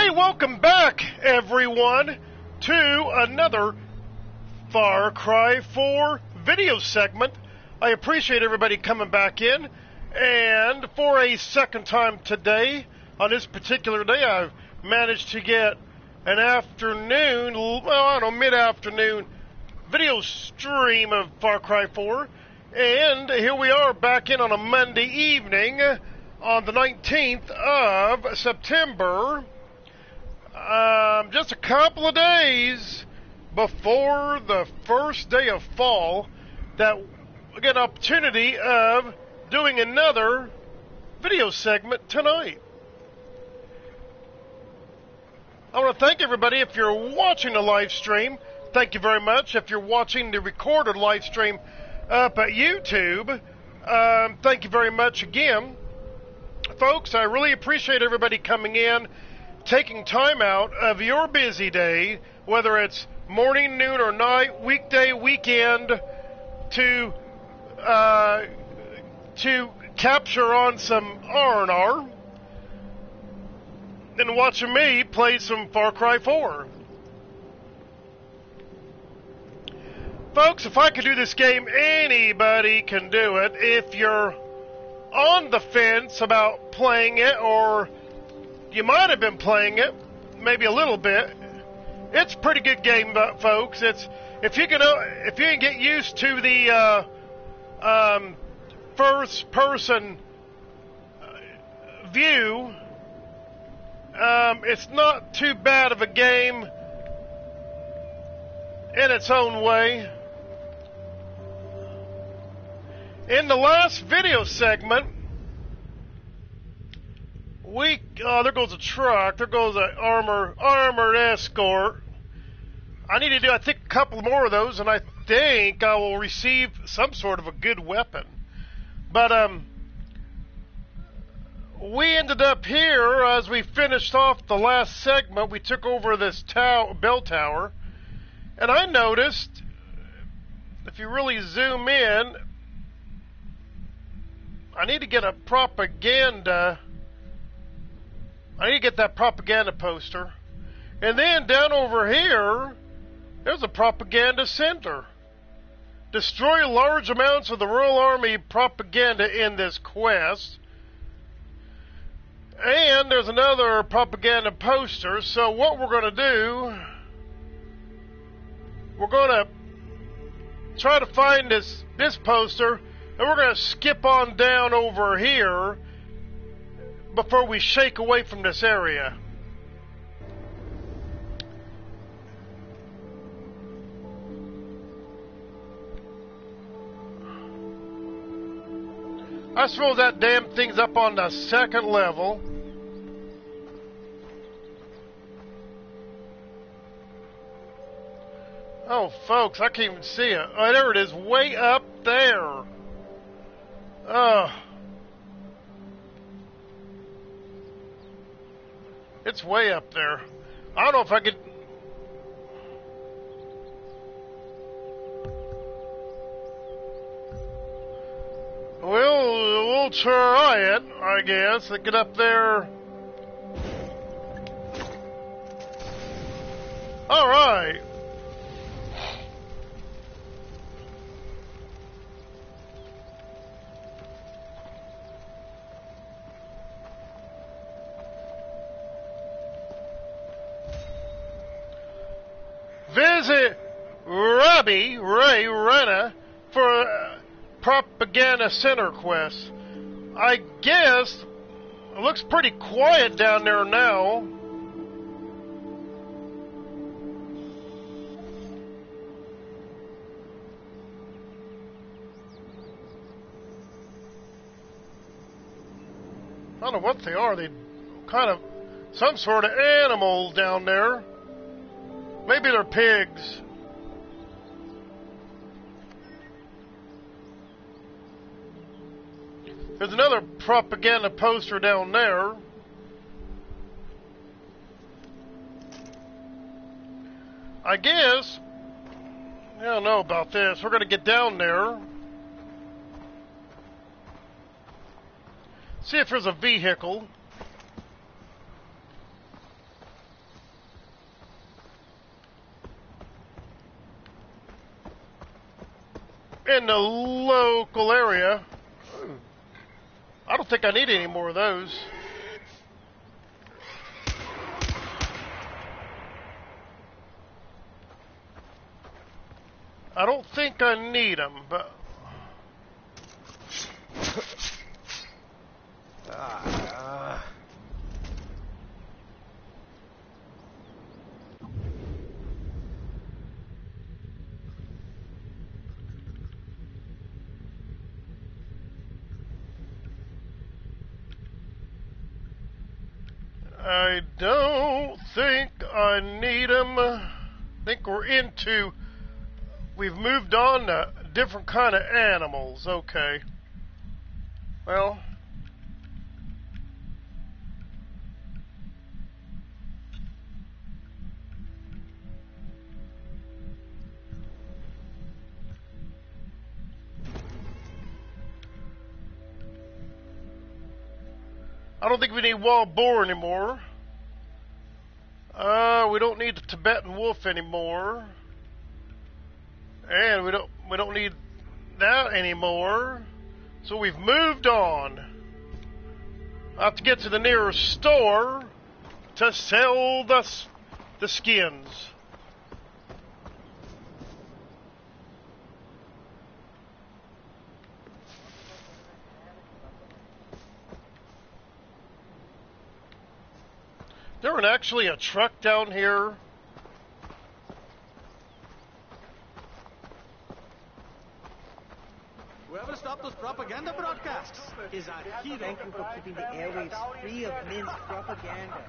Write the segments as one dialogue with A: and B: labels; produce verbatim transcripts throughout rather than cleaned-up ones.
A: Hey, welcome back, everyone, to another Far Cry four video segment. I appreciate everybody coming back in, and for a second time today, on this particular day, I've managed to get an afternoon, well, I don't know, mid-afternoon video stream of Far Cry four, and here we are back in on a Monday evening on the nineteenth of September. Um, just a couple of days before the first day of fall, that we get an opportunity of doing another video segment tonight. I want to thank everybody. If you're watching the live stream, thank you very much. If you're watching the recorded live stream up at YouTube, um, thank you very much again. Folks, I really appreciate everybody coming in, taking time out of your busy day, whether it's morning, noon, or night, weekday, weekend, to uh, to capture on some R and R and watching me play some Far Cry four. Folks, if I could do this game, anybody can do it. If you're on the fence about playing it, or you might have been playing it, maybe a little bit, it's a pretty good game, folks. It's if you can uh, if you can get used to the uh, um, first-person view, um, it's not too bad of a game in its own way. In the last video segment, we oh, there goes a truck. There goes an armor armored escort. I need to do, I think, a couple more of those, and I think I will receive some sort of a good weapon. But um, we ended up here as we finished off the last segment. We took over this tower, bell tower, and I noticed, if you really zoom in, I need to get a propaganda. I need to get that propaganda poster. And then down over here, there's a propaganda center. Destroy large amounts of the Royal Army propaganda in this quest. And there's another propaganda poster. So what we're going to do, we're going to try to find this, this poster, and we're going to skip on down over here before we shake away from this area. I suppose that damn thing's up on the second level. Oh, folks, I can't even see it. Oh, there it is, way up there. Oh. It's way up there. I don't know if I could... We'll, we'll try it, I guess. Get up there. Alright. Visit Robbie Ray Renna for a propaganda center quest. I guess it looks pretty quiet down there now. I don't know what they are. They kind of some sort of animal down there. Maybe they're pigs. There's another propaganda poster down there. I guess, I don't know about this. We're going to get down there. See if there's a vehicle. in the local area. I don't think I need any more of those. I don't think I need them, but...
B: uh.
A: I don't think I need them. I think we're into... We've moved on to different kind of animals. Okay. Well... I don't think we need wild boar anymore. Uh, we don't need the Tibetan wolf anymore. And we don't we don't need that anymore. So we've moved on. I have to get to the nearest store to sell the the skins. There was actually a truck down here.
C: Whoever stopped those propaganda broadcasts is our hero.
D: Thank you for keeping the airwaves free of minced propaganda.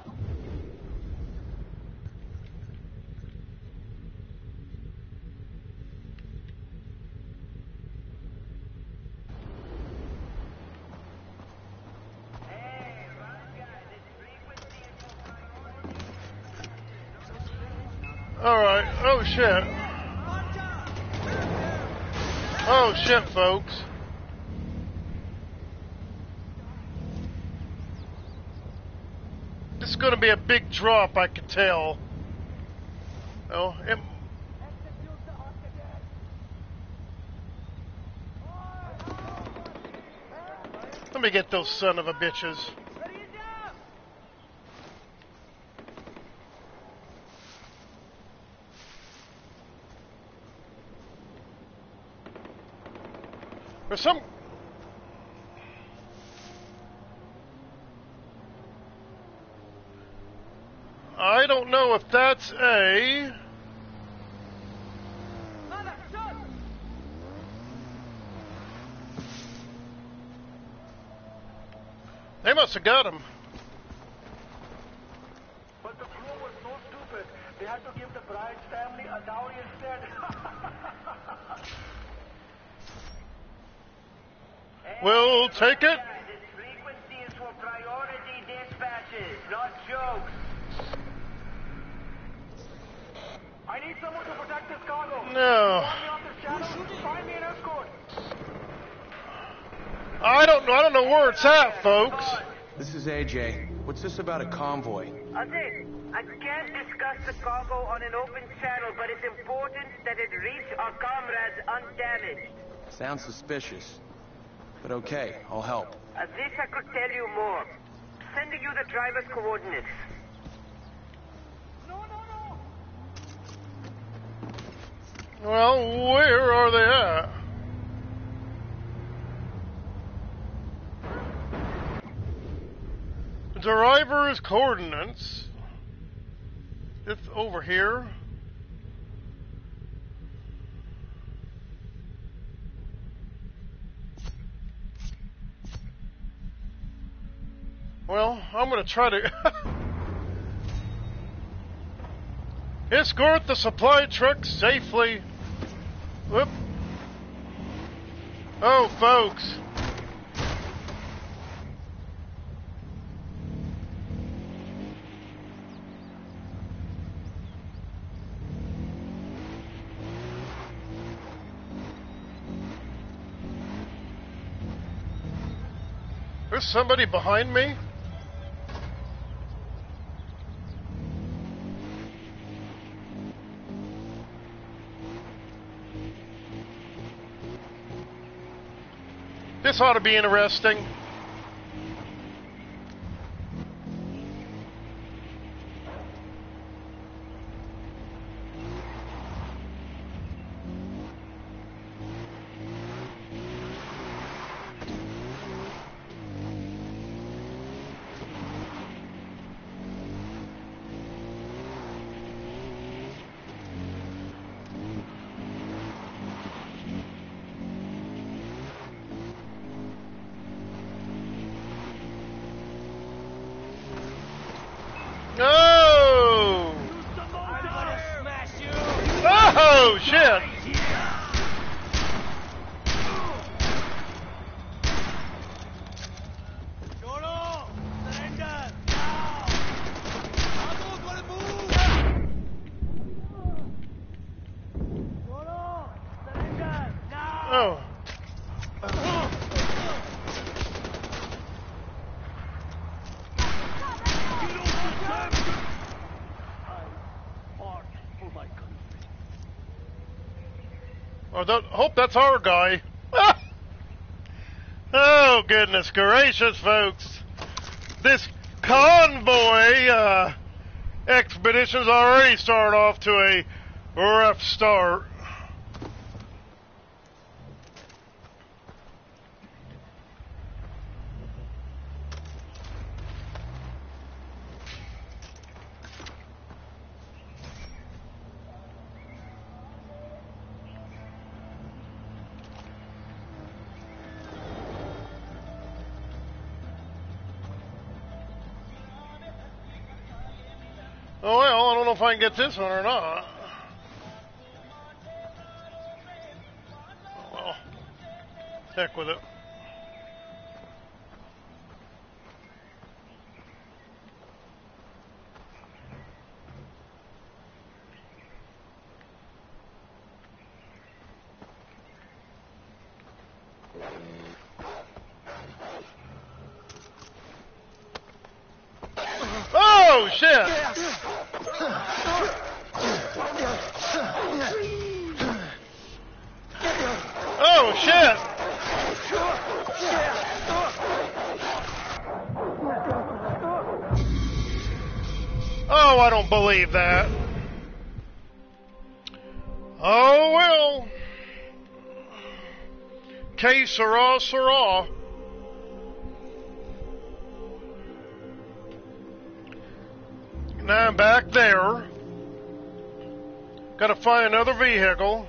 A: Alright, oh shit. Oh shit, folks. This is going to be a big drop, I can tell. Oh, it... Let me get those son of a bitches. There's some... I don't know if that's a... They must have got him.
E: But the crew was so stupid, they had to give the bride's family a dowry instead.
A: We'll take it.
E: This frequency is for priority dispatches, not jokes. I need someone to protect this cargo.
A: No.
E: Find me off this channel. Find me an escort.
A: I don't know. I don't know where it's at, folks.
B: This is A J. What's this about a convoy?
D: Aziz, I can't discuss the cargo on an open channel, but it's important that it reach our comrades undamaged.
B: Sounds suspicious. But okay, I'll help.
D: Aziz, I could tell you more. Sending you the driver's coordinates.
E: No, no, no.
A: Well, where are they at? Driver's coordinates. It's over here. Well, I'm going to try to escort the supply truck safely. Whoop. Oh, folks. There's somebody behind me. This ought to be interesting. No! Oh, shit! Oh. I don't, hope that's our guy. Oh, goodness gracious, folks. This convoy uh, expedition's already started off to a rough start. Oh, well, I don't know if I can get this one or not. Oh, well, heck with it. Oh, shit! Oh, shit! Oh, I don't believe that. Oh, well. Que sera, sera. Now I'm back there. Gotta find another vehicle.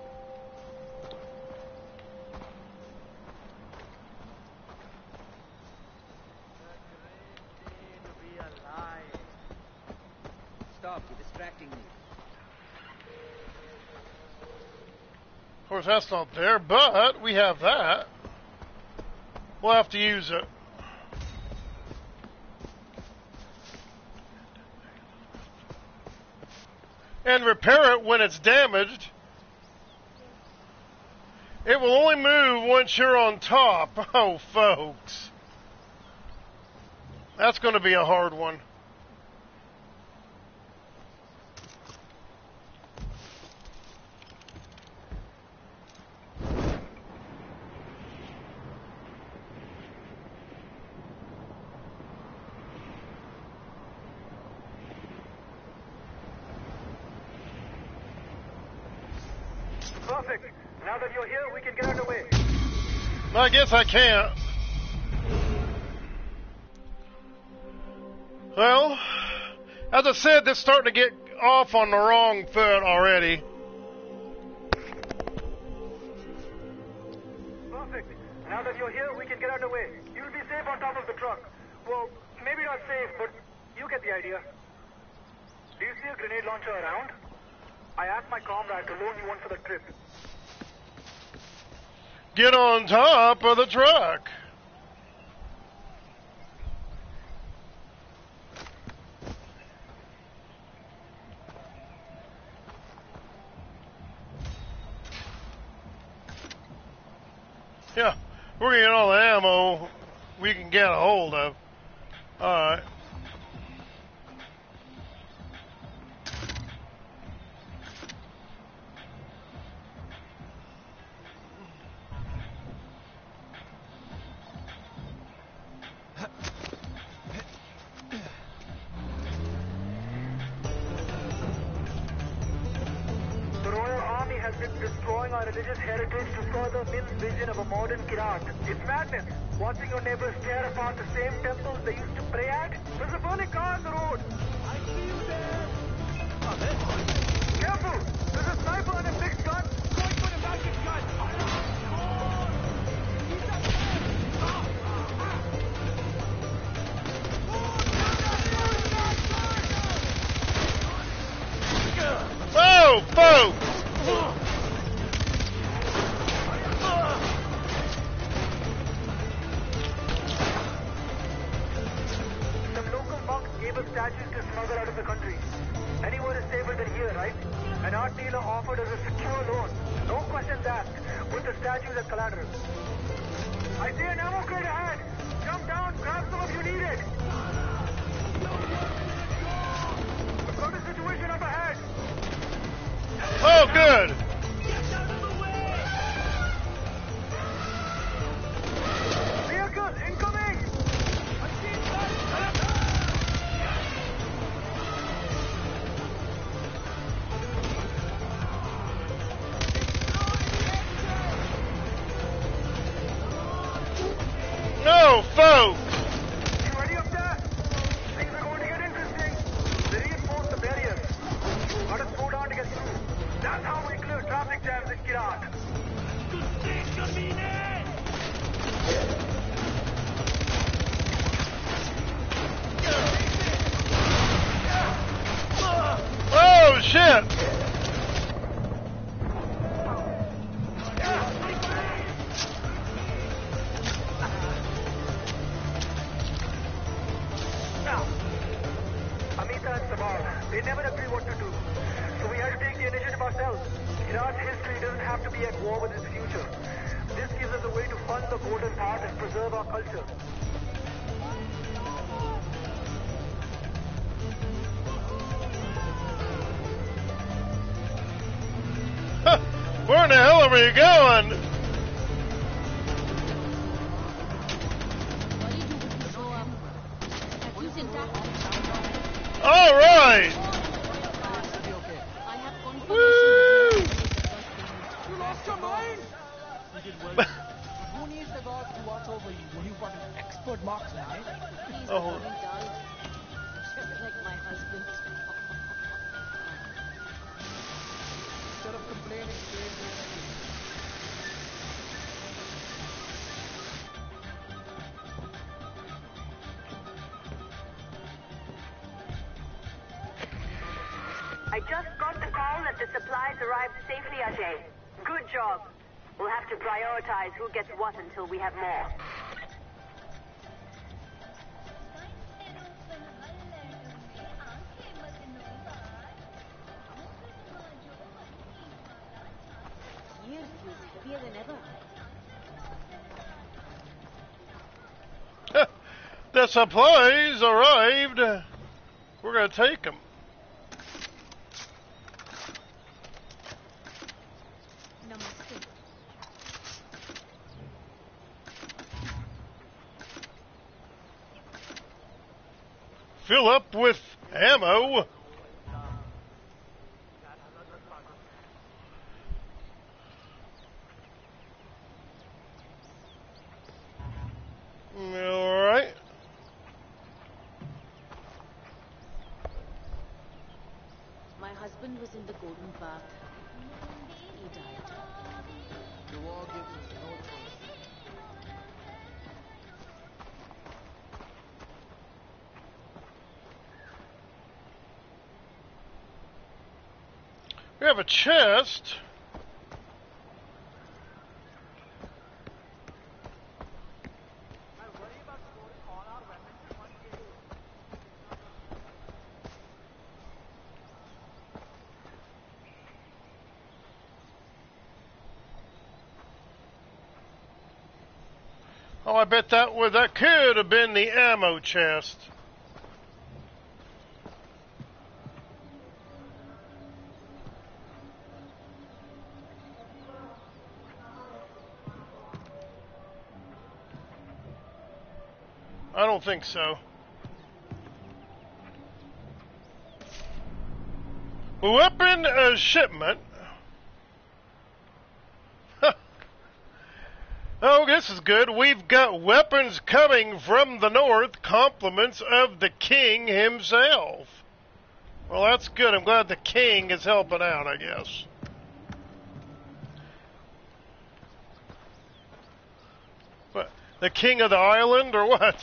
C: Stop, you're distracting me.
A: Of course, that's not there, but we have that. We'll have to use it. And repair it when it's damaged. It will only move once you're on top. Oh, folks. That's going to be a hard one.
E: Perfect. Now that you're here, we can get underway.
A: I guess I can't. Well, as I said, this is starting to get off on the wrong foot already.
E: Perfect. Now that you're here, we can get underway. You'll be safe on top of the truck. Well, maybe not safe, but you get the idea. Do you see a grenade launcher around? I asked my comrade to loan you one for the trip.
A: Get on top of the truck. Yeah, we're gonna get all the ammo we can get a hold of. Alright.
E: has been destroying our religious heritage to further Min's vision of a modern Kirat. It's madness. Watching your neighbors tear apart the same temples they used to pray at. There's a burning car on the road.
C: I see you there. Oh, there.
E: Careful! There's a sniper and a big gun.
C: Going for the magic gun. He's up there. Ah, ah, ah.
A: Oh, folks!
E: Some local monks gave us statues to smuggle out of the country. Anywhere is safer than here, right? An art dealer offered us a secure loan. No questions asked. With the statues as collateral. I see an ammo crate ahead. Jump down, grab some if you need it. We've got a situation up ahead.
A: Oh, good!
E: Vehicle incoming!
A: No, folks!
E: You ready up there? Things are going to get interesting. They reinforced the barriers. Got to slow down to get through. That's how we clear traffic jams in Kirat.
A: Oh, shit!
E: Amita and Samal, they never agree what to do. So we had to take the initiative ourselves. Kirat's history doesn't have to be at war with its future. This gives us a way to fund the golden path and preserve our culture.
A: Where in the hell are we going? All right. Woo!
C: You lost your mind? You did well. Who needs the gods to watch over you when you've got an expert marksman, eh?
F: He's
A: Oh.
F: very dull. Just like my husband.
C: Instead of complaining, stay there.
D: I just got the call that the supplies arrived safely, Ajay. Good job. We'll have to prioritize who gets what until we have more.
F: Here feels heavier than ever.
A: The supplies arrived. We're gonna take them.
F: Namaste.
A: Fill up with ammo. All right.
F: My husband was in the golden path. He died.
C: The war gives us no choice.
A: We have a chest. Oh, I bet that would that could have been the ammo chest. I don't think so. Weapon uh, shipment. Oh, this is good. We've got weapons coming from the north, compliments of the king himself. Well, that's good. I'm glad the king is helping out, I guess. What, the king of the island, or what?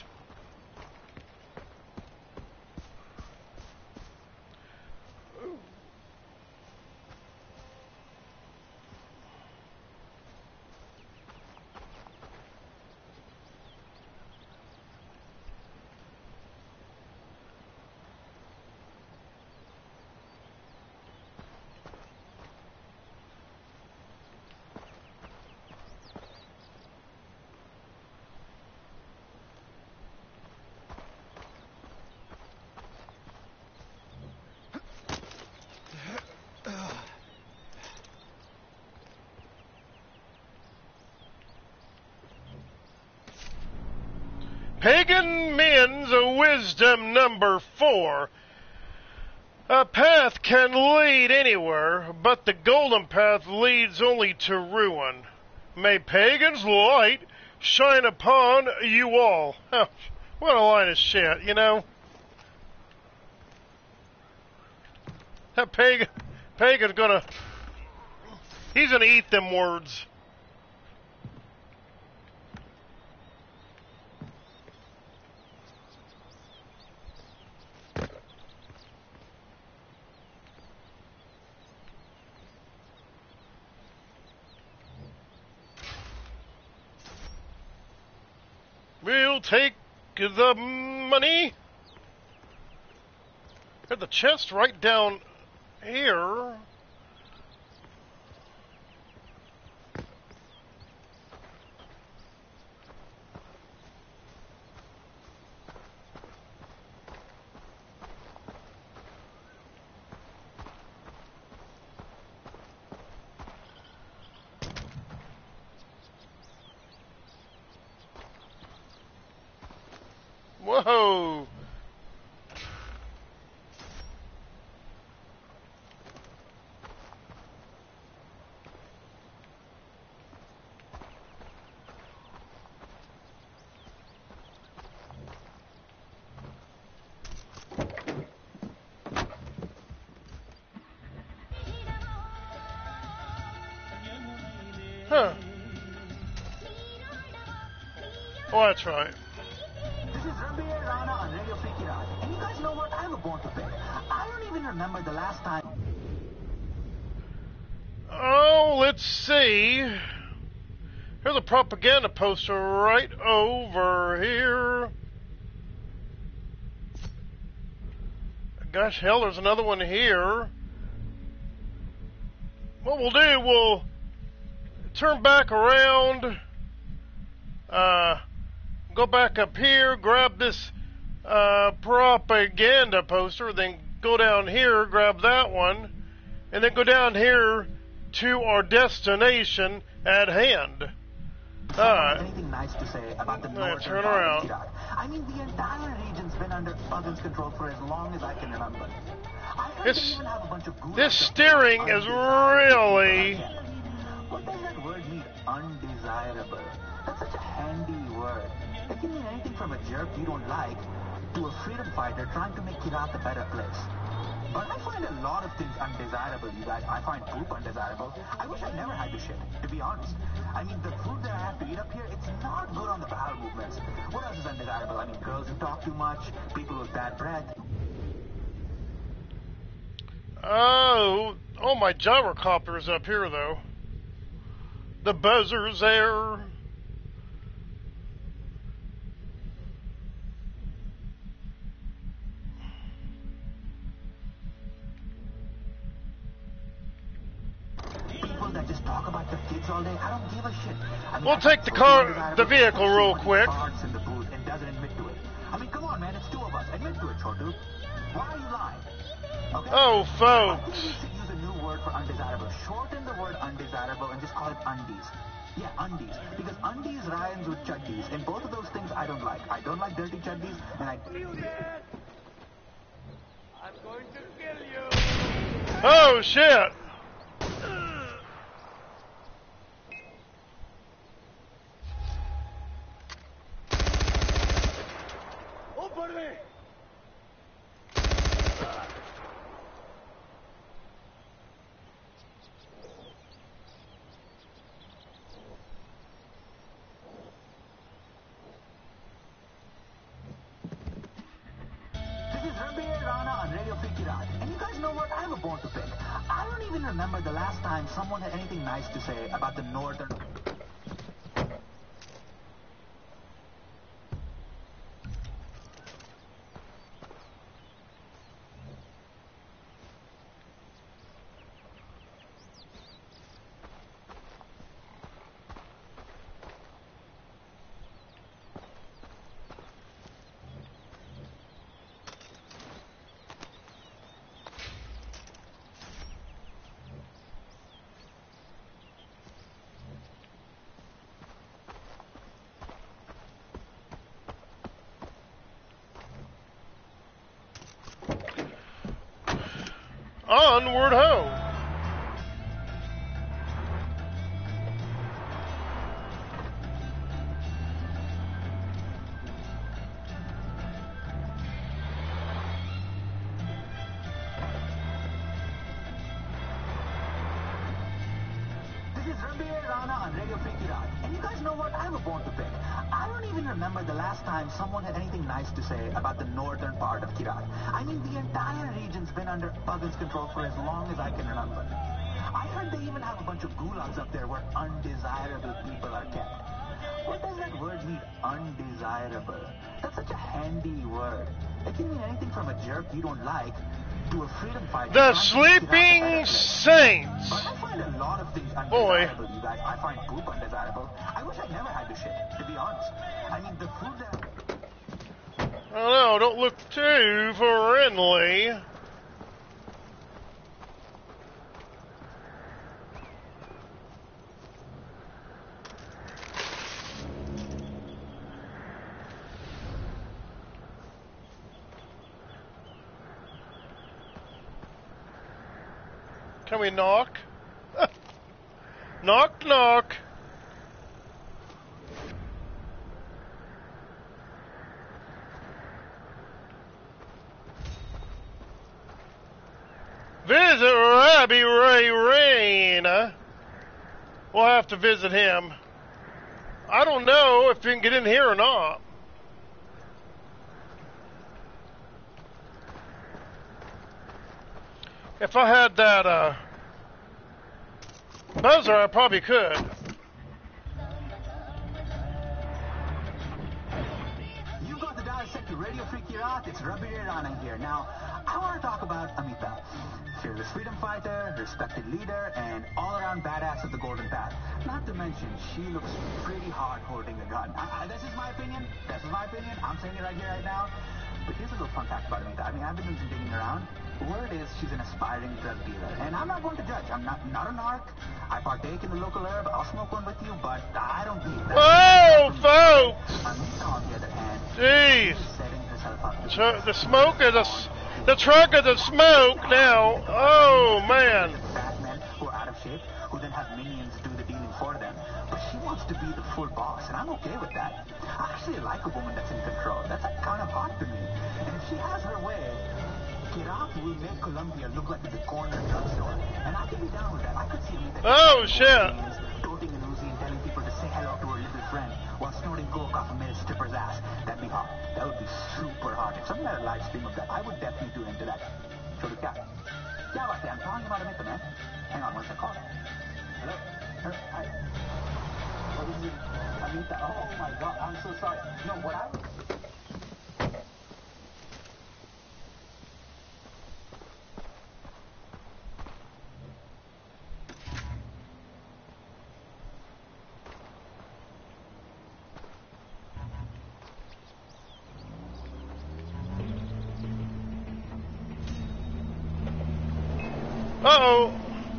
A: Pagan men's wisdom number four. A path can lead anywhere, but the golden path leads only to ruin. May pagan's light shine upon you all. Oh, what a line of shit, you know? That pagan, pagan's gonna, he's gonna eat them words. We'll take the money. Got the chest right down here. Whoa! Huh. Oh, that's right.
G: This is Rabia Rana on Radio Farcry. And you guys know what? I have a bone to pick. I don't even remember the last time.
A: Oh, let's see. Here's a propaganda poster right over here. Gosh, hell, there's another one here. What we'll do, we'll turn back around, uh, go back up here, grab this uh, propaganda poster, then go down here, grab that one, and then go down here to our destination at hand. Alright.
G: Anything nice to say about the
A: Alright,
G: northern
A: turn
G: part
A: around.
G: of Iraq? I mean, the entire region's been under Pagan's control for as long as I can remember. I heard
A: This-
G: they even have a bunch of gulags
A: This
G: up there
A: steering
G: on
A: is
G: undesirable.
A: really...
G: What does that word mean? Undesirable. That's such a handy word. It can mean anything from a jerk you don't like to a freedom fighter trying to make Iraq a better place. But I find a lot of things undesirable, you guys. I find poop undesirable. I wish I never had to shit, to be honest. I mean, the food that I have to eat up here, it's not good on the bowel movements. What else is undesirable? I mean, girls who talk too much, people with bad breath.
A: Oh, oh, my gyrocopter's up here, though. The buzzer's there.
G: People that just talk about their kids all day, I don't give a shit. I mean,
A: We'll
G: I
A: take
G: find
A: the
G: so
A: car-
G: undesirable,
A: the vehicle
G: especially
A: real
G: when he
A: quick.
G: farts in the booth and doesn't admit to it. I mean, come on, man, it's two of us. Admit to it, short dude. Why are you lying? Okay?
A: Oh,
G: I think
A: folks.
G: we should use a new word for undesirable. Shorten the word undesirable and just call it undies. Yeah, undies. Because undies rhymes with chuddies. And both of those things I don't like. I don't like dirty chuddies, and I...
C: I'm going to kill you.
A: Oh, shit.
G: even remember the last time someone had anything nice to say about the northern...
A: Onward home.
G: This is Rabbi Rana on Radio Free Kirat. And you guys know what? I have a bone to pick. I don't even remember the last time someone had anything nice to say about the northern part of Kirat. I mean, the entire region's been under Buggins' control for as long as I can remember. I heard they even have a bunch of gulags up there where undesirable people are kept. What does that word mean, undesirable? That's such a handy word. It can mean anything from a jerk you don't like to a freedom fighter.
A: The Sleeping Saints.
G: But I find a lot of things
A: Boy.
G: undesirable, you guys. I find poop undesirable. I wish I never had to shit, to be honest. I mean, the food that...
A: I don't know, don't look too friendly. Can we knock? Knock, knock. Visit Rabbi Ray Rain. We'll have to visit him. I don't know if you can get in here or not. If I had that uh, buzzer, I probably could.
G: You got the dial set to Radio Free Kirat. It's Rabbi Rana here. Now, I want to talk about Amita. Fearless freedom fighter, respected leader, and all-around badass of the Golden Path. Not to mention, she looks pretty hard holding a gun. I, I, this is my opinion. This is my opinion. I'm saying it right here, right now. But here's a little fun fact about Amita. I mean, I've been doing some digging around. Word is she's an aspiring drug dealer. And I'm not going to judge. I'm not not a narc. I partake in the local herb. I'll smoke one with you, but I don't believe that.
A: Whoa, folks!
G: Amita, on the other hand,
A: Jeez.
G: is setting herself up to
A: So the smoke is a, s- the truck is a smoke now. Oh, man.
G: fat men who are out of shape, who then have minions do the dealing for them. But she wants to be the full boss, and I'm okay with that. I actually like a woman that's in control. That's kind of hot to me. And if she has her way, Kirat will make Colombia look like the corner drugstore. And I can be down with that. I could see me that.
A: Oh, shit.
G: Toting an Uzi and telling people to say hello to her little friend while snorting coke off a male stripper's ass. That'd be hot. That would be super hot. If someone had a live stream of that, I would definitely tune into that. So the cat. Yeah, what I'm talking about Amita, man. Hang on, what's the call? Hello? Her, hi. What is it? Amita. Oh my god, I'm so sorry. No, what I was...
A: Uh-oh.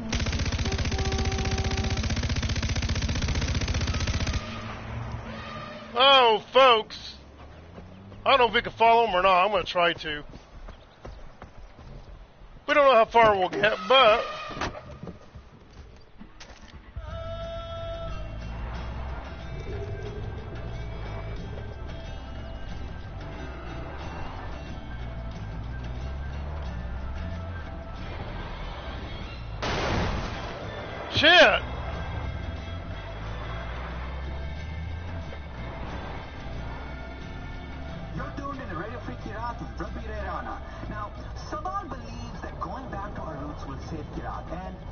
A: Oh, folks. I don't know if we can follow them or not. I'm going to try to. We don't know how far we'll get, but... Shit!
G: You're tuned in to Radio Free Kirat with Rabbi Rana. Now, Sabal believes that going back to our roots will save Kirat, and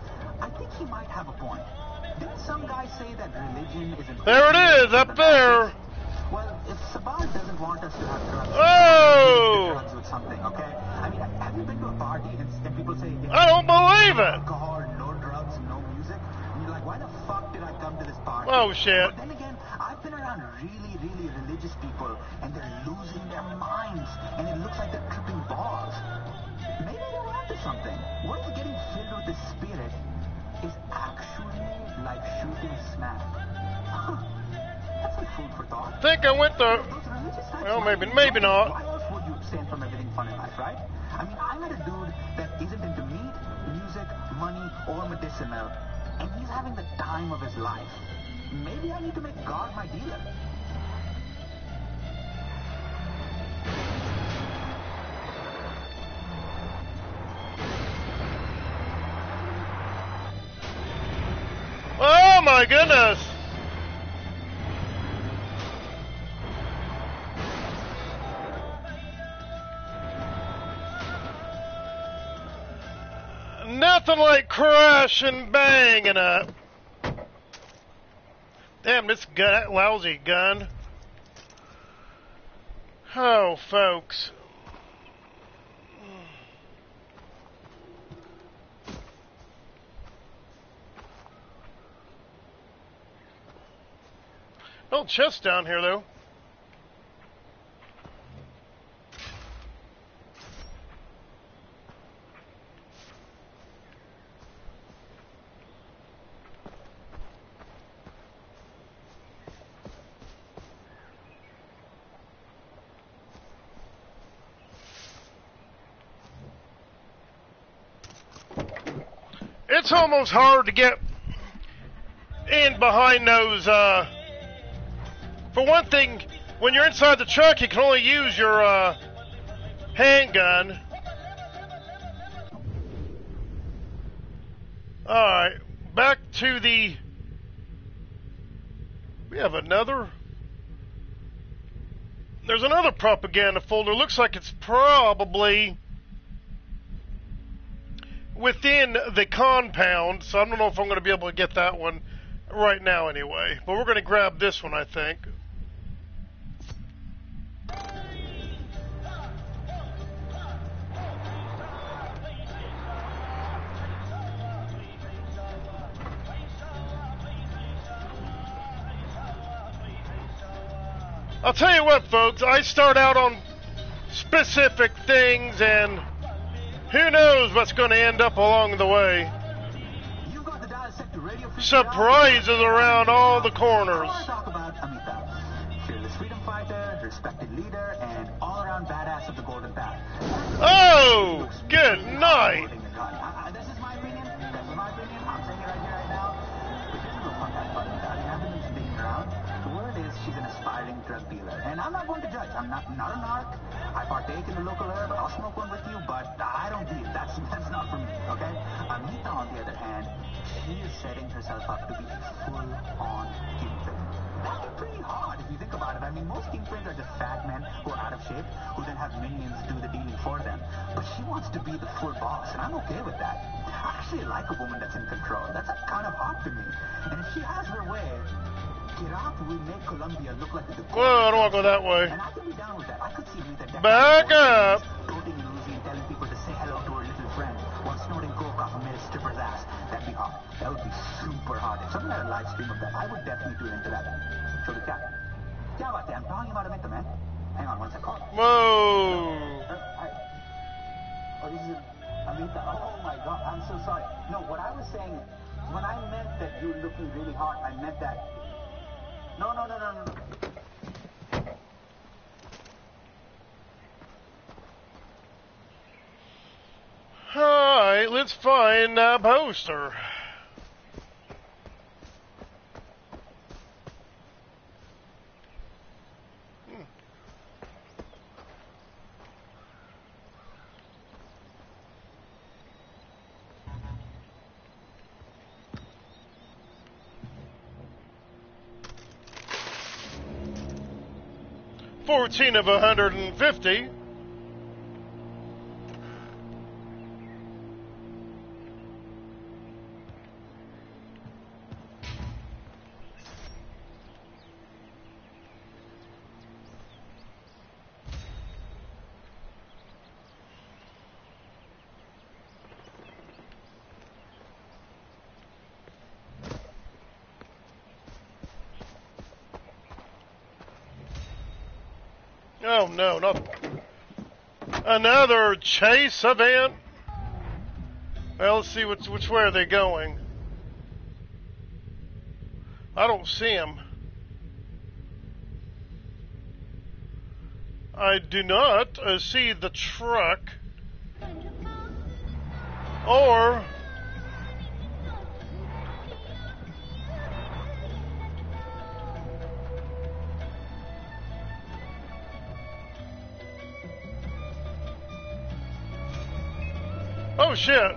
G: he might have a point. Didn't some guy say that religion is important?
A: There it is, up there.
G: Well, if Sabal doesn't want us to have drugs,
A: Oh!
G: drugs with something, okay? I mean, have you been to a party and, and people say, you know,
A: I don't believe it.
G: alcohol, no drugs, no music? And you're like, why the fuck did I come to this party?
A: Oh, shit.
G: But then again, I've been around really, really religious people, and they're losing their minds, and it looks like they're tripping balls. Maybe they're onto something. What if getting filled with the spirit is actually like shooting smack? That's some food for thought.
A: I think I went the... Well, maybe, maybe not.
G: Why else would you abstain from everything fun in life, right? I mean, I met a dude that isn't into meat, music, money, or medicinal, and he's having the time of his life. Maybe I need to make God my dealer.
A: Oh, my goodness. Nothing like crash and bang and a... Damn, this gun, that lousy gun. Oh, folks. No chest down here, though. It's almost hard to get in behind those, uh... For one thing, when you're inside the truck, you can only use your, uh, handgun. Alright, back to the... We have another... There's another propaganda folder. Looks like it's probably within the compound, so I don't know if I'm going to be able to get that one right now anyway. But we're going to grab this one, I think. I'll tell you what, folks, I start out on specific things, and who knows what's going to end up along the way. Surprises around all the corners.
G: I want to talk about Amita, fearless freedom fighter, respected leader, and all-around badass of the Golden Path.
A: Oh, good night.
G: Uh, this is my opinion. This is my opinion. I'm saying it right here, right now. But this is a fun fact about Amita. I haven't been being around. The word is she's an aspiring drug dealer, and I'm not going to judge. I'm not not a narc. I partake in the local herb. I'll smoke one with you, but I don't deal. That's that's not for me. Okay. Amita, on the other hand, she is setting herself up to be full-on kingpin. That's pretty hard if you think about it. I mean, most kingpins are just fat men who are out of shape, who then have minions do the dealing for them. But she wants to be the full boss, and I'm okay with that. I actually like a woman that's in control. That's kind of hot to me. And if she has her way, Kirat will make Colombia look like the...
A: Whoa, I don't want to go that way.
G: And I can be down with that. I could see Rita
A: Back up.
G: Toting Lucy and telling people to say hello to her little friend while snorting coke off a male stripper's ass. That'd be hot. That would be super hot. If someone had a live stream of that, I would definitely tune into that. So the cat. Yeah, what? I'm talking about Amita, man. Hang on one second.
A: Whoa.
G: Uh, I, oh, this is Amita. Oh my God, I'm so sorry. No, what I was saying, when I meant that you're looking really hot, I meant that. No, no, no, no, no, no.
A: Alright, let's find that poster. Hmm. Fourteen of a hundred and fifty. Oh no, not another chase event. Well, let's see which which way are they going. I don't see them. I do not uh, see the truck or oh shit.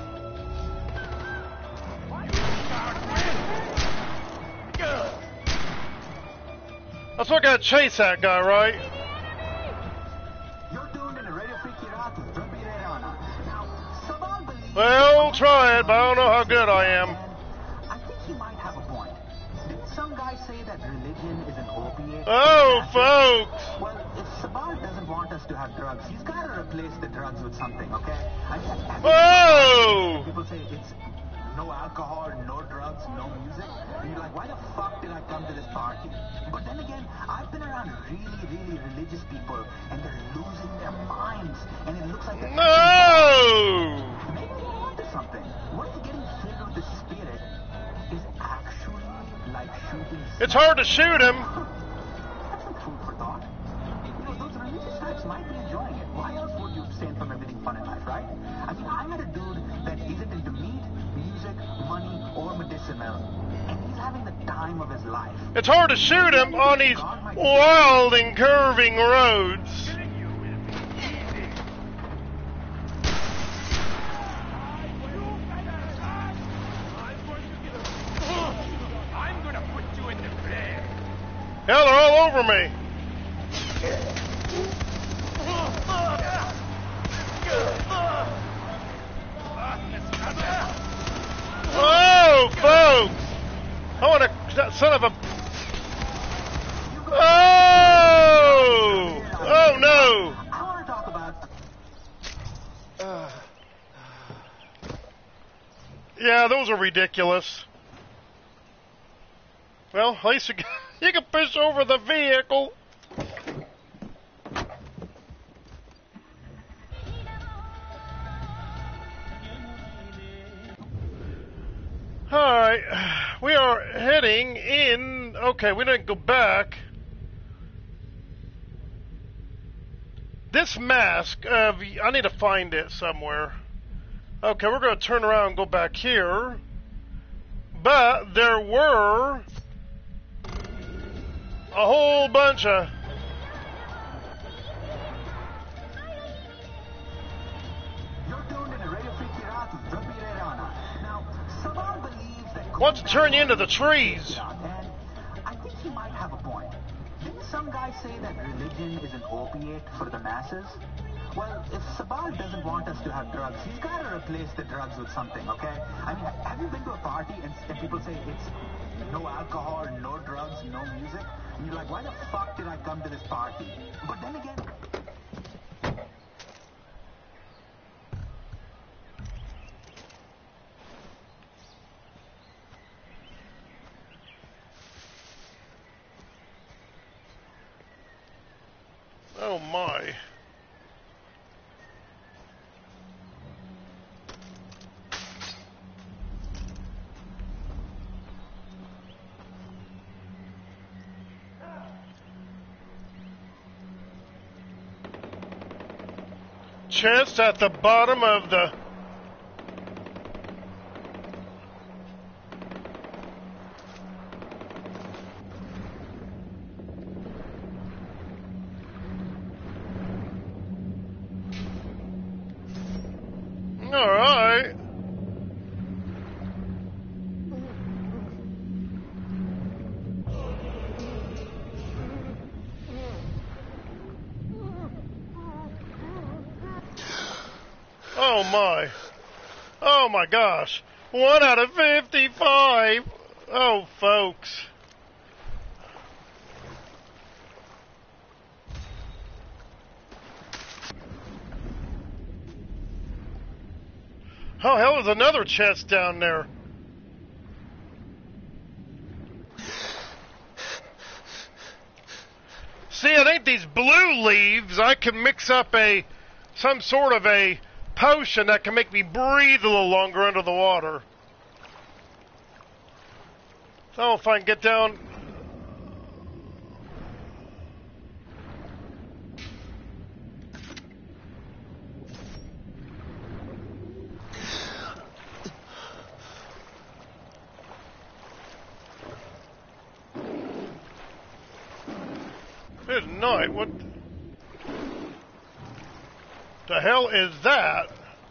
A: That's what got to chase that guy, right?
G: You're tuned in to Radio Free Kiratu. Ruby Rayana. Now, Sabal believes...
A: Well, try it, but I don't know how good I am.
G: I think he might have a point. Didn't some guy say that religion is an opiate?
A: Oh, folks!
G: Well, if Sabal doesn't want us to have drugs, he's got to replace the drugs with something, okay? I, I,
A: Whoa!
G: People say it's no alcohol, no drugs, no music. And you're like, why the fuck did I come to this party? But then again, I've been around really, really religious people, and they're losing their minds, and it looks like they're...
A: No!
G: Maybe they're onto something. What if getting filled with the spirit is actually like shooting...
A: It's hard to shoot him.
G: That's some food for thought. You know, those religious types might be enjoying it. Why else would you abstain from everything fun in life, right? I mean, I met a dude that isn't into meat, music, money, or medicinal. And he's having the time of his life.
A: It's hard to shoot him on these wild and curving roads.
C: I'm gonna put you in the flame.
A: Hell, they're all over me. Oh, folks! I want to, that son of a... Oh! Oh, no!
G: I want to talk about...
A: Yeah, those are ridiculous. Well, at least you can, you can push over the vehicle. Alright, we are heading in... Okay, we didn't go back. This mask, uh, I need to find it somewhere. Okay, we're going to turn around and go back here. But there were a whole bunch of...
G: You're tuned in to Radio Free Kiratu. Ruby Rayana. Now, Sabal believes that...
A: Wants to turn you into the trees.
G: And I think he might have a point. Didn't some guy say that religion is an opiate for the masses? Well, if Sabal doesn't want us to have drugs, he's got to replace the drugs with something, okay? I mean, have you been to a party and, and people say it's no alcohol, no drugs, no music? And you're like, why the fuck did I come to this party? But then again...
A: Oh my. Chest at the bottom of the... Alright. Oh my. Oh my gosh. One out of fifty-five. Oh, folks. Oh, hell, there's another chest down there. See, it ain't these blue leaves, I can mix up a some sort of a potion that can make me breathe a little longer under the water. So if I can get down. Good night. What the hell is that?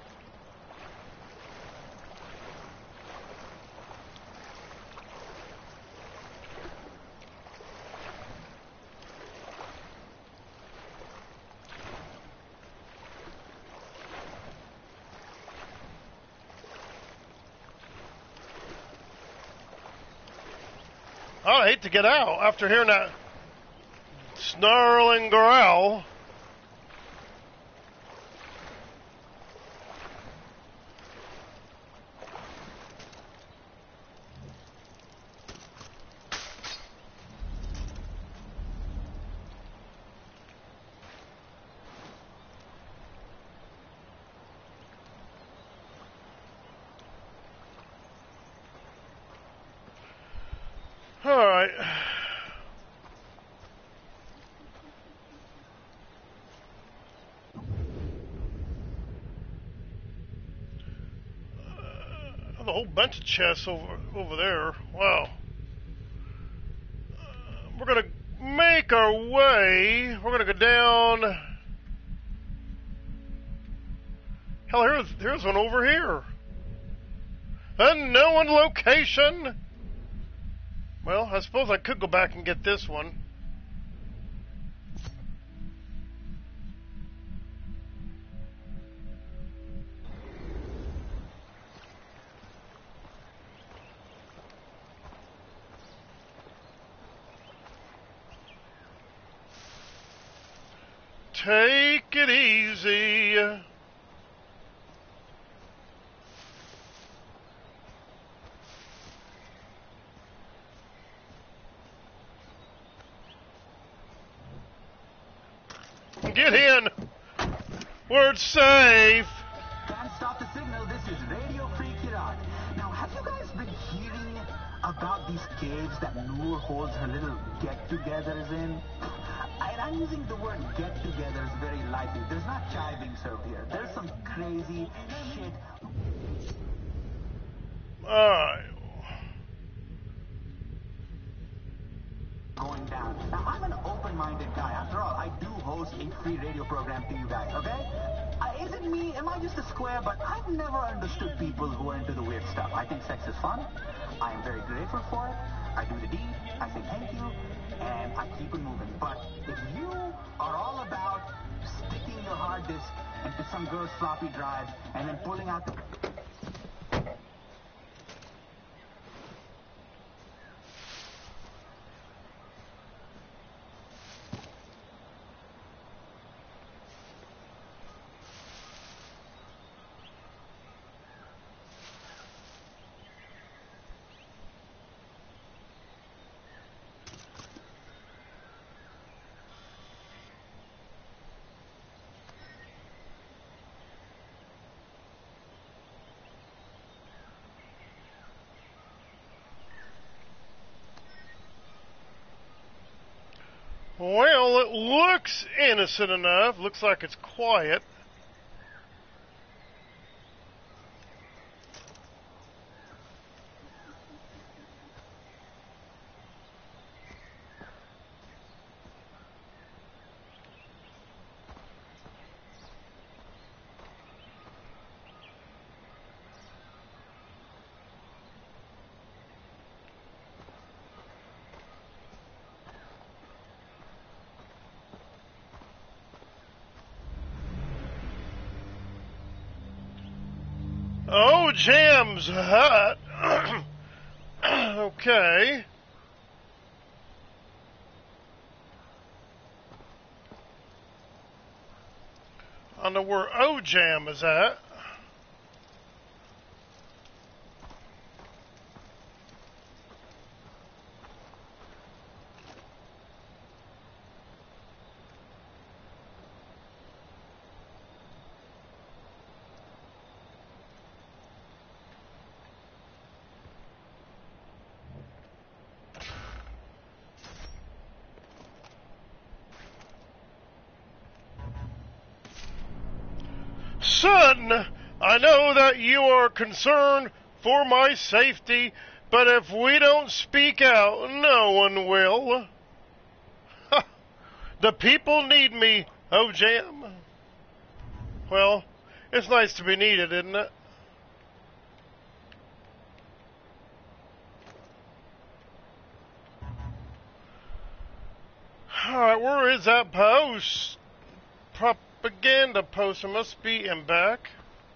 A: I hate to get out after hearing that snarling growl. All right. A whole bunch of chests over over there. Wow. Uh, we're gonna make our way. We're gonna go down. Hell, here's here's one over here. Unknown location. Well, I suppose I could go back and get this one. Take it easy. Get in. We're safe.
G: Can't stop the signal. This is Radio Free Kirat. Now, have you guys been hearing about these caves that Noor holds her little get-togethers in? And I'm using the word get-togethers very lightly. There's not chai being served here. There's some crazy shit.
A: All right.
G: Going down. Now, I'm an open-minded guy. After all, I do host a free radio program to you guys, okay? Uh, is it me? Am I just a square? But I've never understood people who are into the weird stuff. I think sex is fun. I am very grateful for it. I do the deed. I say thank you. And I keep it moving. But if you are all about sticking your hard disk into some girl's floppy drive and then pulling out the...
A: Well, it looks innocent enough. Looks like it's quiet. Oh, Jam's hut. Okay. I know where O Jam is at. I know that you are concerned for my safety, but if we don't speak out, no one will. The people need me, oh Jam. Well, it's nice to be needed, isn't it? Alright, where is that post? Propaganda post. It must be in back.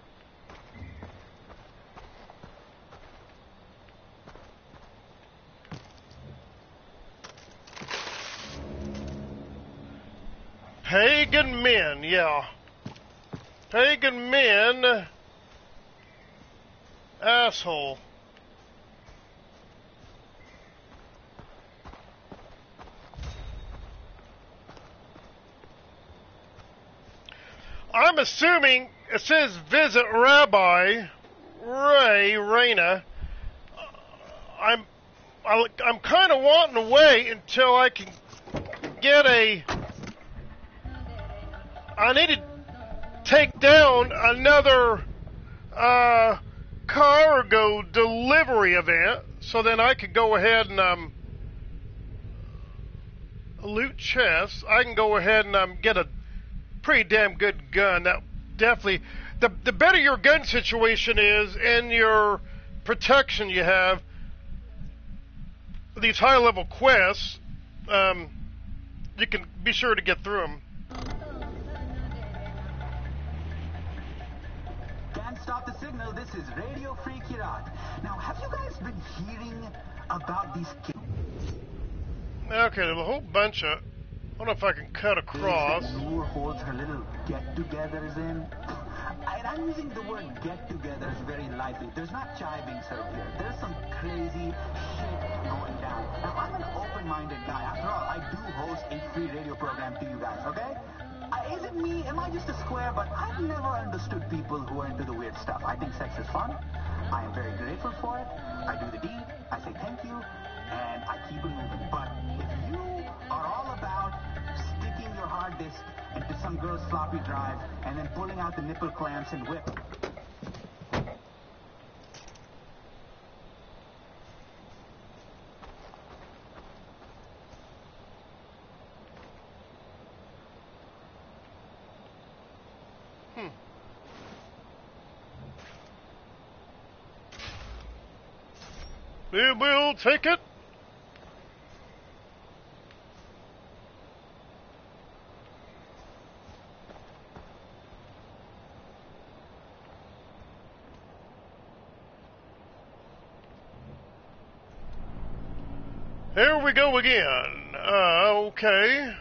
A: Pagan men, yeah. Pagan men. Asshole. I'm assuming it says visit Rabbi Ray Reyna. I'm I, I'm kind of wanting to wait until I can get a. I need to take down another uh, cargo delivery event, so then I could go ahead and um, loot chests. I can go ahead and um, get a pretty damn good gun. That definitely, the the better your gun situation is and your protection you have, these high level quests, um, you can be sure to get through them.
G: Can't stop the signal. This is Radio Free Kirat. Now, have you guys been hearing about these kids?
A: Okay, there's a whole bunch of. I don't know if I can cut across.
G: Noor holds her little get-togethers in. And I'm using the word get-togethers very lightly. There's not chai being served here. There's some crazy shit going down. Now, I'm an open-minded guy. After all, I do host a free radio program to you guys, okay? Uh, is it me? Am I just a square? But I've never understood people who are into the weird stuff. I think sex is fun. I am very grateful for it. I do the deed. I say thank you. And I keep it moving. But if you are all about sticking your hard disk into some girl's floppy drive and then pulling out the nipple clamps and whip.
A: Hmm. We will take it. Here we go again. Uh, okay.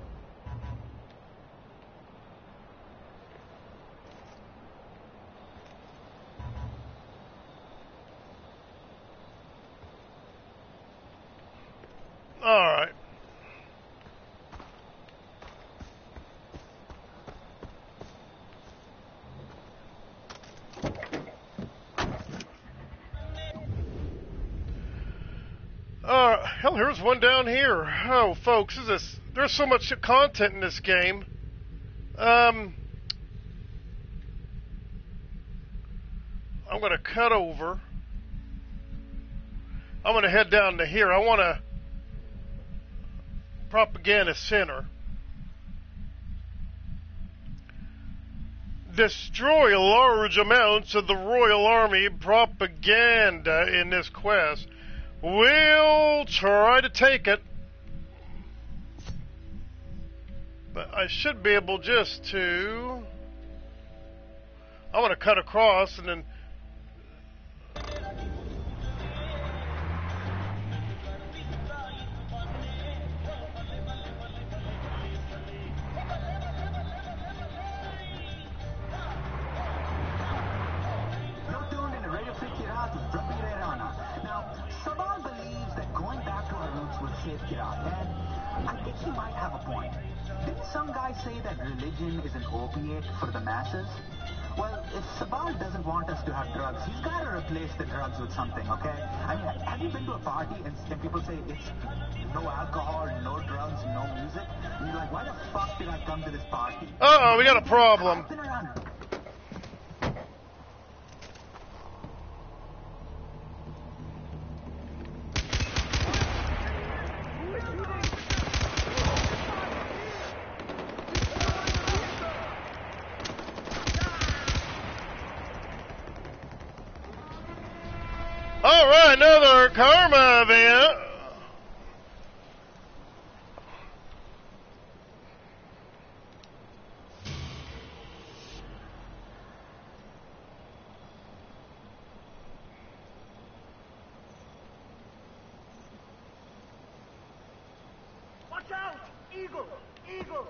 A: All right. Uh, hell, here's one down here. Oh, folks, is this? There's so much content in this game. Um, I'm gonna cut over. I'm gonna head down to here. I want to propaganda center. Destroy large amounts of the Royal Army propaganda in this quest. We'll try to take it. But I should be able just to. I want to cut across and then.
G: You're tuned in to Radio Free Kirat with Prabhi Rana. Now, Sabal believes that going back to our roots will save Kirat, and I think he might have a point. Didn't some guy say that religion is an opiate for the masses? Well, if Sabal doesn't want us to have drugs, he's got to replace the drugs with something, okay? I mean, have you been to a party and, and people say it's no alcohol, no drugs, no music? And you're like, why the fuck did I come to this party?
A: Uh-oh, we got a problem.
G: I've been around.
A: our karma event.
E: Watch out! Eagle! Eagle!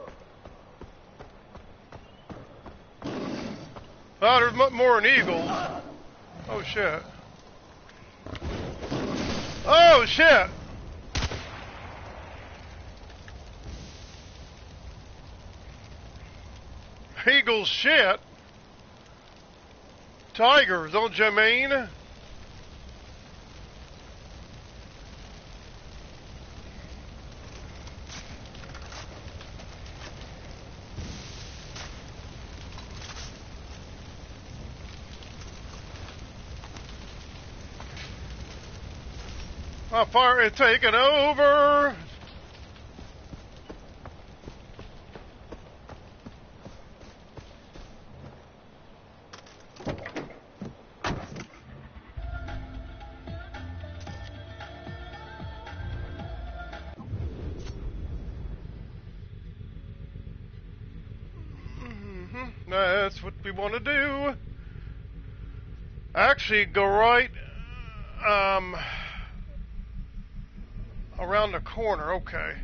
A: Oh, there's much more than eagles. Oh, shit. Oh, shit! Eagles shit. Tigers, don't you mean? My fire is taking over. Mm-hmm. That's what we want to do. Actually, go right. Um. Around the corner, okay.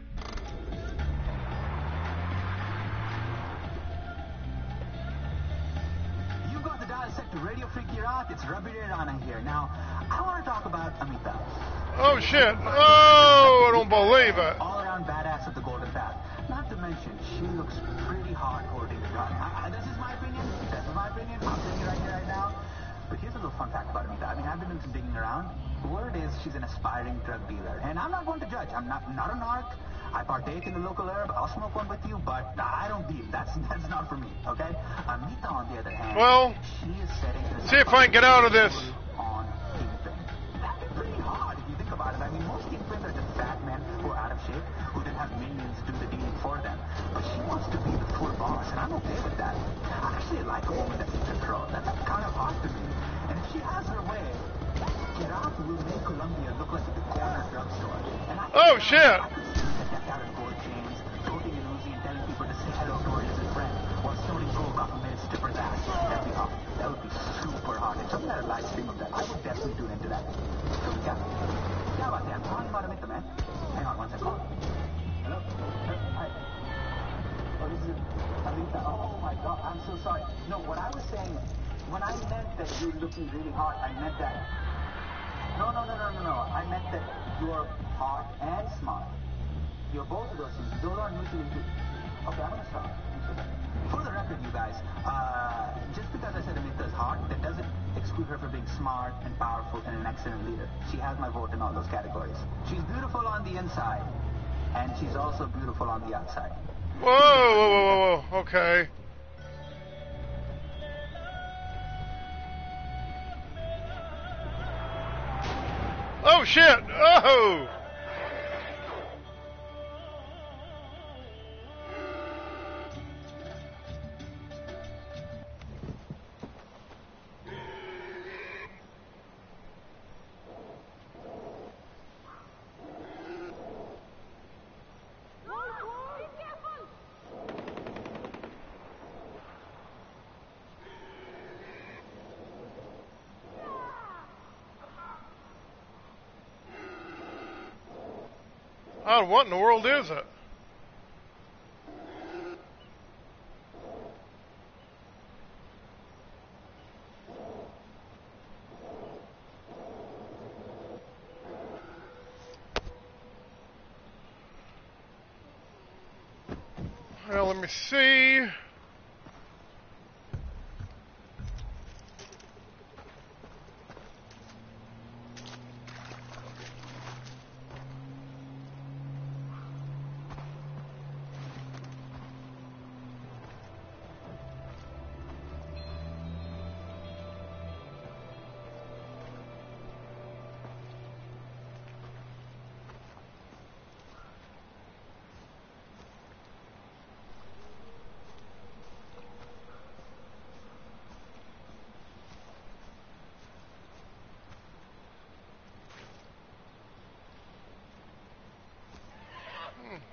G: You got the dial set to Radio Freak Iraq. It's Rabbit Rana here. Now, I want to talk about Amita.
A: Oh shit! Oh, I don't believe it.
G: All around badass of the Golden Path. Not to mention, she looks pretty hard holding the gun. I, I, this is my opinion. This is my opinion. I'm saying it right here, right now. But here's a little fun fact about Amita. I mean, I've been doing some digging around. Word is she's an aspiring drug dealer. And I'm not going to judge. I'm not not a narc. I partake in the local herb. I'll smoke one with you, but I don't deal. That's that's not for me, okay? Amita, on the other hand,
A: Well,
G: she is setting herself
A: see if I can get out of this.
G: on Kingpin. That'd be pretty hard if you think about it. I mean, most Kingpins are just fat men who are out of shape, who then have minions do the dealing for them. But she wants to be the full boss, and I'm okay with that. I actually like a woman that's in control. That's kind of hard to me. And if she has her way, Gerard will make Columbia look like the corner drugstore. And I
A: Oh shit!
G: I could see her decked out in gold chains, toting an Uzi and telling people to say hello to her innocent friend, while snorting coke off a male stripper's ass. That'd be hot. That would be super hot. If someone had a live stream of that, I would definitely tune into that. So yeah, yeah, about that. I'm talking about Amita, man. Hang on one second. Hello? Hi. Oh, this is Amita. Oh my God, I'm so sorry. No, what I was saying, when I meant that you're looking really hot, I meant that. No, no, no, no, no, no. I meant that you're hot and smart. You're both of those things. Those aren't mutually exclusive. Okay, I'm gonna stop. I'm so sorry. For the record, you guys, uh, just because I said Amita's hot, that doesn't exclude her from being smart and powerful and an excellent leader. She has my vote in all those categories. She's beautiful on the inside, and she's also beautiful on the outside.
A: Whoa, whoa, whoa, whoa, whoa. Okay. Oh shit! Oh! Oh, what in the world is it? Well, let me see.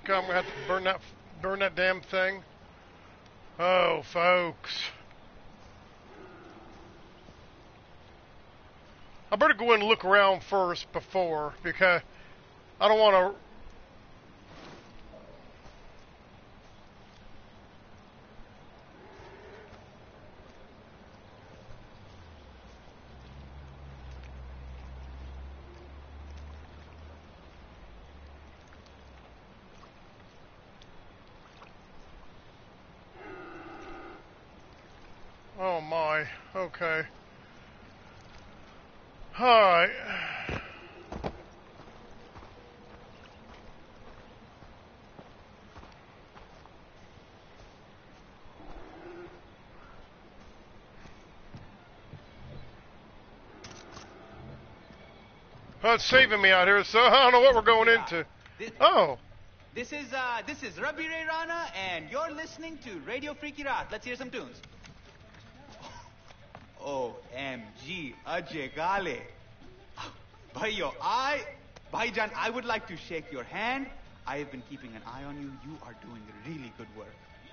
A: God, I'm gonna have to burn that, burn that damn thing. Oh, folks. I better go in and look around first before, because I don't want to. Oh my, okay. Alright. Oh, it's saving me out here, so I don't know what we're going into.
H: This,
A: Oh.
H: this is uh, this is Rabbi Ray Rana, and you're listening to Radio Freaky Raat. Let's hear some tunes. O M G, Ajay Gale. Bhaiyo, I, Bhaijan, I would like to shake your hand. I have been keeping an eye on you. You are doing really good work.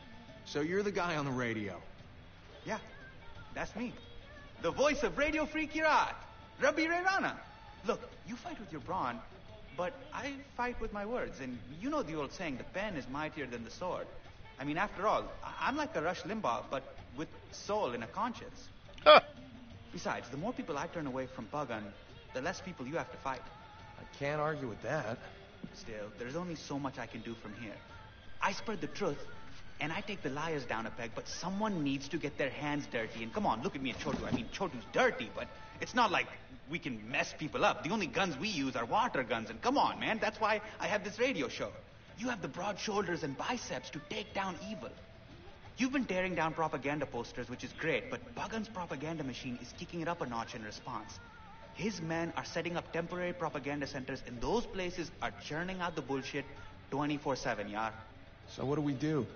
B: So you're the guy on the radio?
H: Yeah, that's me. The voice of Radio Freaky Raat, Rabbi Ray Rana. Look, you fight with your brawn, but I fight with my words. And you know the old saying, the pen is mightier than the sword. I mean, after all, I- I'm like a Rush Limbaugh, but with soul and a conscience.
A: Huh.
H: Besides, the more people I turn away from Bagan, the less people you have to fight.
B: I can't argue with that.
H: Still, there's only so much I can do from here. I spread the truth, and I take the liars down a peg, but someone needs to get their hands dirty. And come on, look at me and Chotu. I mean, Chotu's dirty, but it's not like we can mess people up. The only guns we use are water guns, and come on, man, that's why I have this radio show. You have the broad shoulders and biceps to take down evil. You've been tearing down propaganda posters, which is great, but Bagan's propaganda machine is kicking it up a notch in response. His men are setting up temporary propaganda centers, and those places are churning out the bullshit twenty-four seven, yaar.
B: So what do we do?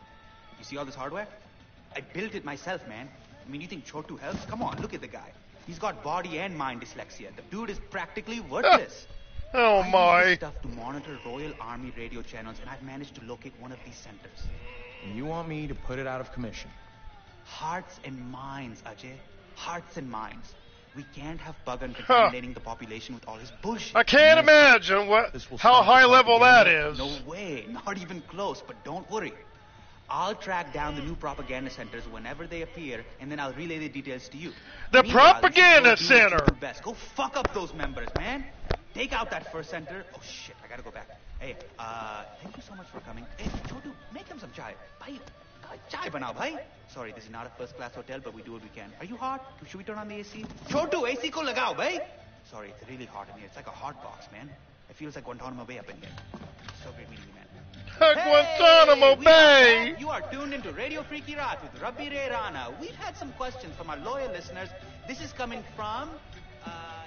H: You see all this hardware? I built it myself, man. I mean, you think Chotu helps? Come on, look at the guy. He's got body and mind dyslexia. The dude is practically worthless.
A: Oh
H: I
A: my.
H: use this stuff to monitor Royal Army radio channels, and I've managed to locate one of these centers.
B: And you want me to put it out of commission?
H: Hearts and minds, Ajay. Hearts and minds. We can't have Bagan contaminating the population with all his bullshit.
A: I can't
H: No,
A: imagine what
B: This will
A: how
B: stop the
A: high level that
B: propaganda.
A: is.
H: No way. Not even close. But don't worry. I'll track down the new propaganda centers whenever they appear, and then I'll relay the details to you.
A: The
H: Meanwhile, you should
A: propaganda
H: go do what you
A: center.
H: do best. Go fuck up those members, man. Take out that first center. Oh shit, I gotta go back. Hey, uh, thank you so much for coming. Hey, Chotu, make him some chai. Bhai, uh, chai banao, bhai. Sorry, this is not a first-class hotel, but we do what we can. Are you hot? Should we turn on the A C? Chotu, A C ko lagao, bhai. Sorry, it's really hot in here. It's like a hot box, man. It feels like Guantanamo Bay up in here. So great meeting you, man.
A: Guantanamo
H: we are
A: Bay.
H: back. You are tuned into Radio Freaky Raat with Rabbi Ray Rana. We've had some questions from our loyal listeners. This is coming from... Uh,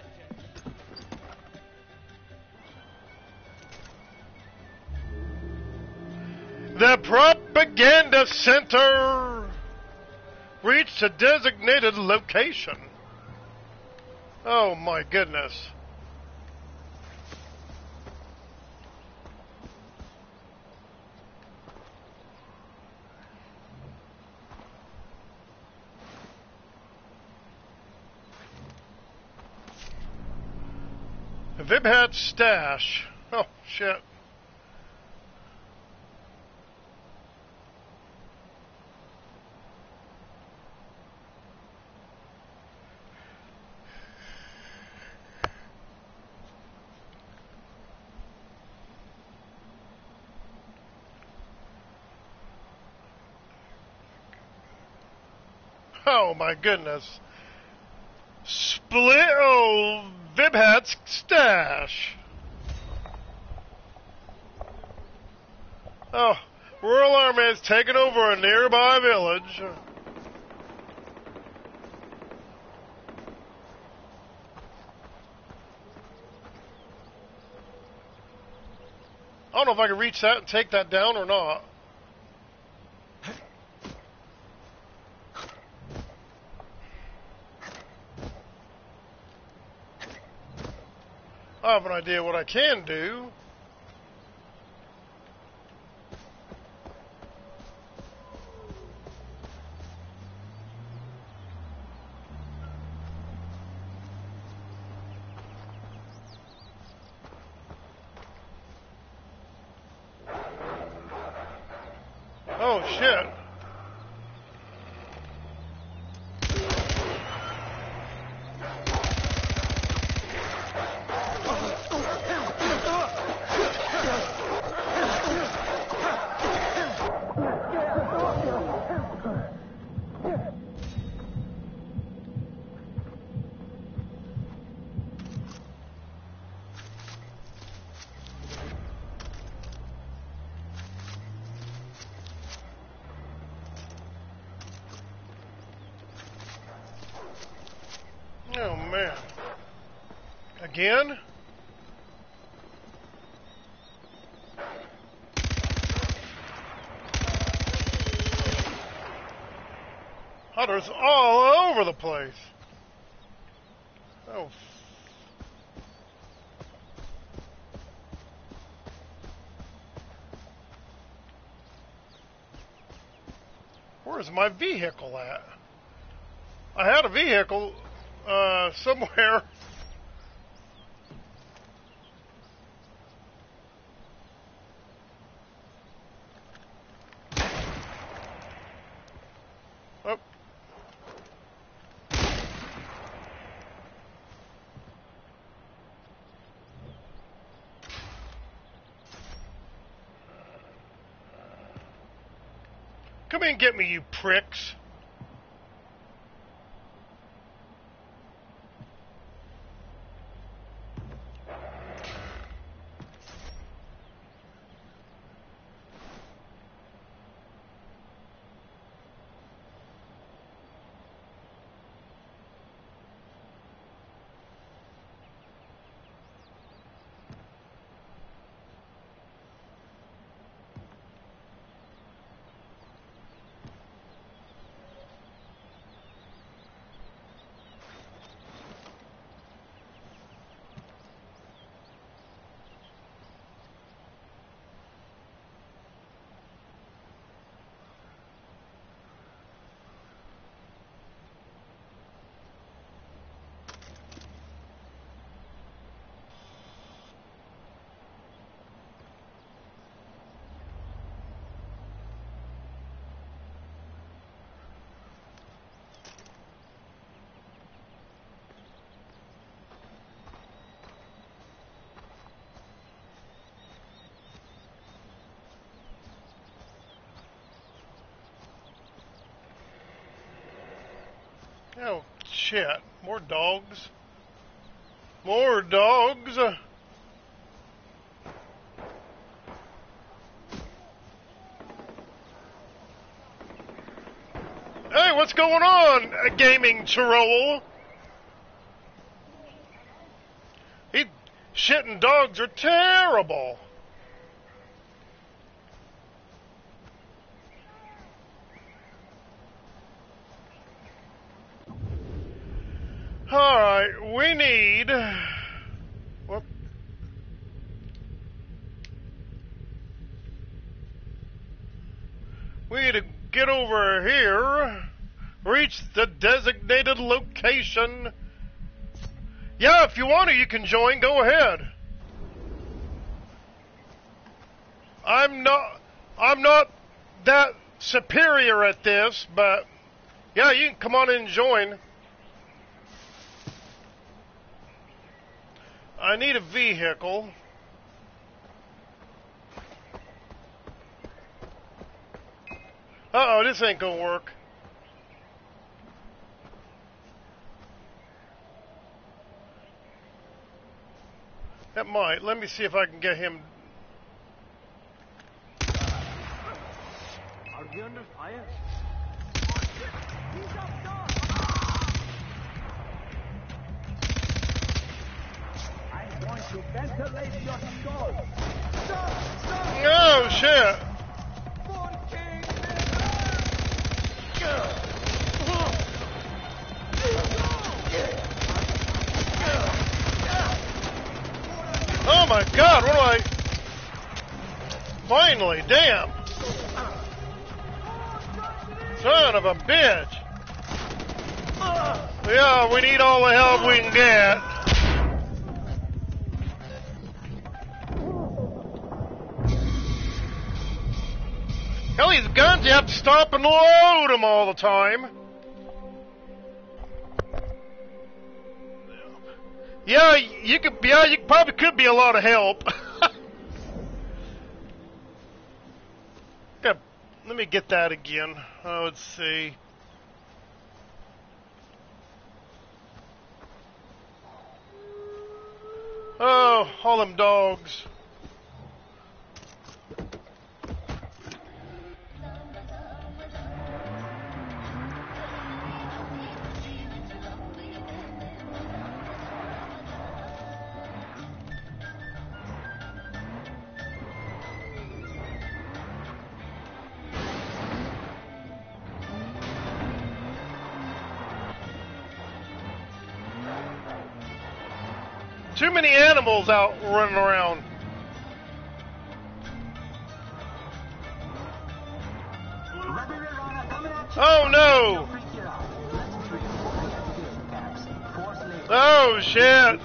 A: The propaganda center reached a designated location. Oh my goodness. Vibhat stash. Oh shit. Oh my goodness. Split oh Vibhat's stash. Oh, Royal Army has taken over a nearby village. I don't know if I can reach that and take that down or not. I have an idea what I can do. Oh, shit. Oh, man. Again? Others all over the place. Oh. Where's my vehicle at? I had a vehicle uh, somewhere. Oh. Come in and get me, you pricks. Oh, shit. More dogs. More dogs. Hey, what's going on, a gaming troll? He, shitting dogs are terrible. Alright, we need... Whoop. We need to get over here, reach the designated location. Yeah, if you want to, you can join. Go ahead. I'm not, I'm not that superior at this, but yeah, you can come on in and join. I need a vehicle. Uh-oh, this ain't gonna work. That might. Let me see if I can get him.
E: Are we under fire?
G: I'm going to ventilate your skull.
A: Oh, shit. Oh my God, what do I... Finally, damn. Son of a bitch. Yeah, we need all the help we can get. Hell, these guns, you have to stop and load them all the time. Yeah, you could. Yeah, you probably could be a lot of help. Yeah, let me get that again. Oh, let's see. Oh, all them dogs. Too many animals out running around. Oh no! Oh shit!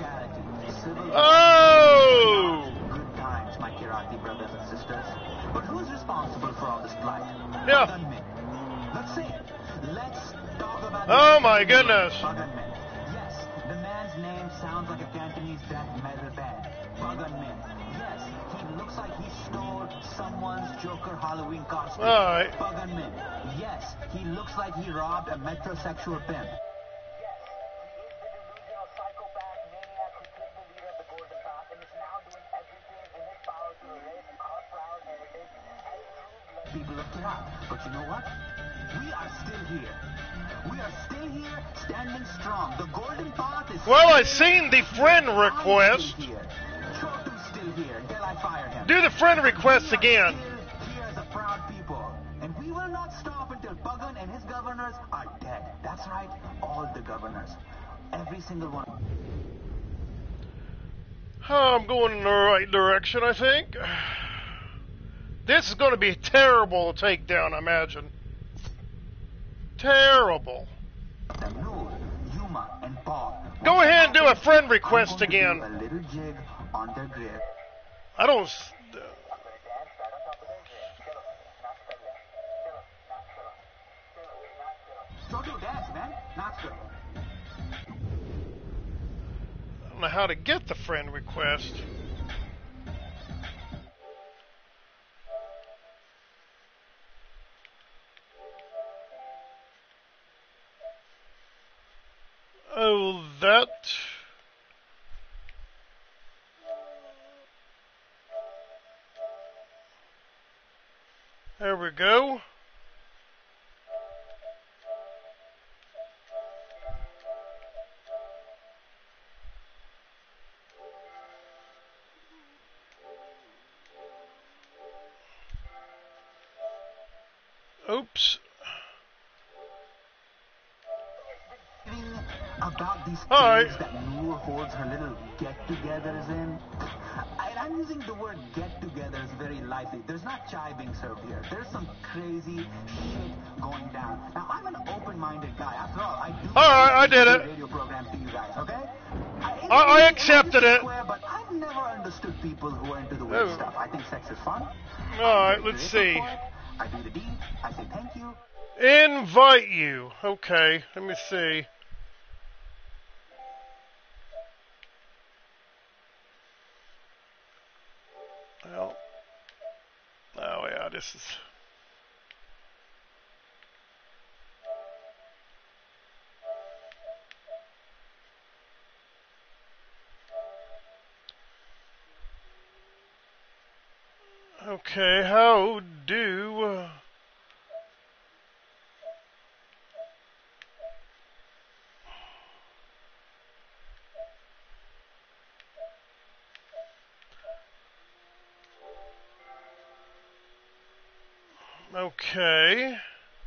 A: Oh!
G: Good times, my Kirati brothers and sisters. But who's responsible for all this blight?
A: Yeah.
G: Let's see. Let's talk about.
A: Oh my goodness!
G: Yes, the man's name sounds like a Cantonese death metal band. Paganmin. Yes, he looks like he stole someone's Joker Halloween costume.
A: All right.
G: Paganmin. Yes, he looks like he robbed a metrosexual pimp. People of Kirat. But you know what? We are still here. We are still here, standing strong. The golden path is.
A: Well, I seen the friend request.
G: Chotu's still here until I fire him.
A: Do the friend request again.
G: Here as a proud people, and we will not stop until Pagan and his governors are dead. That's right, all the governors, every single one.
A: Oh, I'm going in the right direction, I think. This is going to be terrible to take down, I imagine. Terrible.
G: Yuma, and Paul.
A: Go ahead and do a friend request again.
G: A little jig on their grip.
A: I don't. S-
G: Chotu, dance, man. Not good.
A: I don't know how to get the friend request. Oh, that. There we go. Oops.
G: About these
A: All right.
G: caves that Noor holds her little get-togethers in. I, I'm using the word get-togethers very lightly. There's not chai being served here. There's some crazy shit going down. Now, I'm an open-minded guy. After all, I do...
A: All right, I did it.
G: Radio program to you guys, okay? I,
A: I, I accepted it.
G: Square, but I've never understood people who are into the weird
A: Oh.
G: stuff. I think sex is fun.
A: All right, let's see.
G: I do the deed. I say thank you.
A: Invite you. Okay, let me see. Well, oh yeah, this is. Okay, how do. Uh, Okay.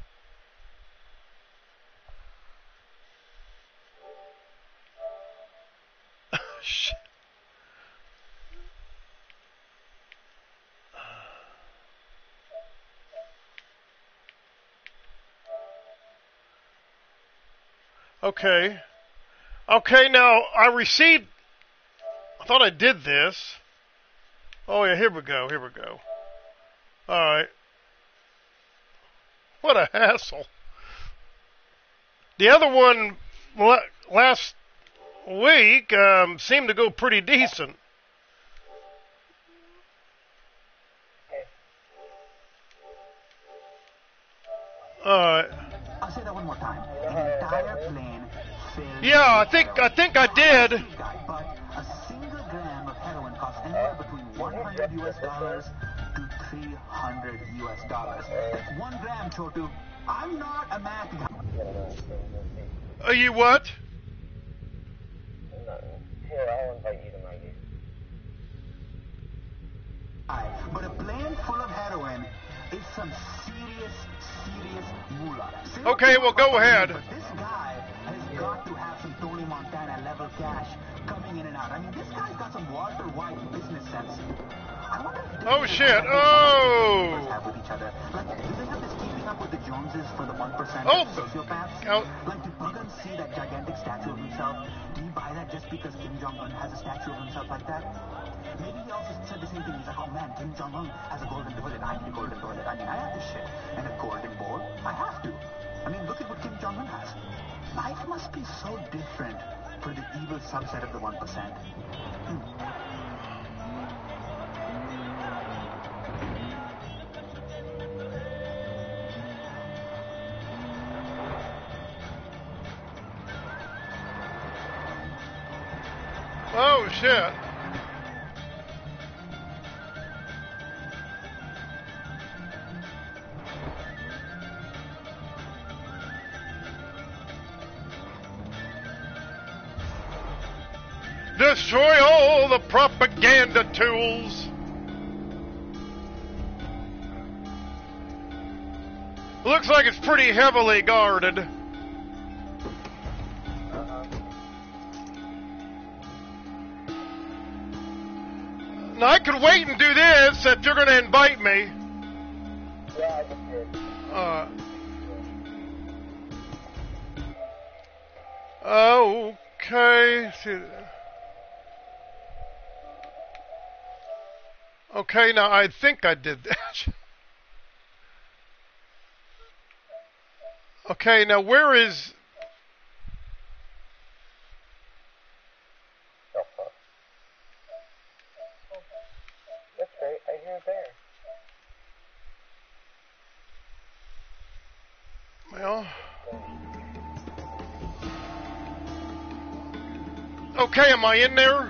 A: Shit. Okay. Okay, now I received. I thought I did this. Oh yeah, here we go. Here we go. All right. What a hassle. The other one la- last week um, seemed to go pretty decent. Alright.
G: I'll say that one more time. An entire plane filled
A: Yeah, I
G: with
A: think I
G: heroin.
A: think I did.
G: But a single gram of heroin costs anywhere between one hundred U S dollars to three hundred U S dollars. That's one gram, Chotu. I'm not a math guy.
A: Are you what?
I: Here, I'll invite you to my game.
G: But a plane full of heroin is some serious, serious moolah. Say
A: Okay,
G: what you
A: well, go
G: want about
A: ahead.
G: me, but this guy has got to have some Tony Montana level cash coming in and out. I mean, this guy's got some Walter White business sense. I wonder if
A: Oh,
G: this is
A: shit.
G: what
A: Oh.
G: people have with each other. Like, do they have this keeping up with the Joneses for the one percent
A: Oh.
G: sociopaths?
A: Oh.
G: Like, do Pagan see that gigantic statue of himself? Do you buy that just because Kim Jong-un has a statue of himself like that? Maybe he also said the same thing. He's like, oh man, Kim Jong-un has a golden toilet. I need a golden toilet. I mean, I have this shit. And a golden bowl. I have to. I mean, look at what Kim Jong-un has. Life must be so different for the evil subset of the one percent. Hmm.
A: Oh, shit. Destroy all the propaganda tools. Looks like it's pretty heavily guarded. Now, I could wait and do this if you're going to invite me.
I: Yeah, I just did.
A: Uh, okay. See. Okay, now I think I did that. Okay, now where is...
I: Oh, fuck. That's great. I hear it there.
A: Well... Okay, am I in there?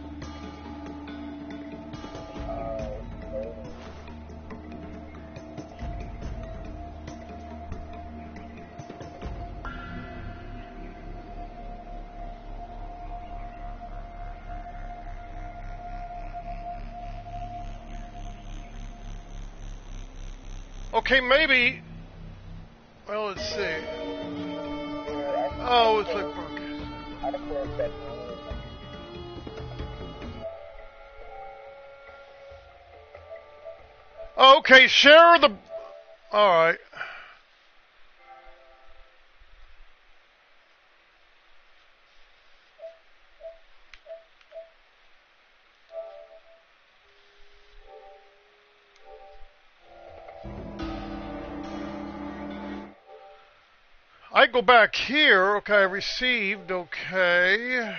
A: Okay, maybe... Well, let's see. Oh, it's like... Okay, share the... Alright. I go back here. Okay, I received. Okay.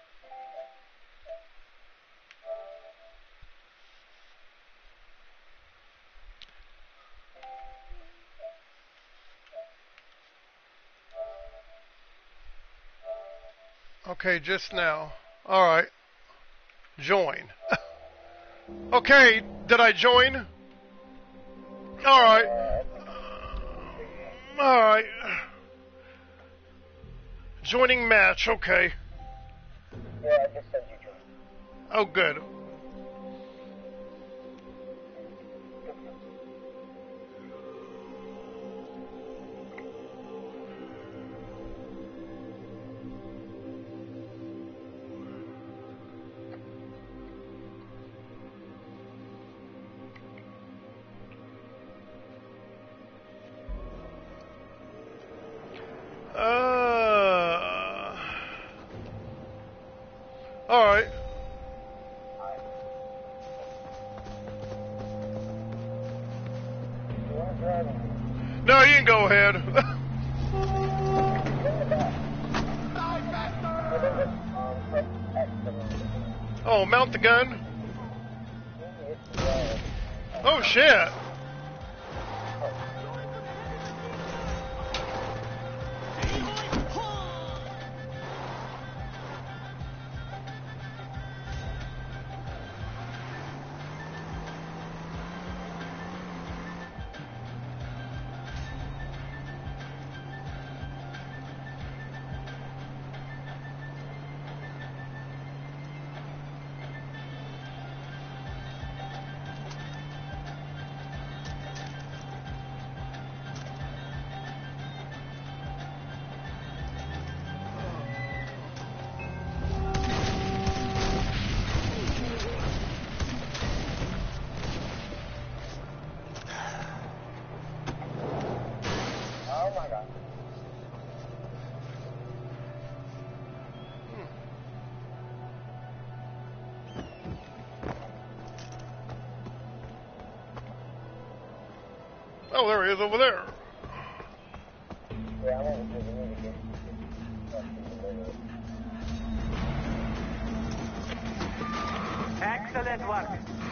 A: Okay, just now. All right. Join. Okay, did I join? All right. All right. Joining match, okay.
I: Yeah, I just said you joined.
A: Oh, good. Uh, all right.
I: I,
A: No, you can go ahead. Oh, mount the gun. Oh, shit. Oh, there he is over there.
E: Excellent work.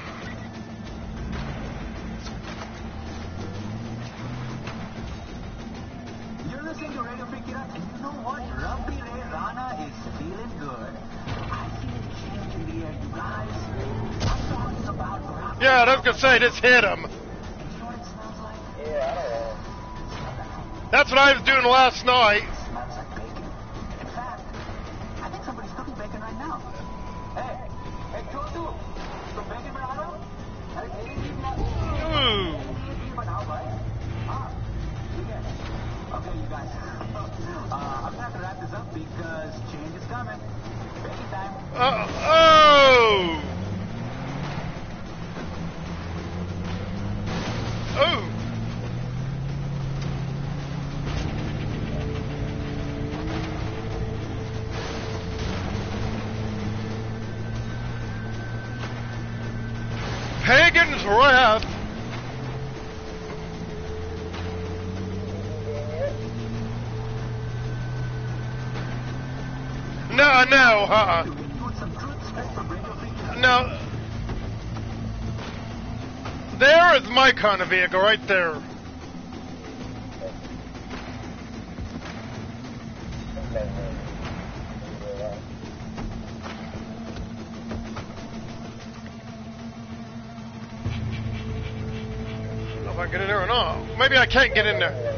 G: You're listening to Radio Free Kira, and you know what? Rabbi Ray Rana is feeling good. I feel a change in the air, you guys. I'm talking about Rabbi.
A: Yeah, I was gonna say, just hit him.
G: And you know what it smells like?
I: Yeah, I don't know.
A: That's what I was doing last night.
G: It smells like bacon. In fact, I think somebody's cooking bacon right now. Hey, hey, Chotu, some bacon banana? Hey, hey,
A: Ooh.
G: Okay, you guys. Uh, I'm gonna have to wrap this up because change is coming. Bacon time.
A: Uh, oh! Oh! Pagan's Wrath! No, no, uh-uh. No. There is my kind of vehicle, right there. I don't know if I can get in there or not. Maybe I can't get in there.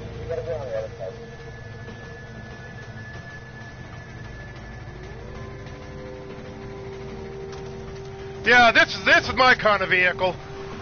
A: Yeah, this is this is my kind of vehicle.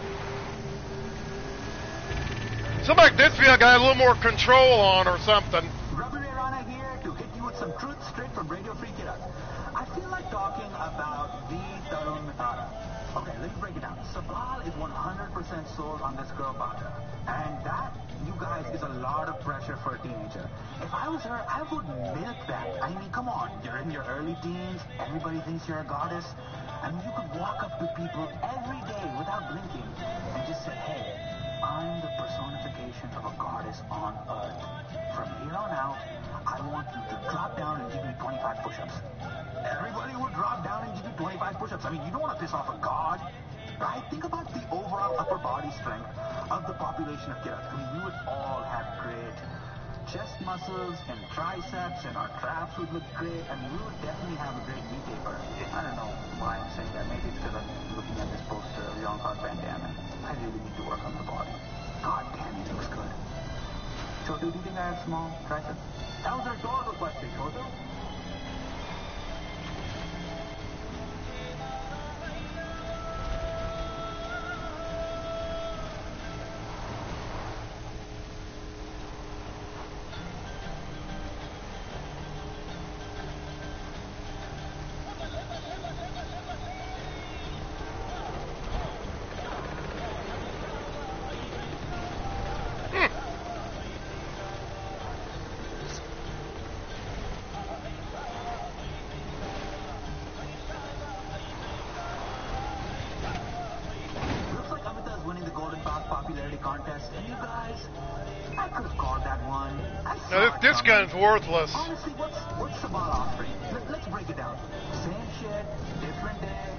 A: Something like this vehicle I have a little more control on or something.
G: Rabbi Ray Rana here to hit you with some truth straight from Radio Free Kira. I feel like talking about the Tarun Mitara. Okay, let me break it down. Sabal is one hundred percent sold on this girl Bata. And that, you guys, is a lot of pressure for a teenager. If I was her, I would milk that. I mean, come on, you're in your early teens, everybody thinks you're a goddess. I mean, you could walk up to people every day without blinking and just say, hey, I'm the personification of a goddess on earth. From here on out, I want you to drop down and give me twenty-five push-ups. Everybody would drop down and give you twenty-five push-ups. I mean, you don't want to piss off a god, right? Think about the overall upper body strength of the population of Kirat. I mean, you would all have great chest muscles and triceps, and our traps would look great. I mean, we would definitely have a great knee taper. I don't know why I'm saying that. Maybe it's because I'm looking at this poster of Jean-Claude Van Damme. I really need to work on the body. God damn, he looks good. Chotu, do you think I have small triceps? That was a rhetorical question, Chotu. contest. You guys, I could have called that one. I
A: Now,
G: saw
A: this,
G: it
A: this
G: coming.
A: gun's worthless.
G: Honestly, what's what's the ball offering? Let, let's break it down. Same shit, different day.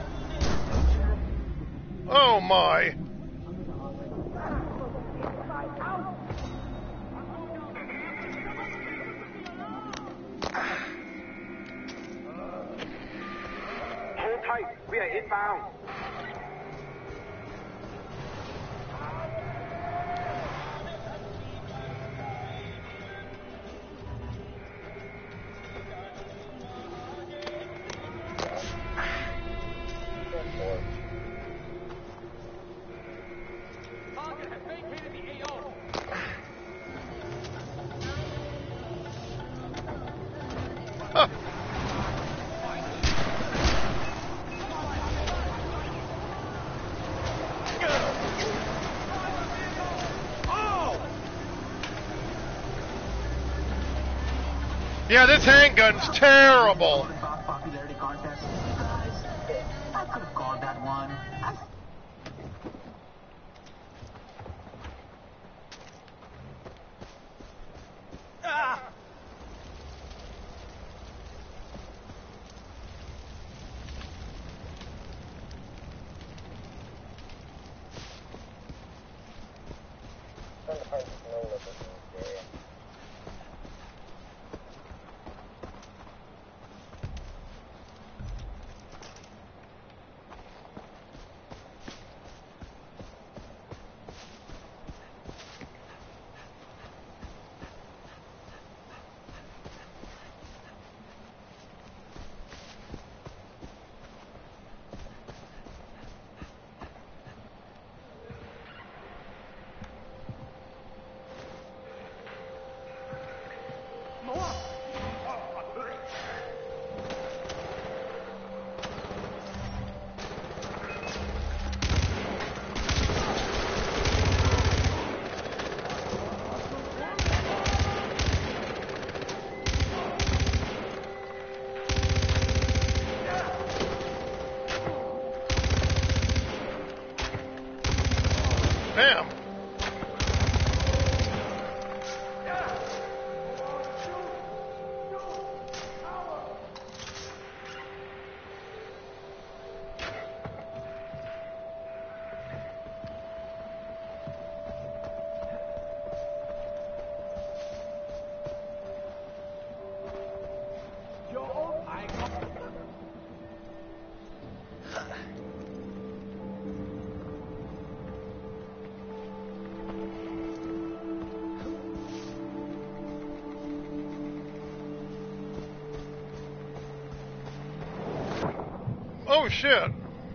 A: Oh, my.
E: Hold tight. We are inbound.
C: Target has vacated the A O.
A: Huh. Yeah, this handgun's terrible.
G: Popularity contest. You guys, I could have called that one. I
A: Damn. Oh, shit.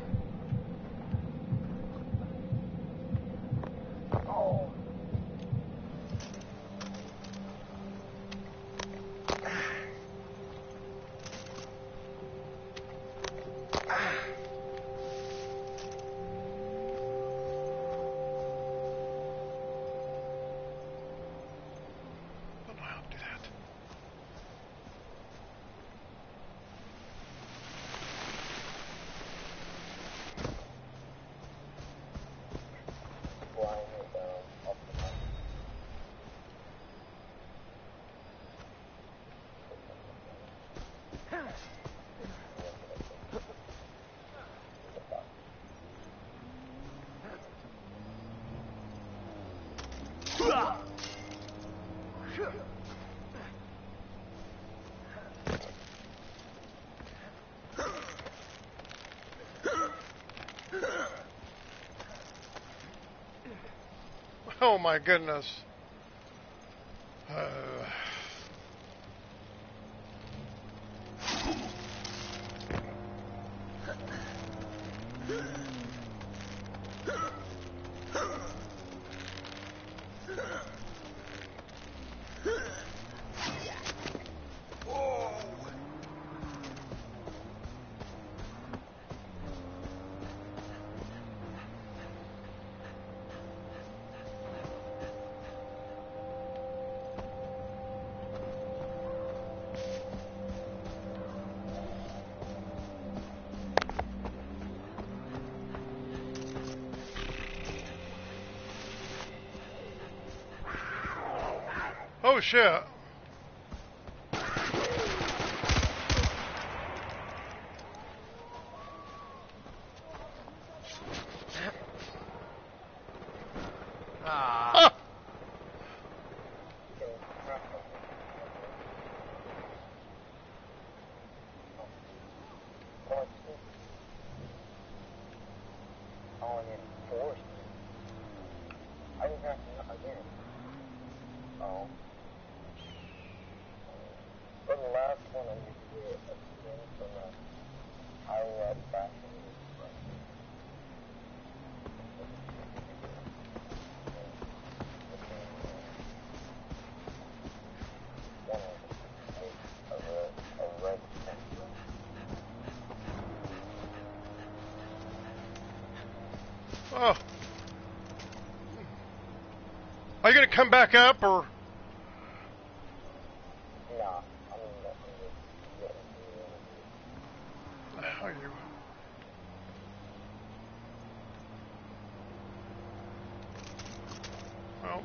A: Oh my goodness. Uh... Oh shit.
J: Ah.
I: On enforcement. I didn't have to again. Oh. For the last one, I used to do a spin from a high up back in the one of a, a red pencil.
A: Oh. Are you gonna come back up or?
I: Nah, I mean, that's
A: Are you? Well.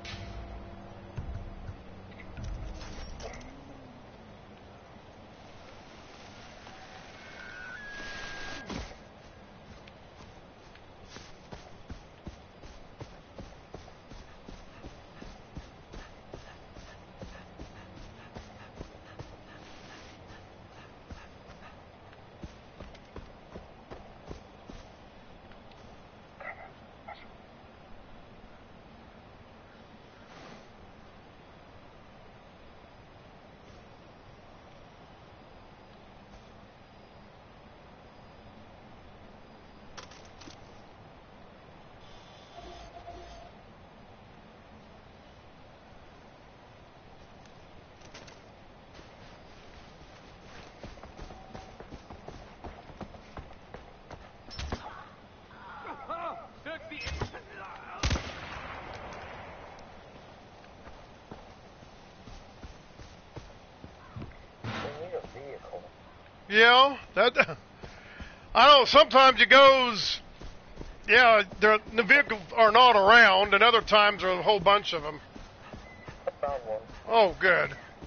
A: Yeah, that. I know. Sometimes it goes. Yeah, the vehicles are not around, and other times there are a whole bunch of them.
I: I found one.
A: Oh, good.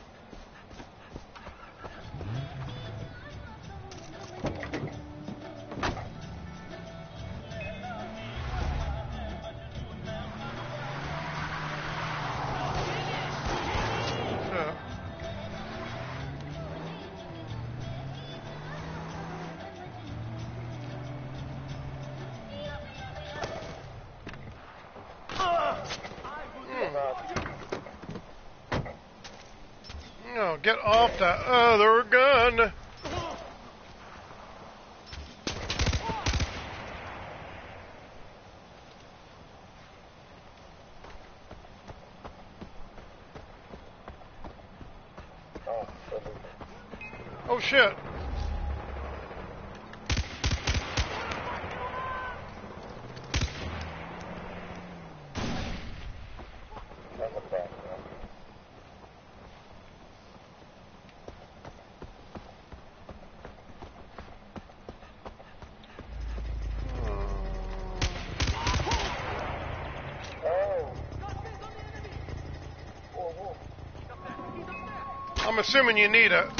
A: No, get off that other gun. Oh shit. I'm assuming you need it.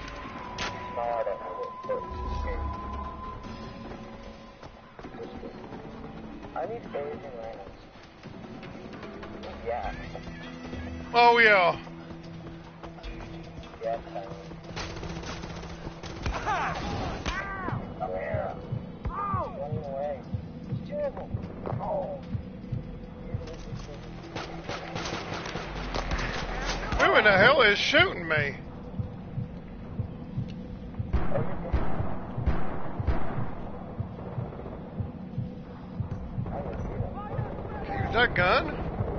I: I need Asian Reynolds. Yeah.
A: Oh yeah.
I: Yeah, come here. Oh! Running away. It's terrible. Oh.
A: Who in the hell is shooting me? Use that gun?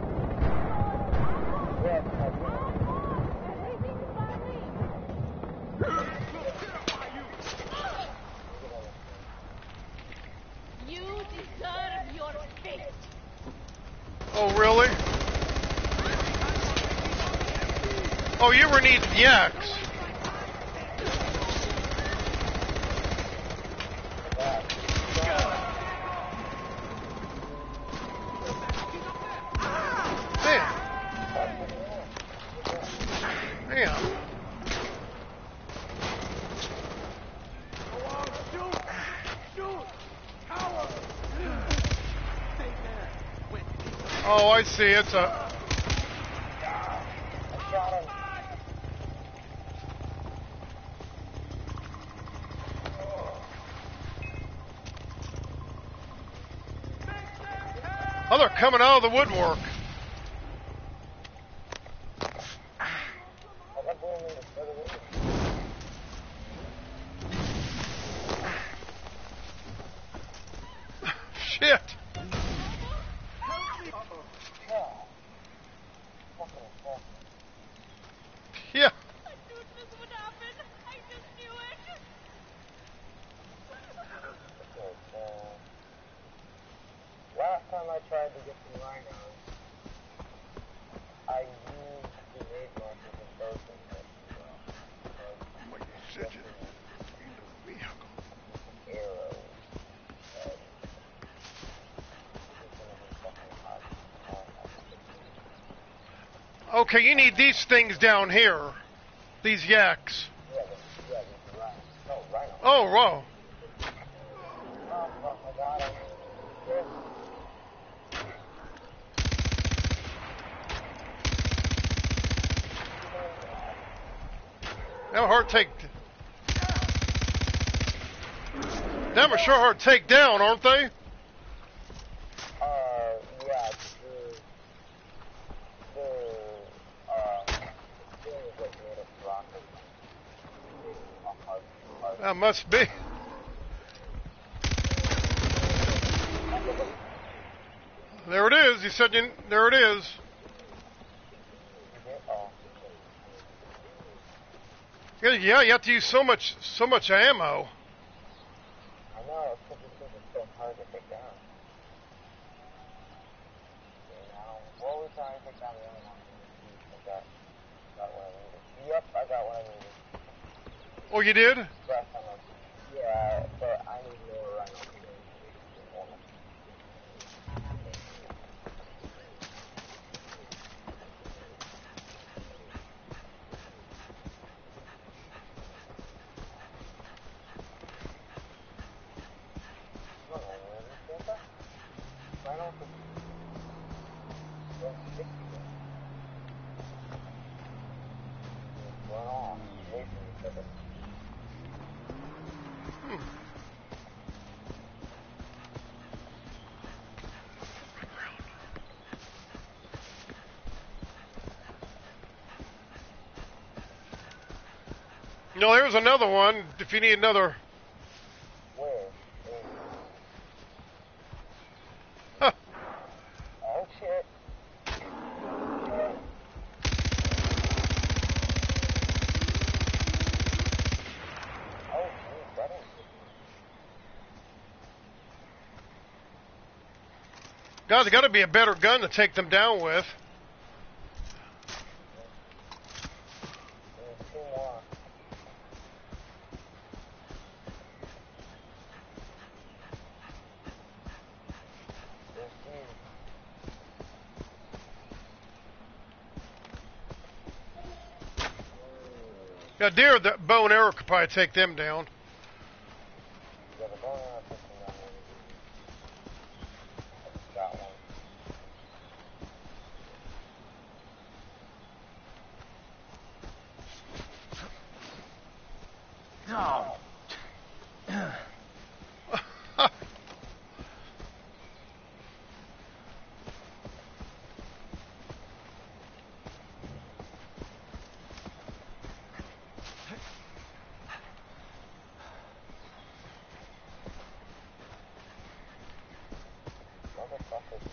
F: You deserve your fate.
A: Oh, really? Oh, you were needing yaks. Man. Oh, I see. It's a...
I: I shot him.
A: Oh, they're coming out of the woodwork.
I: I got blown in the other way.
A: Shit. Yeah.
F: I knew this would happen. I just knew it.
I: Okay, so last time I tried to get some rhinos, I used grenade launchers and those things as well. So,
A: Like fidget in the vehicle.
I: arrows. And this is gonna be fucking hard. hard, hard.
A: Okay, you need these things down here. These yaks.
I: Yeah, but, yeah, these are rhinos. No, rhinos.
A: Oh, whoa.
I: Oh, fuck, I got him. Yes.
A: That hard take. Them are sure hard to take down, aren't they?
I: Uh, yeah, the, the, uh, thing is like made of rock or something. Hard, hard.
A: That must be. There it is. You said you, there it is.
I: Oh.
A: Yeah, yeah, you have to use so much, so much ammo.
I: I know, it's because this thing is so hard to take down. Okay, now, what was trying to take down the other one? I got, got what I needed. Yep, I got what I needed.
A: Oh, you did?
I: Last time I, yeah, but I need more rhino.
A: No, there's another one. If you need another.
I: Where?
A: Huh.
I: Oh shit. Oh, geez, that is...
A: God, there's got to be a better gun to take them down with.
I: There's two more. There's two.
A: Yeah, deer, the bow and arrow could probably take them down.
I: Yeah, the bone arrow takes me down there. I just got one.
G: No.
I: Motherfucker.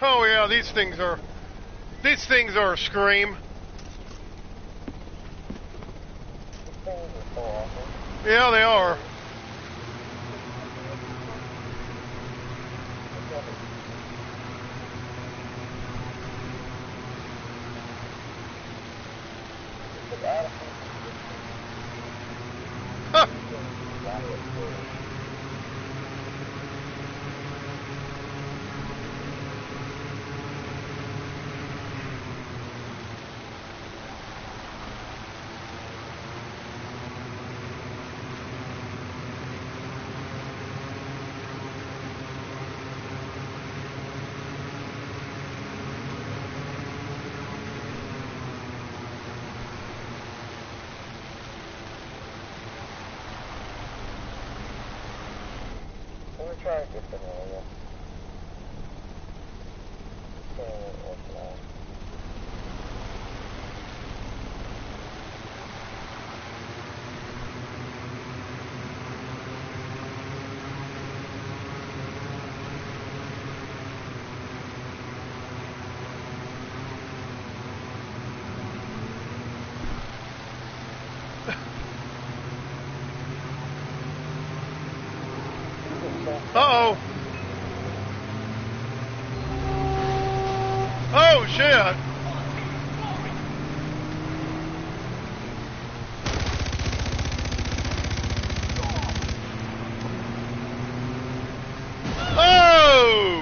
A: Oh yeah, these things are, these things are a scream.
I: These things are so awful.
A: Yeah, they are. Huh.
I: Let me try a different area. Okay, what's that?
A: Uh-oh. Oh, shit. Oh!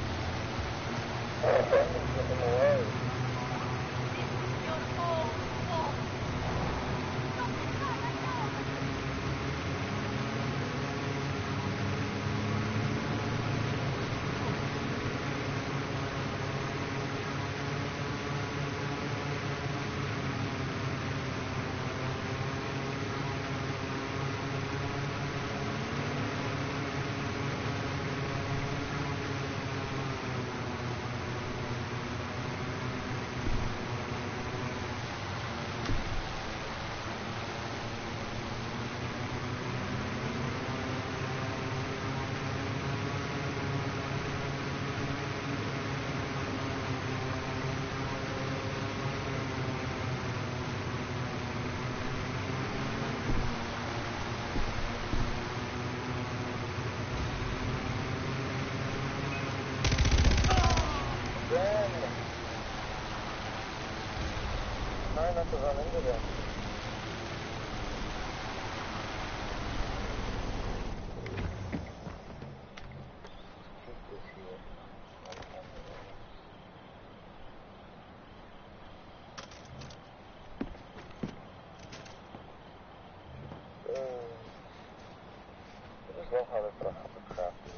A: Try not to run into them. Keep this here. Uh, I just love how they put a hovercraft in.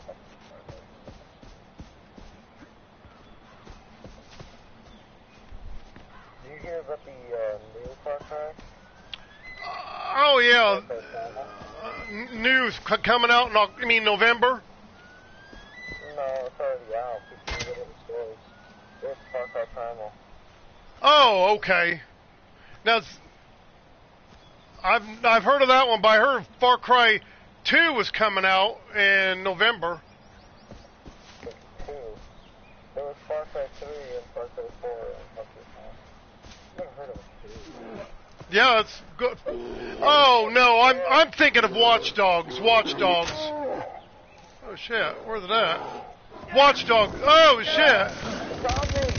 A: Did you hear about the uh, new Farcry? Oh, yeah. Uh, news c- coming out in, Oc- I mean, November?
I: No, it's already out. People can get it in stores. It's Farcry Primal.
A: Oh, okay. Now, s- I've I've heard of that one, but I heard Far Cry two was coming out in November.
I: It's two. There was Far Cry three and Far Cry four and Far Cry five. Never heard of it two.
A: Yeah, it's good. Oh no, I'm I'm thinking of Watch Dogs. Watch Dogs. Oh shit, where's it at? Watch Dogs. Oh shit.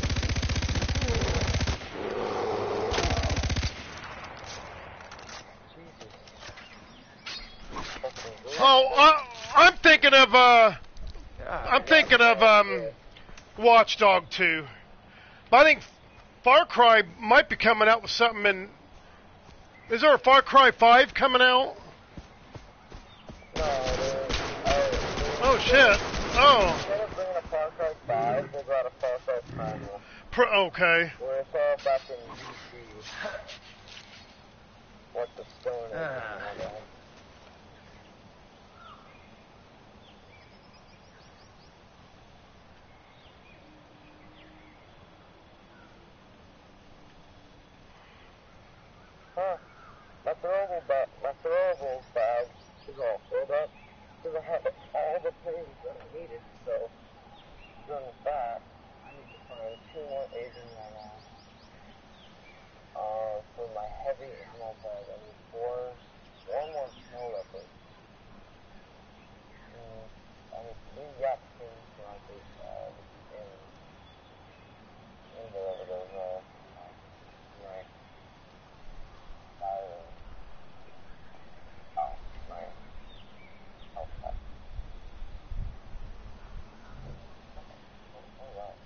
A: Oh, I, I'm thinking of uh, I'm thinking of um, Watch Dog two. But I think Far Cry might be coming out with something in. Is there a Far Cry five coming out?
I: No, uh,
A: oh shit! Oh.
I: Instead of bringing a Far Cry five, they brought a Far Cry Primal.
A: Pro- okay.
I: Where it's all back in D C. What the stone is. Uh. Huh. My throwable bag, my throwable bag is all filled up because I have all the things that I needed, so I'm done with that. and two more aging ammo. Uh, for my heavy ammo bag, I need four, four more snow leopards. Mm, I need three yak things for my base bag, and, and whatever those are. My fire. Oh, my health pack. Oh, wow.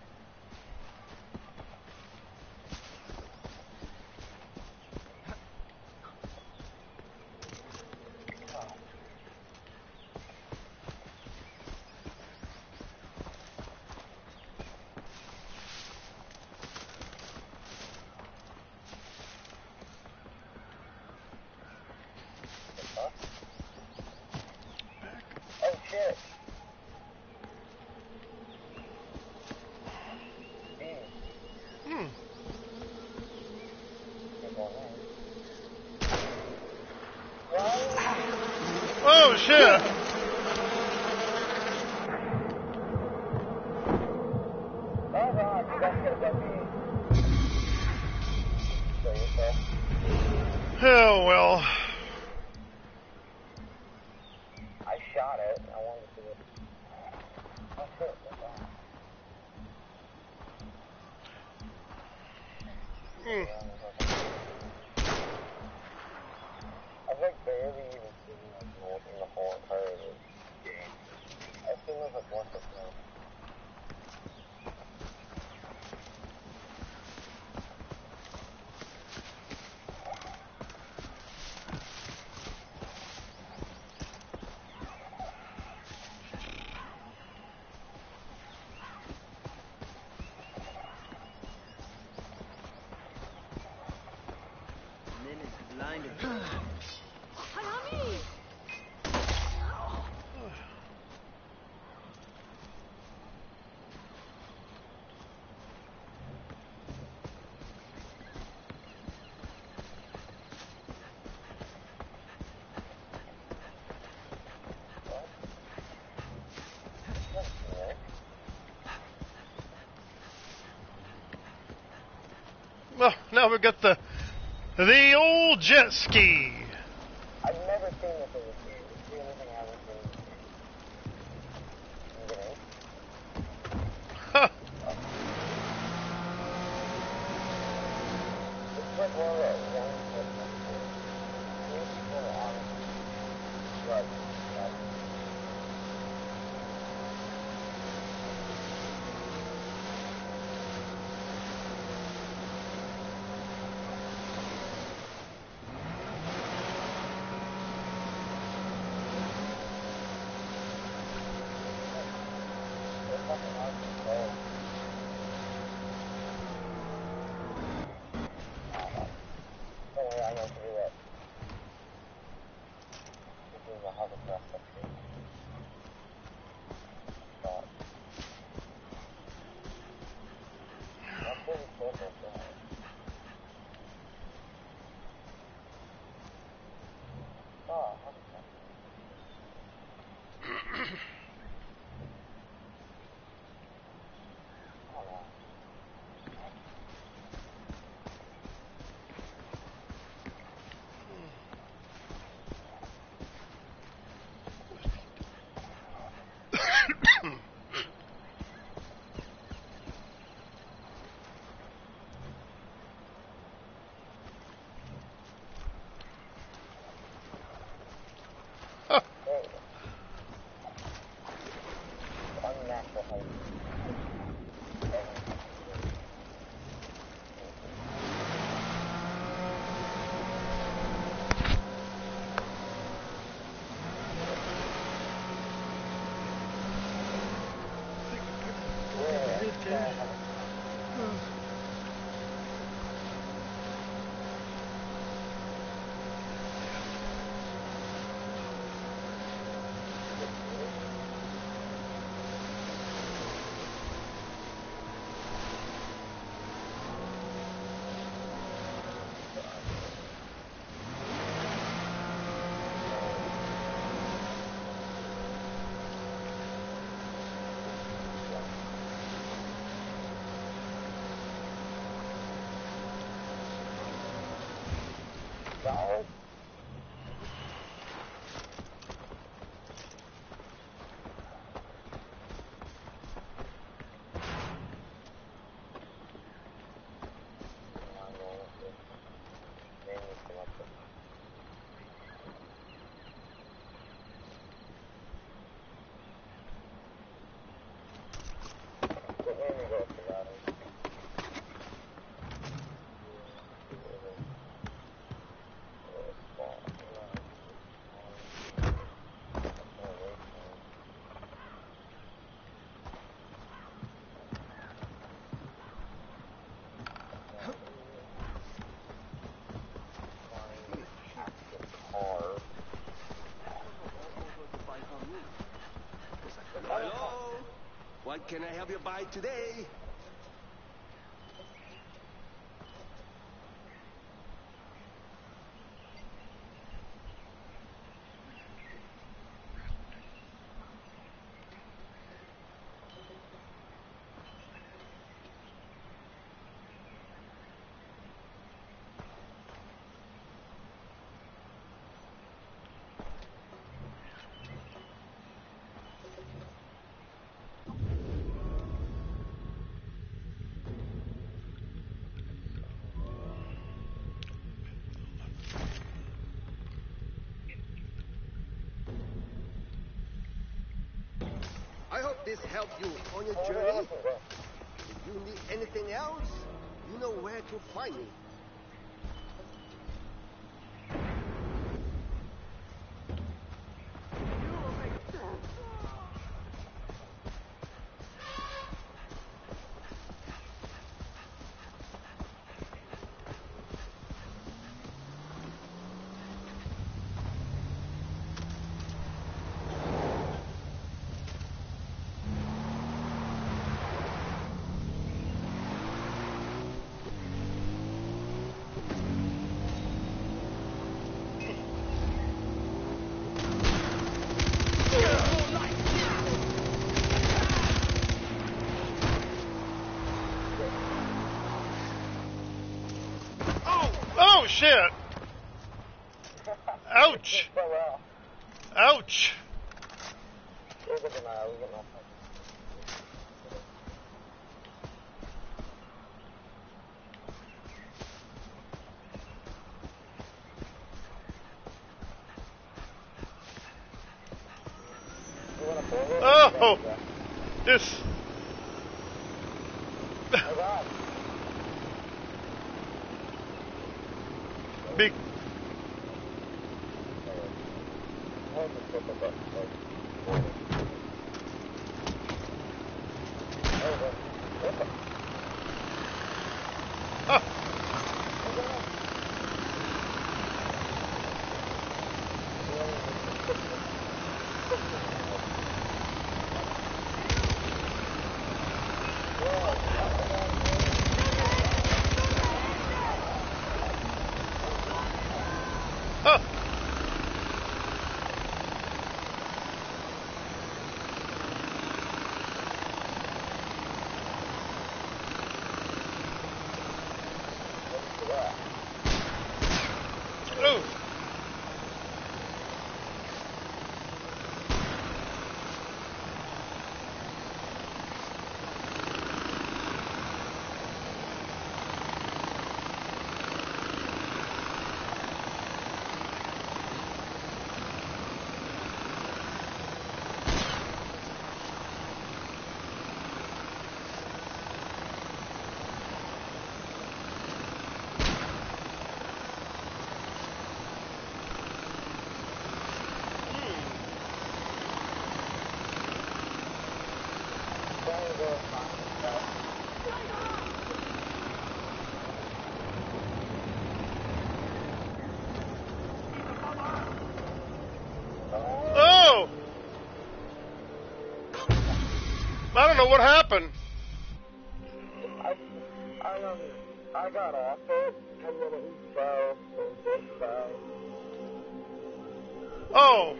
I: Oh shit!
A: Hmm. Oh shit!
I: Oh god, you guys could have got me. Show yourself.
A: Oh well.
I: I shot it. I wanted to see it. Oh shit, what's that?
A: Hmm.
I: I've like barely even seen like mold in the whole entire game. I've seen those like once or twice.
A: Well, now we've got the the old jet ski.
I: I've never seen this in this game. It's the only thing I haven't seen in this game.
A: Huh.
I: It's like one of those ones that three people on but yeah. They're fucking hard to control. Don't worry, I know how to do that. This is a hovercraft section. Stop. That's really close right there. Oh, hovercraft. Oh no.
A: Huh.
I: There we go. Unnatural height.
B: What can I help you buy today?
J: I hope this helps you on your journey. If you need anything else, you know where to find me.
A: Oh, shit! Ouch! Ouch! Oh! This... Big... Ah. Huh. Ooh. Oh! I don't know what happened.
I: I, I, um, I got off it, and then it fell, and it fell.
A: Oh.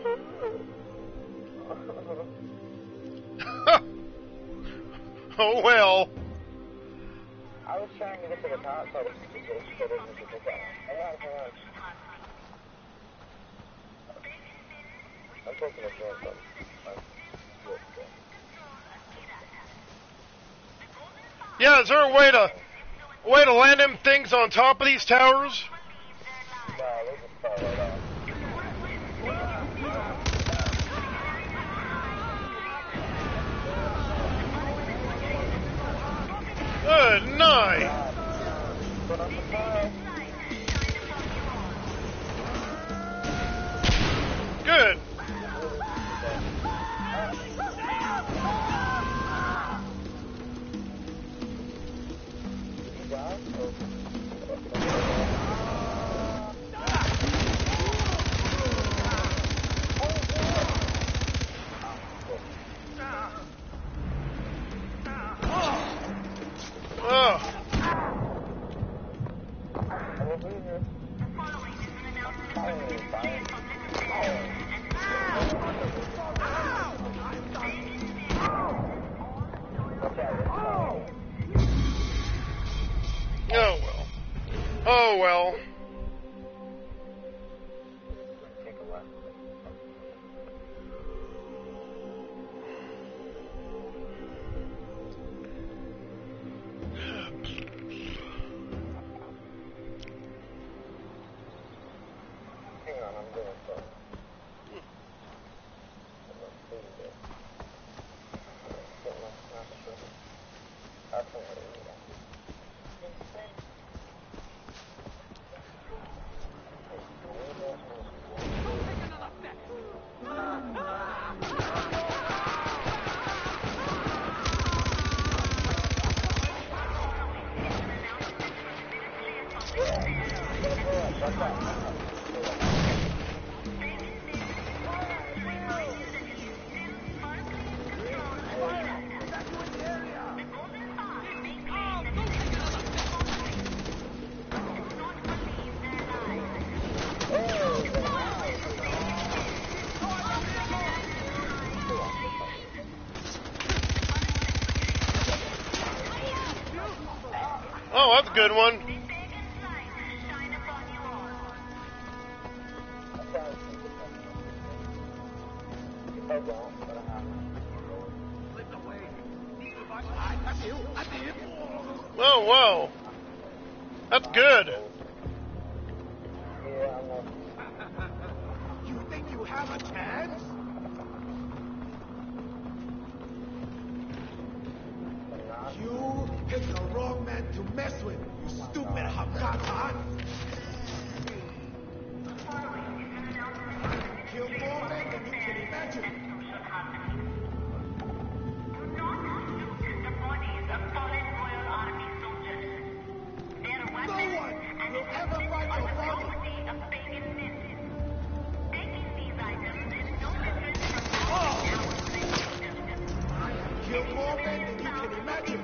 A: Oh well.
I: I was trying to get to the top, so I was just getting to the top. Hang on, hang on. I'm taking a chance on
A: Yeah, is there a way to a way to land them things on top of these towers?
I: No, they just fall right off.
A: Good night. Good. Oh well.
I: Take a left. Hang on, I'm doing so.
A: Oh, that's a good one. Oh, whoa. That's good.
J: You think you have a chance? You picked the wrong man to mess with, you stupid Hakata! Kill more men than you can imagine! No one will ever find your body! Kill more men than you can imagine!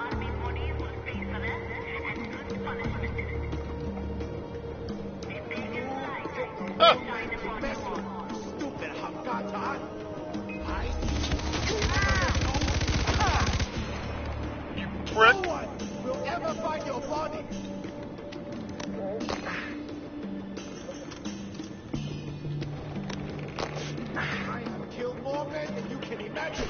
A: Huh.
J: Stupid Hakata! I
A: You prick.
J: No one will ever find your body! I have killed more men than you can imagine!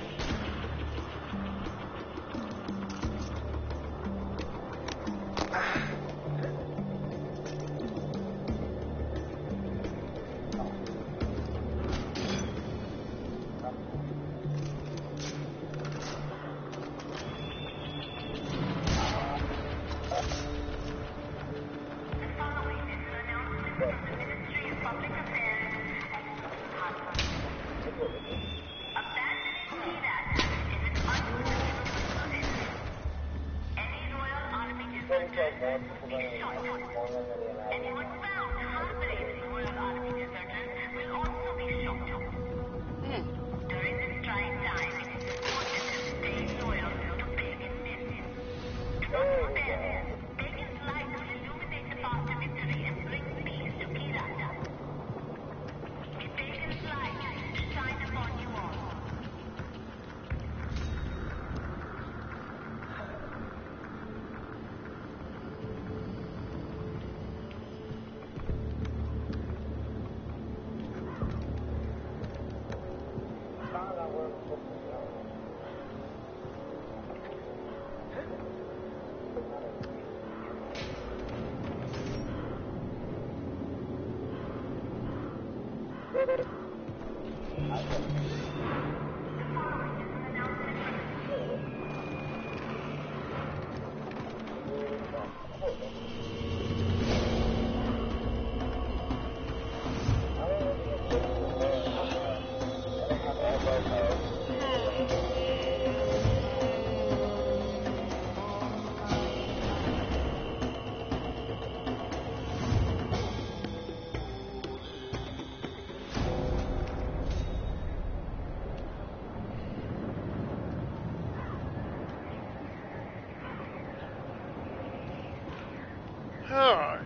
A: Alright.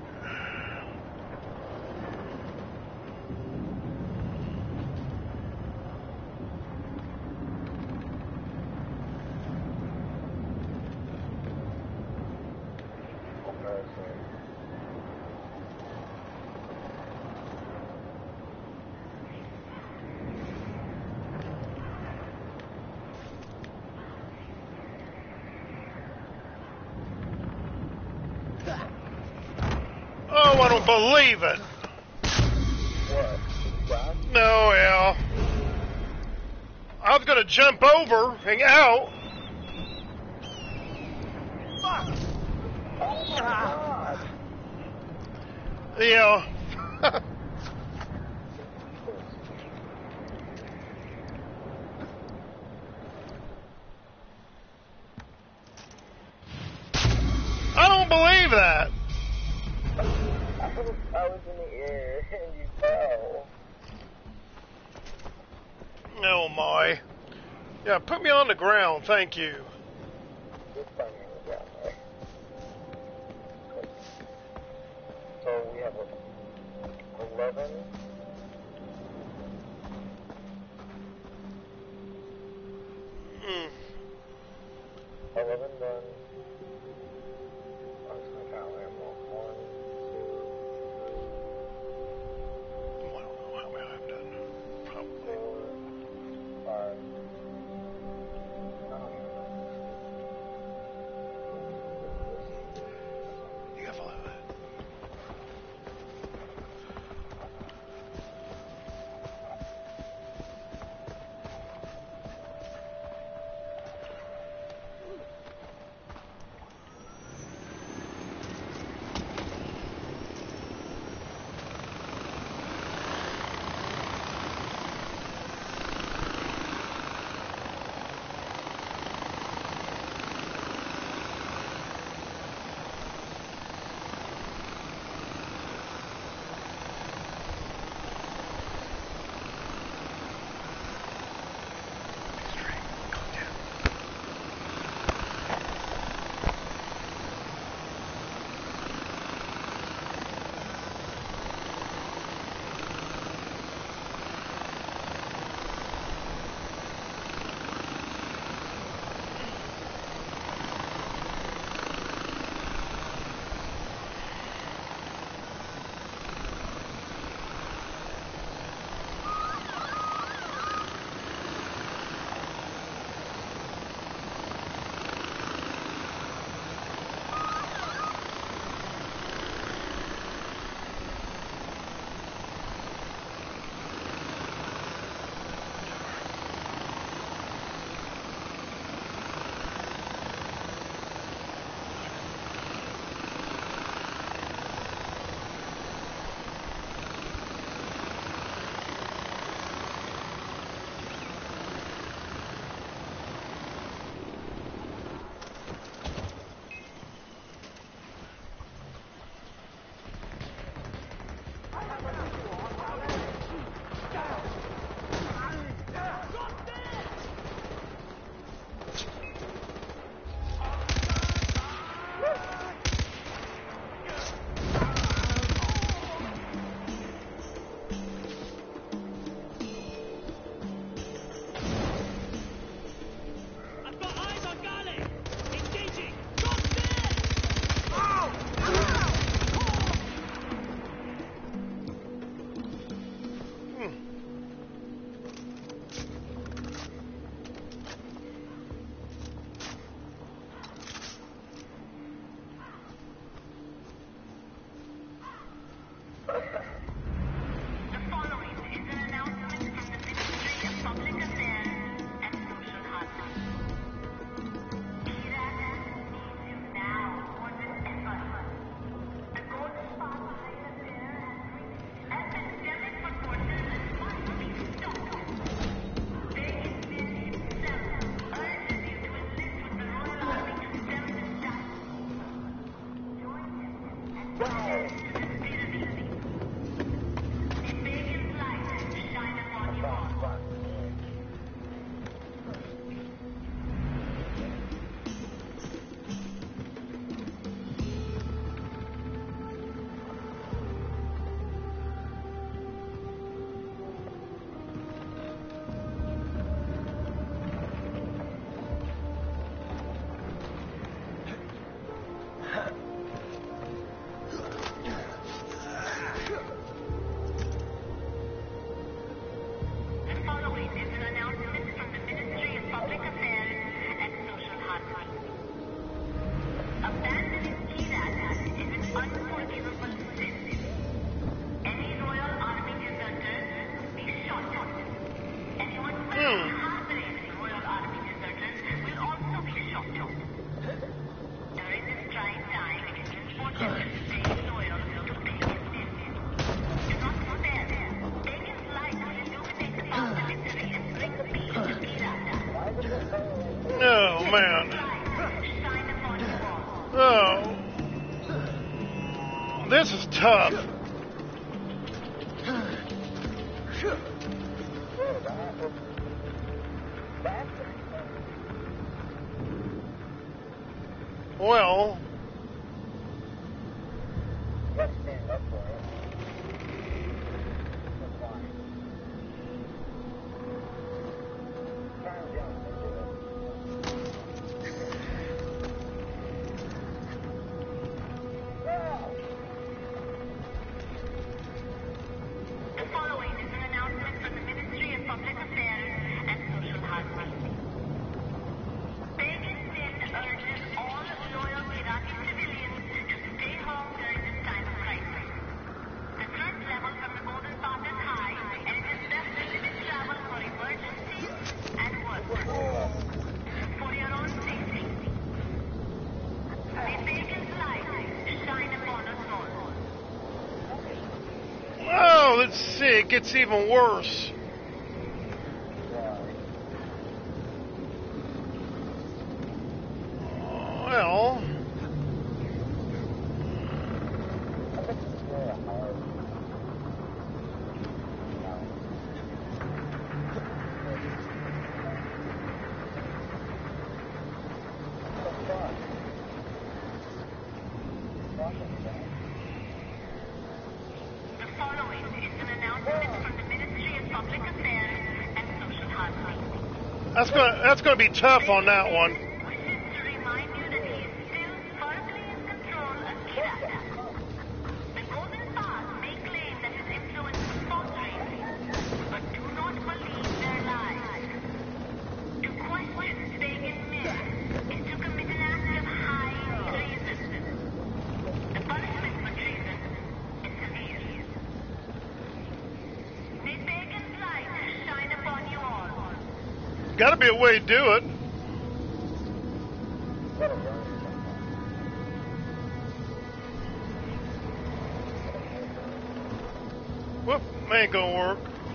A: believe it.
I: What?
A: No, yeah. I was gonna jump over, hang out.
C: Fuck!
I: God.
A: Yeah. I don't believe that.
I: I was, I was in the air and you fell.
A: Oh my. Yeah, put me on the ground, thank you.
I: Just find me on the ground there. So we have a eleven.
A: Hmm.
I: eleven done. I'm just gonna count ammo. One,
A: I don't know how many I've done. Probably.
I: four, five. I don't even know.
A: You gotta follow that. man. Oh. This is tough. Well,
I: Let's stand up for it. That's fine. Turn down and do it.
D: The following is an announcement from the Ministry of Public Affairs and Social Harmony. Begin Sin urges all loyal Iraqi civilians to stay home during this time of crisis. The threat level from the Golden Path is high, and it is best to limit travel for emergencies and work. For your own safety. May Pagan's light shine upon us all.
A: oh, let's see. It gets even worse. Well,
D: The following is an announcement from the Ministry of Public Affairs and Social Harmony.
A: that's gonna that's gonna be tough on that one.
D: Wishes to remind you that he is still firmly in control of Iraq. The Golden Path may claim that his influence was faltering, but do not believe their lies. To question Pagan men is to commit an act of high treason. The punishment for treason is severe. May Pagan's light shine upon you all.
A: Got to be a way to do it. Whoop, ain't gonna work.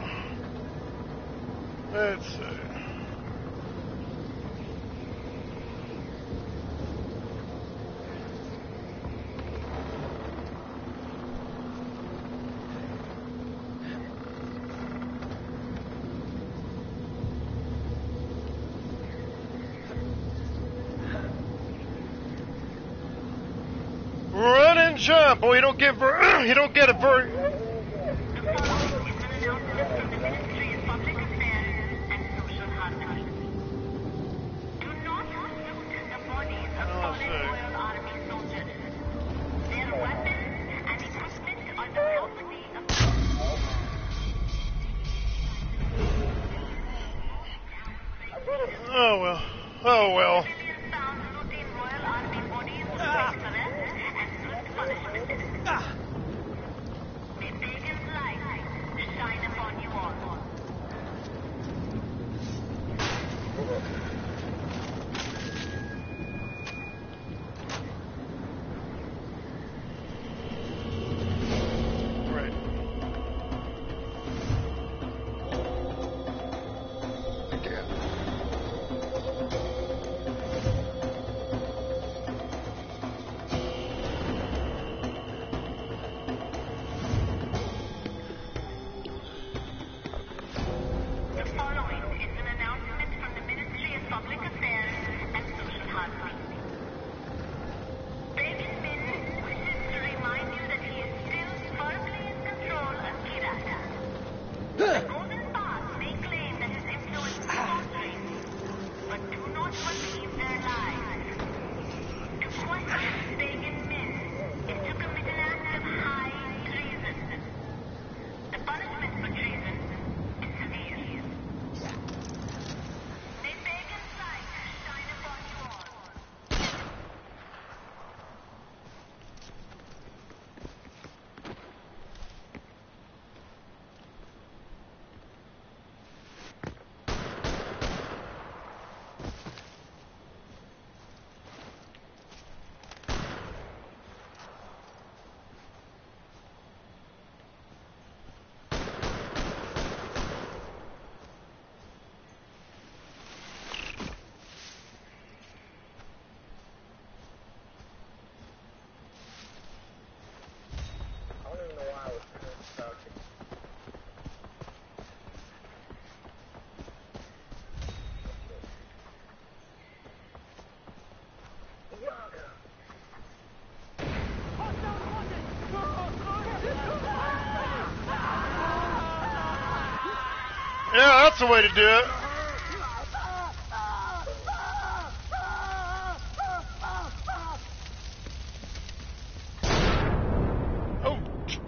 A: Let's see. Run and jump. Oh, you don't get ver- you don't get a ver-
D: The following is an announcement from the Ministry of Public Affairs and Social Harmony. Do not loot the bodies of
A: Oh,
D: fallen
A: shit.
D: Royal Army soldiers. Their weapons and equipment are the property of
A: Oh well. Oh well.
D: civilians found looting Royal Army bodies will face arrest and swift punishment. May Pagan's light shine upon you all.
A: Right. Again. That's the way to do it. Oh.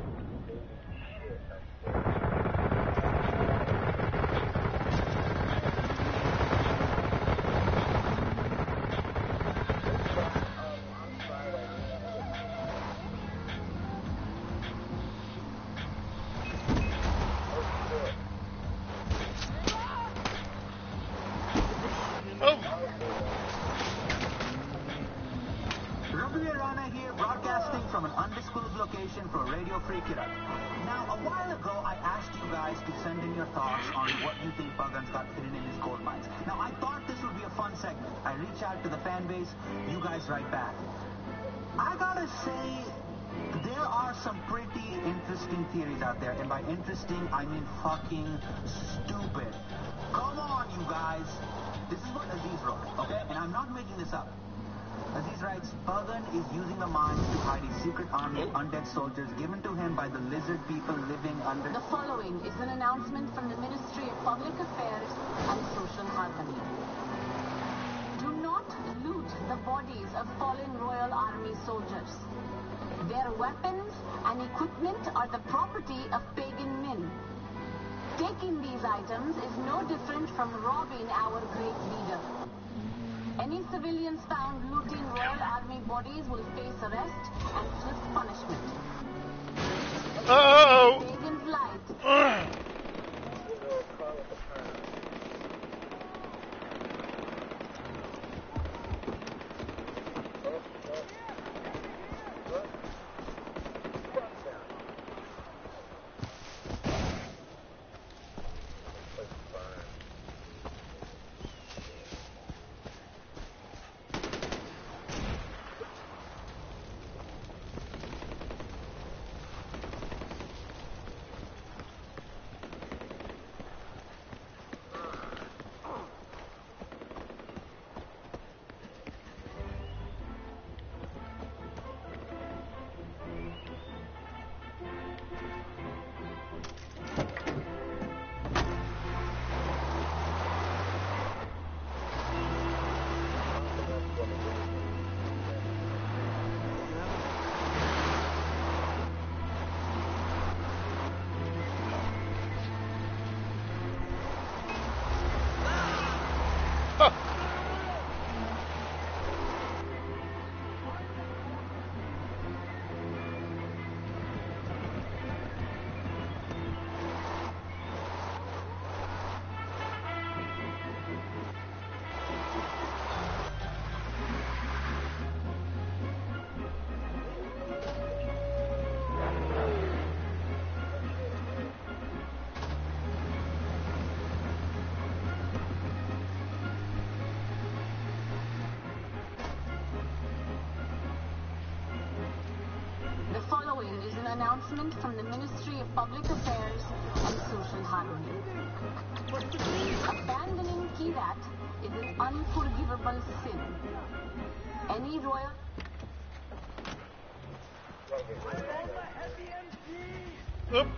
G: Broadcasting from an undisclosed location for Radio Free Kira. Now, a while ago, I asked you guys to send in your thoughts on what you think Buggun's got hidden in his gold mines. Now, I thought this would be a fun segment. I reach out to the fan base, you guys write back. I gotta say, there are some pretty interesting theories out there, and by interesting, I mean fucking stupid. Come on, you guys. This is what Aziz wrote, okay? And I'm not making this up. Aziz writes, Buggun is using the mines to hide a secret army of undead soldiers given to him by the lizard people living under...
F: The following is an announcement from the Ministry of Public Affairs and Social Harmony. Do not loot the bodies of fallen Royal Army soldiers. Their weapons and equipment are the property of pagan men. Taking these items is no different from robbing our great leader. Any civilians found looting Royal Army bodies will face arrest and swift punishment.
A: Oh!
F: Pagan's light. The following is an announcement from the Ministry of Public Affairs and Social Harmony. Abandoning Kirat is an unforgivable sin. Any royal...
A: Oop.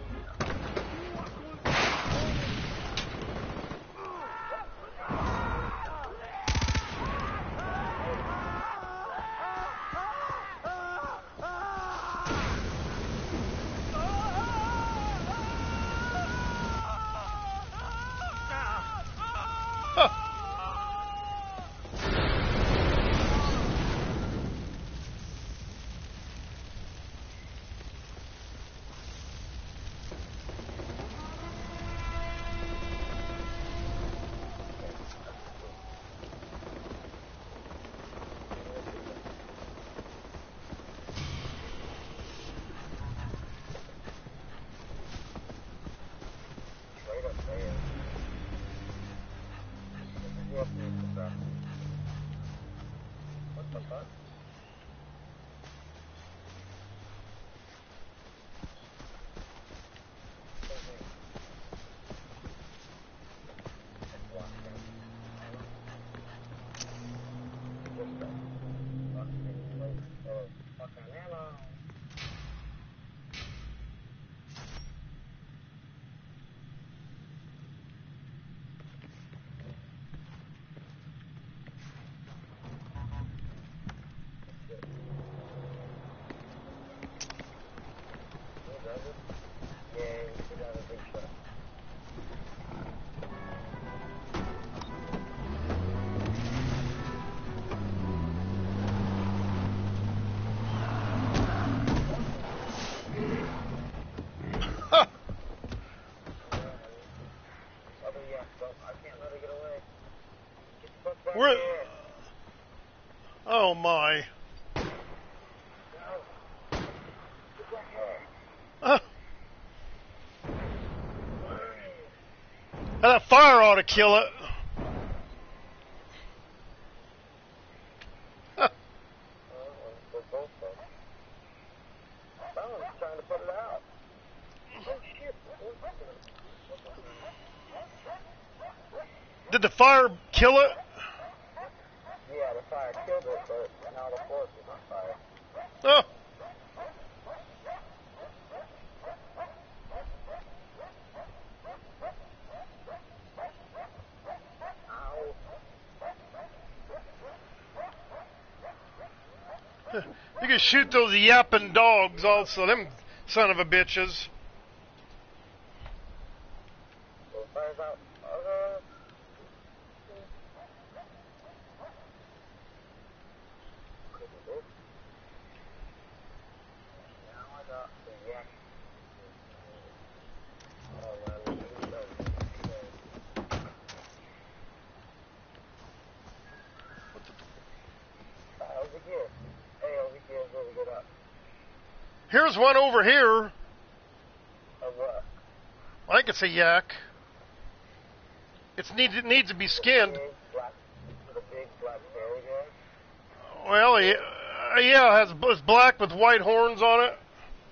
I: What the fuck?
A: We're... Oh, my. Uh. That fire ought to kill it. Did the fire kill it?
I: Yeah, the fire killed it, but now the force is on fire.
A: Oh. You can shoot those yapping dogs also, them son of a bitches.
I: So fire's out. Uh, now I got the yak. Oh man, this is so uh, over here. Hey, over here is where we get up.
A: Here's one over here.
I: Of what?
A: I think it's a yak. It's need, it needs to be skinned.
I: Big black, with a big black belly there.
A: Well, yeah, uh, yeah, it has, it's black with white horns on it.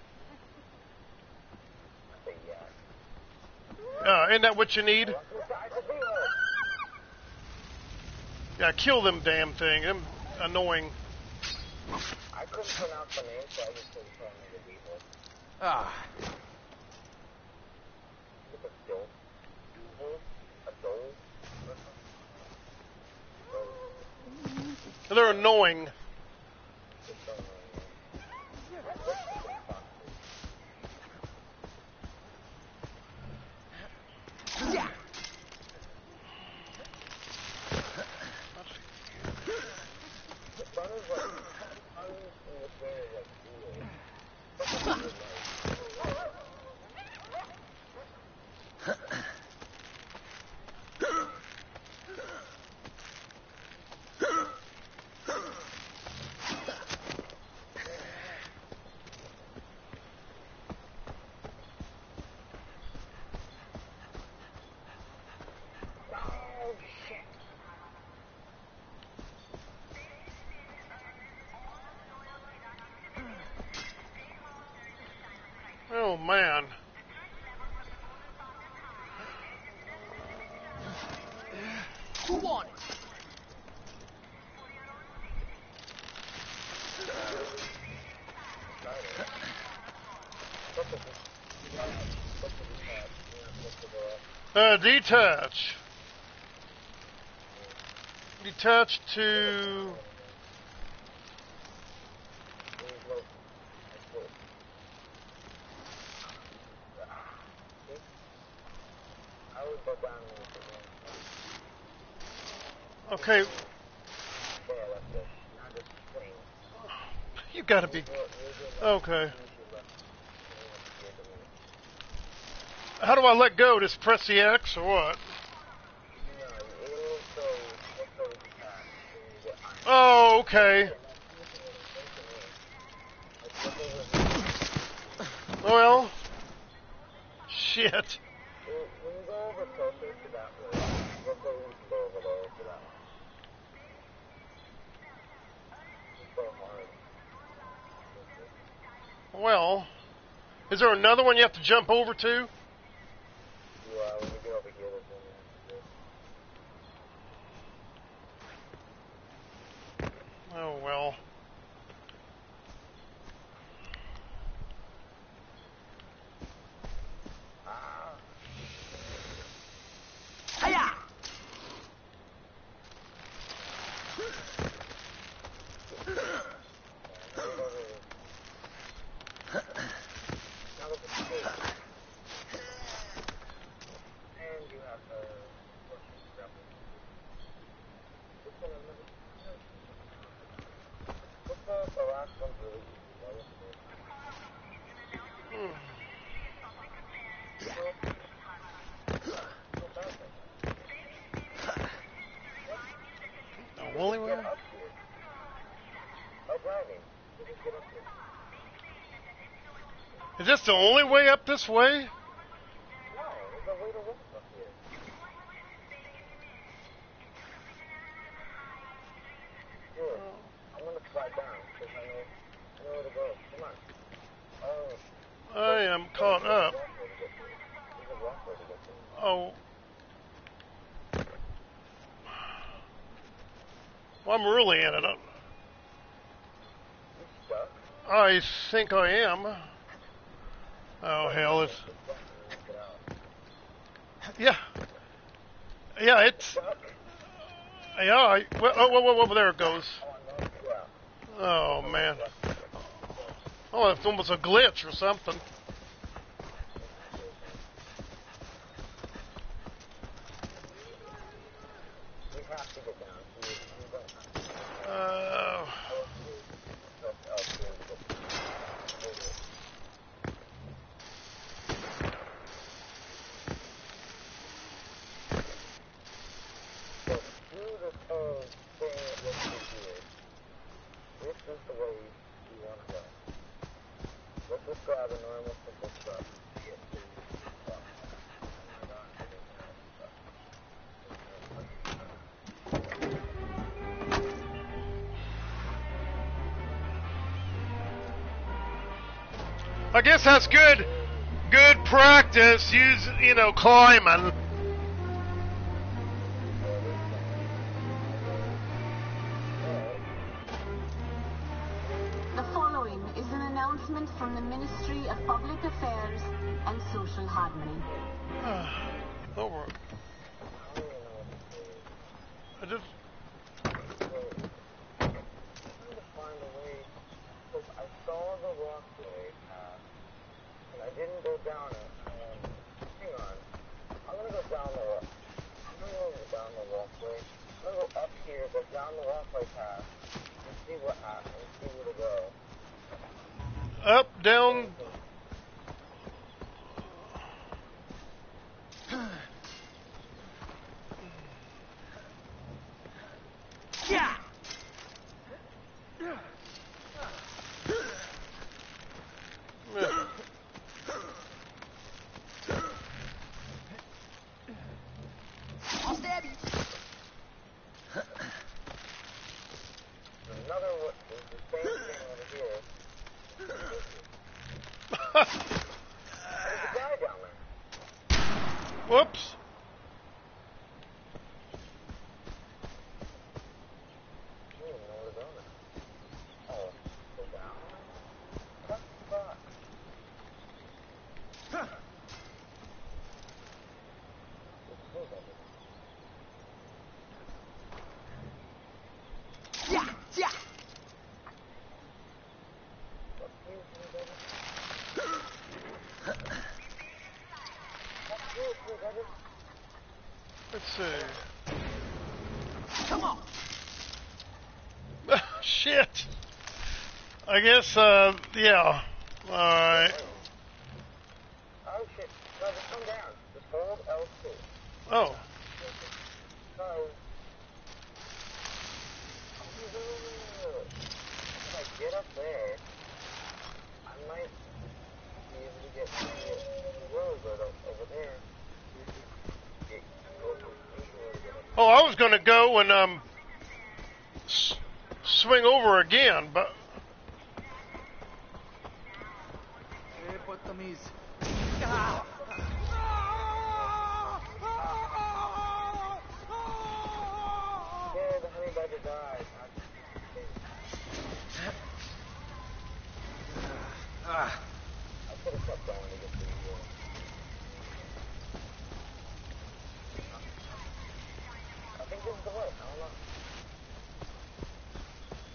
I: That's a yak.
A: Uh, isn't that what you need? Yeah, kill them damn thing. Them annoying.
I: I couldn't pronounce the name, so I just couldn't tell me the people.
B: Ah.
I: It's a dope. Doodle? A dole?
A: They're annoying.
B: Yeah.
A: Oh, man.
C: Who won it?
A: Uh, detach. Detach to... Okay. You gotta be... Okay. How do I let go? Just press the X or what? Oh, okay. Well, shit.
I: When you go over closer to that one, we'll go over there to that one. It's so hard.
A: Well, is there another one you have to jump over to?
I: Yeah, when you get over here, there's one you have to do.
A: Oh, well.
C: Hiya!
A: only way?
I: Get up here. By driving. You can get up here.
A: Is this the only way up this way?
I: No, there's a way to walk up here. Here, I'm gonna slide down because I know, I know where to go. Come on. Oh.
A: I am caught up.
I: There's a walkway to get there.
A: Oh. Well, I'm really in it.
I: You stuck?
A: I think I am. Oh, hell. It's... Yeah. Yeah, it's... Yeah, I... Well, oh, whoa, whoa, whoa, there it goes. Oh, man. Oh, it's almost a glitch or something.
I: We have to get down.
A: Uh...
I: This is the way you want to go. Let's just grab a normal simple truck to get to the truck.
A: I guess that's good, good practice. Use, you know, climbing.
F: The following is an announcement from the Ministry of Public Affairs and Social Harmony.
A: Over. I just...
I: I saw the walkway path, and I didn't go down it. Um, hang on. I'm gonna go down the walk. I'm gonna go down the walkway. I'm gonna go up here, go down the walkway path, and see what happens. See where to go.
A: Up, down...
C: Yeah. I'll stab you.
I: Another one is the same thing over here. There's a guy down there.
A: Whoops.
I: I don't even know where to go now. Oh, go down? What the fuck? Let's move over.
C: Yeah, yeah.
I: What view can we go to? What view can we go to?
A: Let's see.
C: Come on.
A: Shit. I guess, uh, yeah. Alright.
I: Oh shit. No, just come down. Just hold L two.
A: Oh.
I: So, if I get up there, I might be able to get to the road right over there. Get over to get up.
A: Oh, I was going to go and, um, s- swing over again, but...
C: Hey, Patamiz.
I: Yeah, the honey badger died. I,
C: Ah.
I: I could have kept going to get to the road. I think this is the way. I don't know.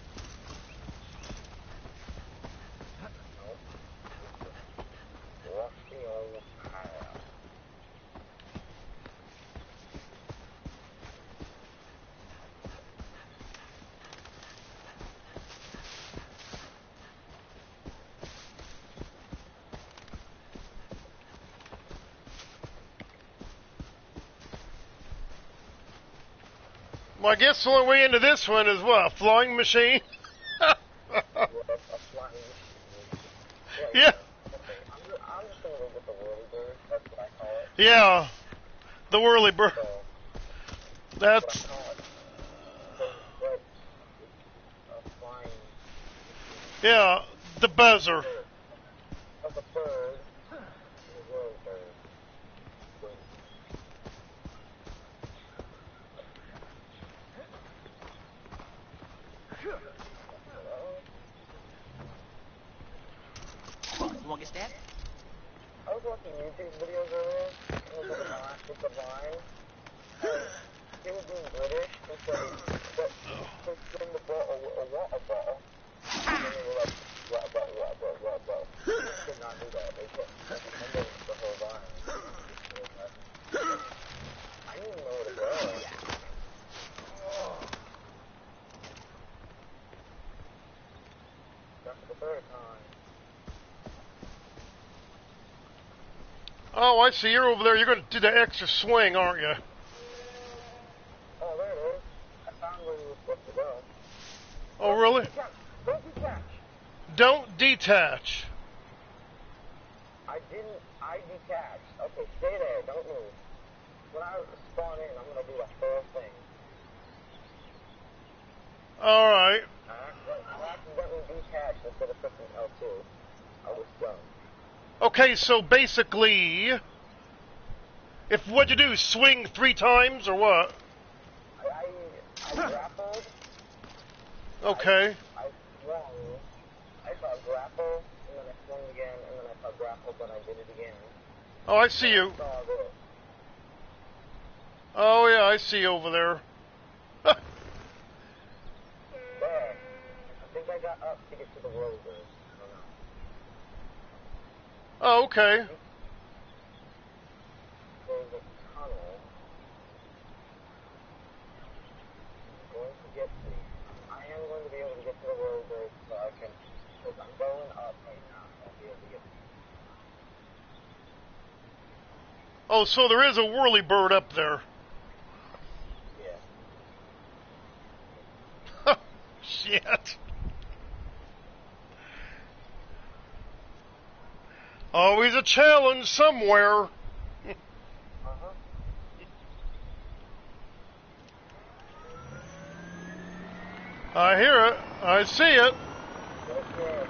I: Nope. Walk
A: Well, I guess the only way into this one is what? A flying machine?
I: Yeah, a flying machine.
A: Yeah.
I: Okay, I'm just, I'm just gonna go get the whirly bird. That's what I call it.
A: Yeah. The whirly bird.
I: So,
A: That's.
I: that's what I call it. So, but a flying
A: Yeah. The buzzer.
I: bird. Of a bird. And a whirly bird. Wait.
H: You want to get stabbed?
I: I was watching YouTube videos earlier, and it was with a line, with a line, and he was being British, and said, but, so spin the ball, a, a water ball, and then they were like, what, what, what, what, what, what, they could not do that, they couldn't, and then the whole line, I didn't even know what it was. That's the third time.
A: Oh, I see. You're over there. You're going to do the extra swing, aren't you?
I: Oh, there it is. I found where you were supposed to go.
A: Oh, really?
I: Don't detach.
A: Don't detach.
I: I didn't, I detached. Okay, stay there, don't move. When I spawn in, I'm gonna do the whole thing.
A: All right.
I: I accidentally, I accidentally detached instead of pressing L two. I was done.
A: Okay, so basically, if what'd you do? Swing three times or what?
I: I, I, I grappled.
A: Okay.
I: I, I swung. I saw grapple, and then I swung again, and then I saw grapple, but I did it again.
A: Oh, I see you.
I: I saw this.
A: Oh, yeah, I see you over there.
I: There. I think I got up to get to the road. I don't know.
A: Oh, okay.
I: There's a tunnel. I'm going to get to. I am going to be able to get to the road there so I can. Because I'm going up right now. So I'll be able to get.
A: Oh, so there is a whirly bird up there.
I: Yeah.
A: Shit. Always a challenge somewhere.
I: Uh-huh.
A: I hear it. I see it.
I: Okay.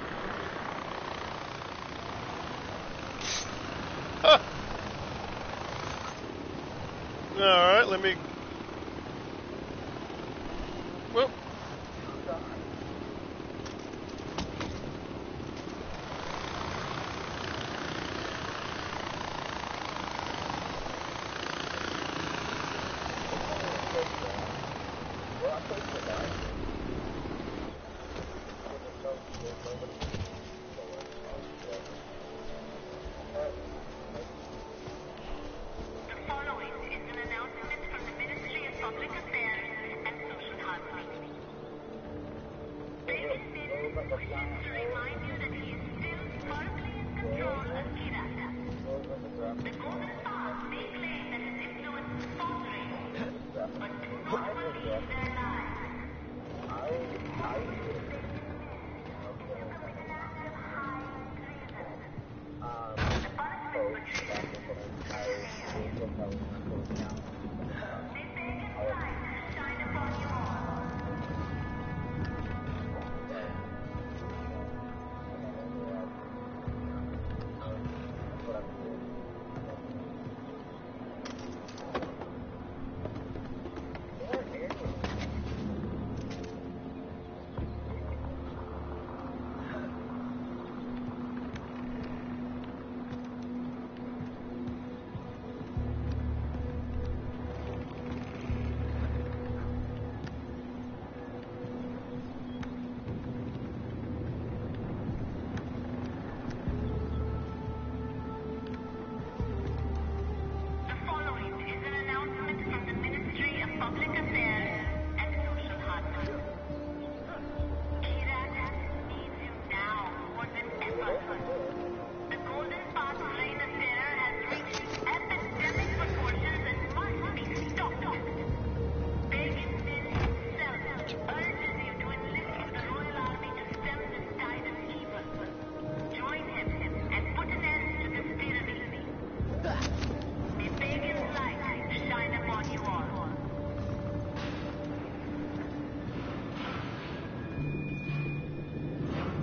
A: Huh. All right, let me. Well.
D: The following is an announcement from the Ministry of Public Affairs and Social Harmony. David Finn wishes to remind you that he is still firmly in control of Iraq. The Golden Path may claim that his influence is faltering, but do not believe their lies.
I: I, I did. Um,
D: The punishment for treason is severe. May pagan's light shine upon you all.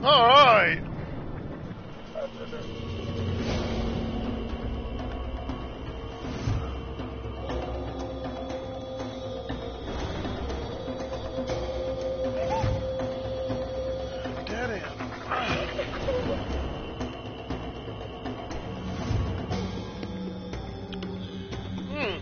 A: All right. Dead end. Hmm.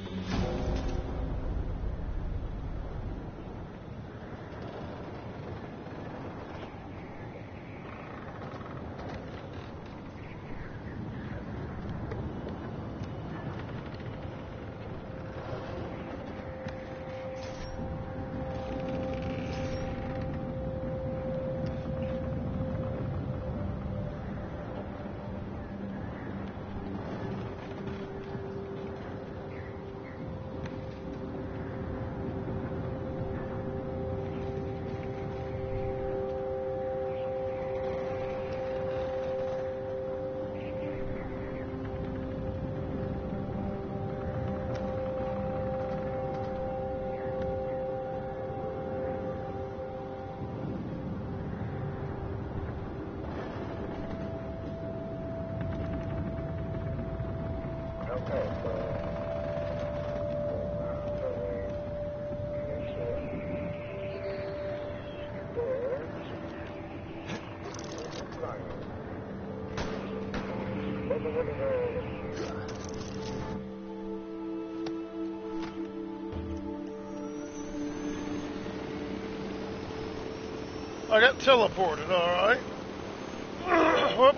A: I got teleported, alright. Whoop.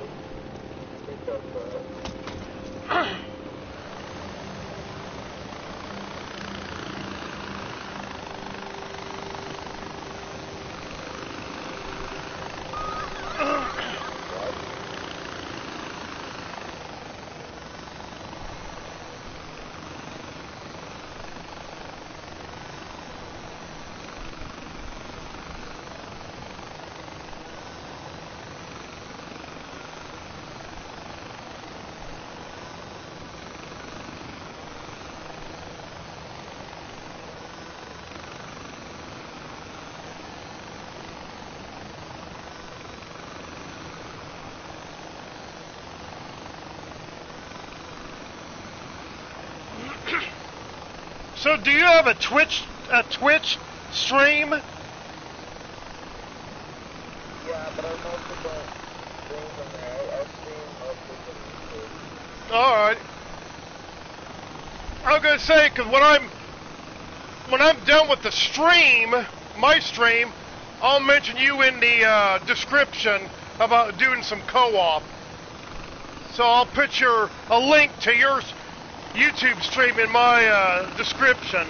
A: So do you have a Twitch a Twitch stream?
I: Yeah, but I mostly don't stream from there. I, I stream mostly from YouTube.
A: Alright. I was gonna say, cause when I'm when I'm done with the stream, my stream, I'll mention you in the uh, description about doing some co-op. So I'll put your a link to your YouTube stream in my uh, description.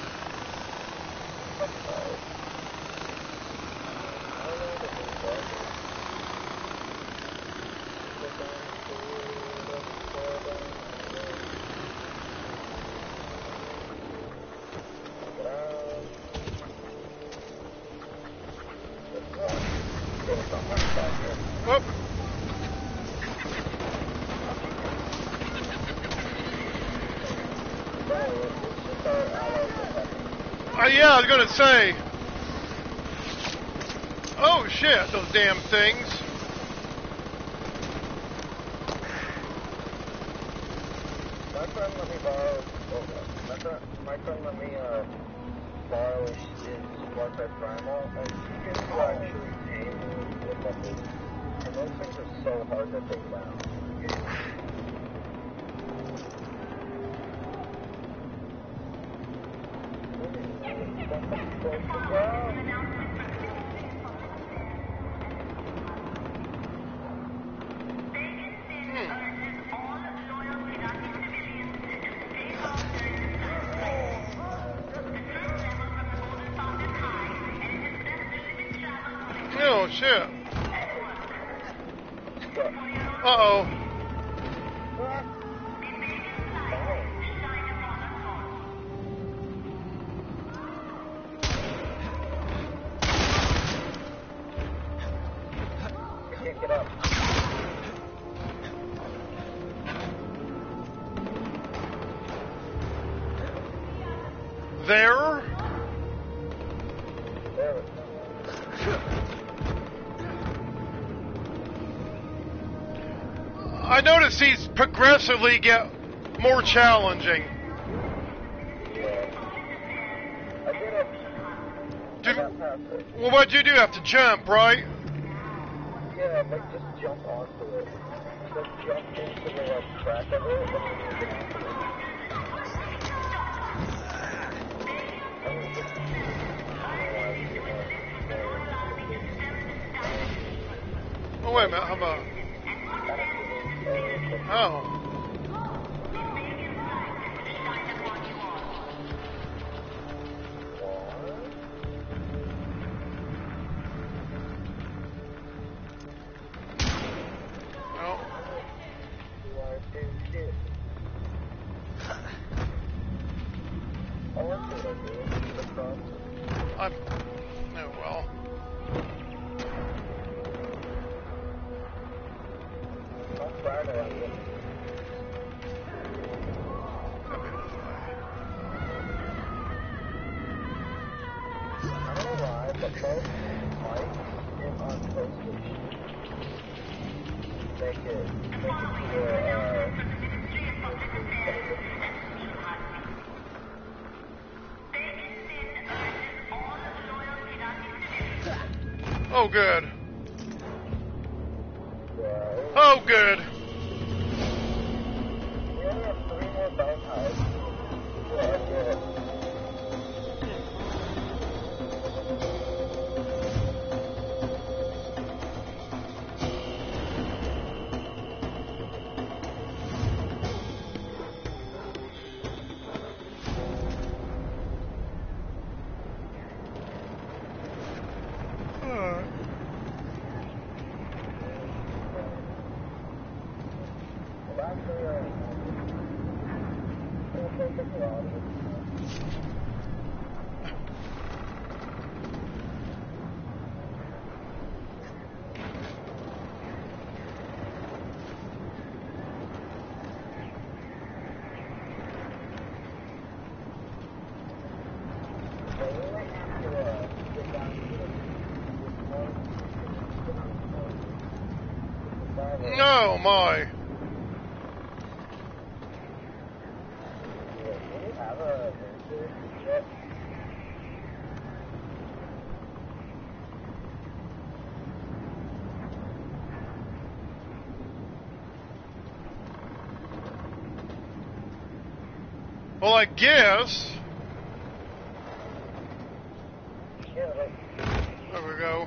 A: Whoop. Uh, yeah, I was gonna say. Oh shit, those damn things.
I: My friend let me borrow. My friend, my friend let me uh, borrow his Farcry Primal, and he gets to actually aim with weapons. And those things are so hard to take down.
A: Oh shit. Uh-oh.
I: Can't get up.
A: There?
I: There we go.
A: I noticed these progressively get more challenging. Did, well, what'd you do? Have to jump, right?
I: Yeah, like just jump onto it. Just jump into the like crack of it.
A: Oh, wait a minute. How about... Oh. I'm... Oh, well. Oh, good. Oh, good. Oh, my. Well, I guess. There we go.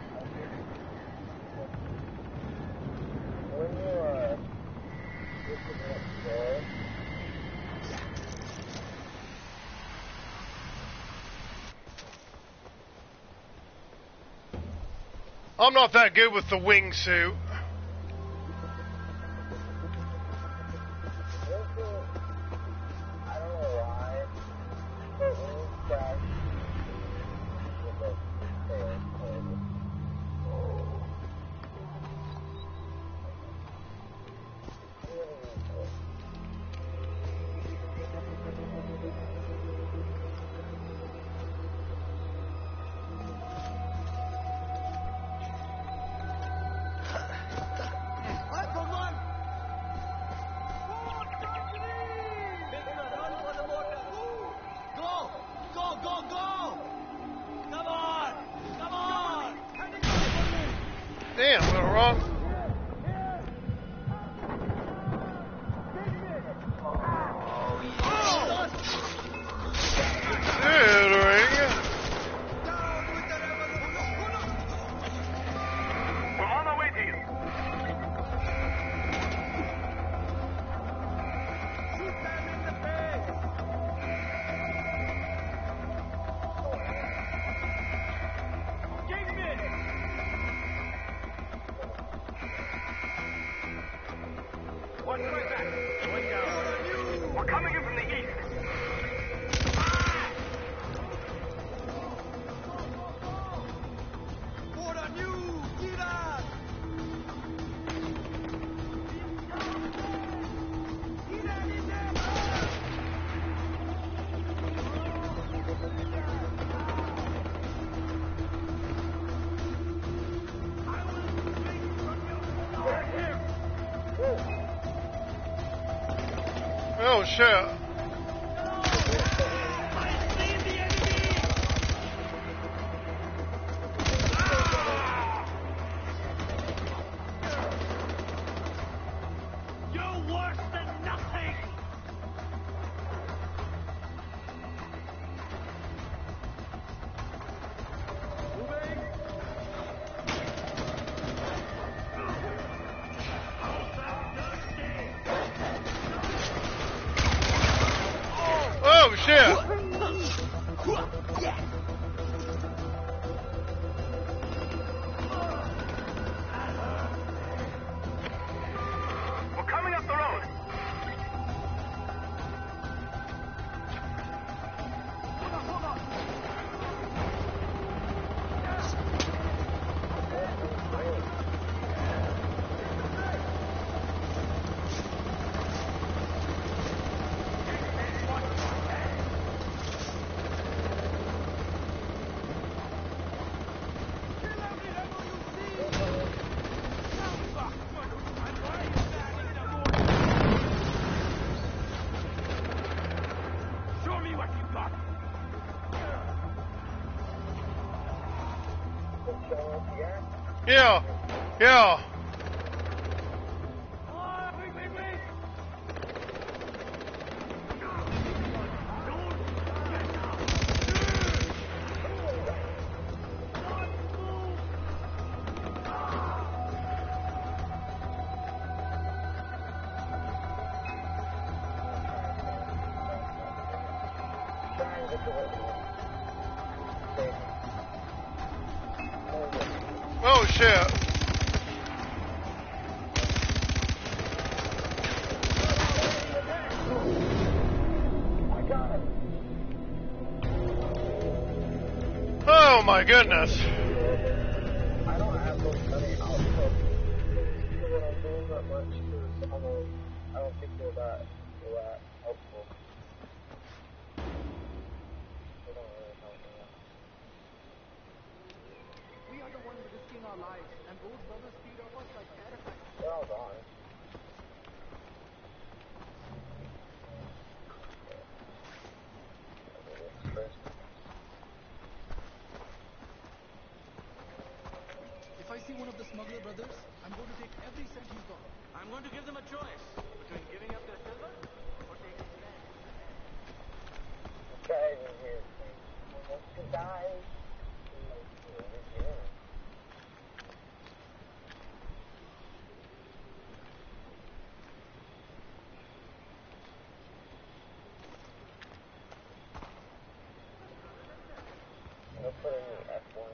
A: I'm not that good with the wingsuit. Damn, we were wrong. Doing.
E: We're on our way to you. Shoot them in the face. Engagement. Watch my back. Going down. We're coming in from the east. What on you? Get up! Get out in there! I will take you from your... Right here!
A: Oh shit. Oh shit!
E: We're coming up the road.
A: Yeah, yeah. Oh shit. Oh my goodness.
I: I don't have those many outputs. So what I'm doing that much is almost, I don't think they're that, they're that helpful. They don't really help me out.
C: We are the ones risking our lives, and those brothers feed off us like parasites.
I: They're all gone. I'll do this first.
C: If I see one of the smuggler brothers, I'm going to take every cent he's got.
H: I'm going to give them a choice between giving up their silver or taking land.
I: This guy in here is saying, who wants to die? Like, whoever's here. I'll put in the F one.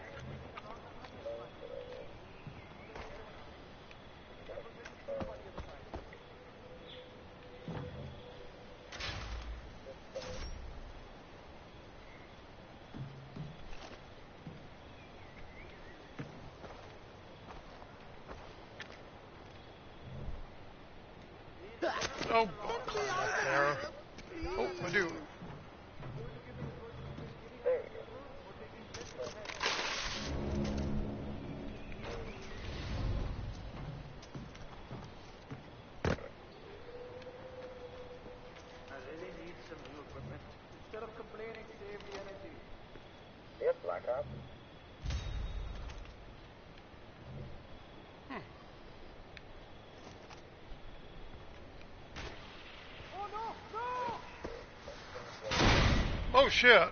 A: Oh, there. Oh, I do.
C: Instead of complaining, save the energy.
I: Yep, Black Ops.
C: Oh no! No!
A: Oh shit.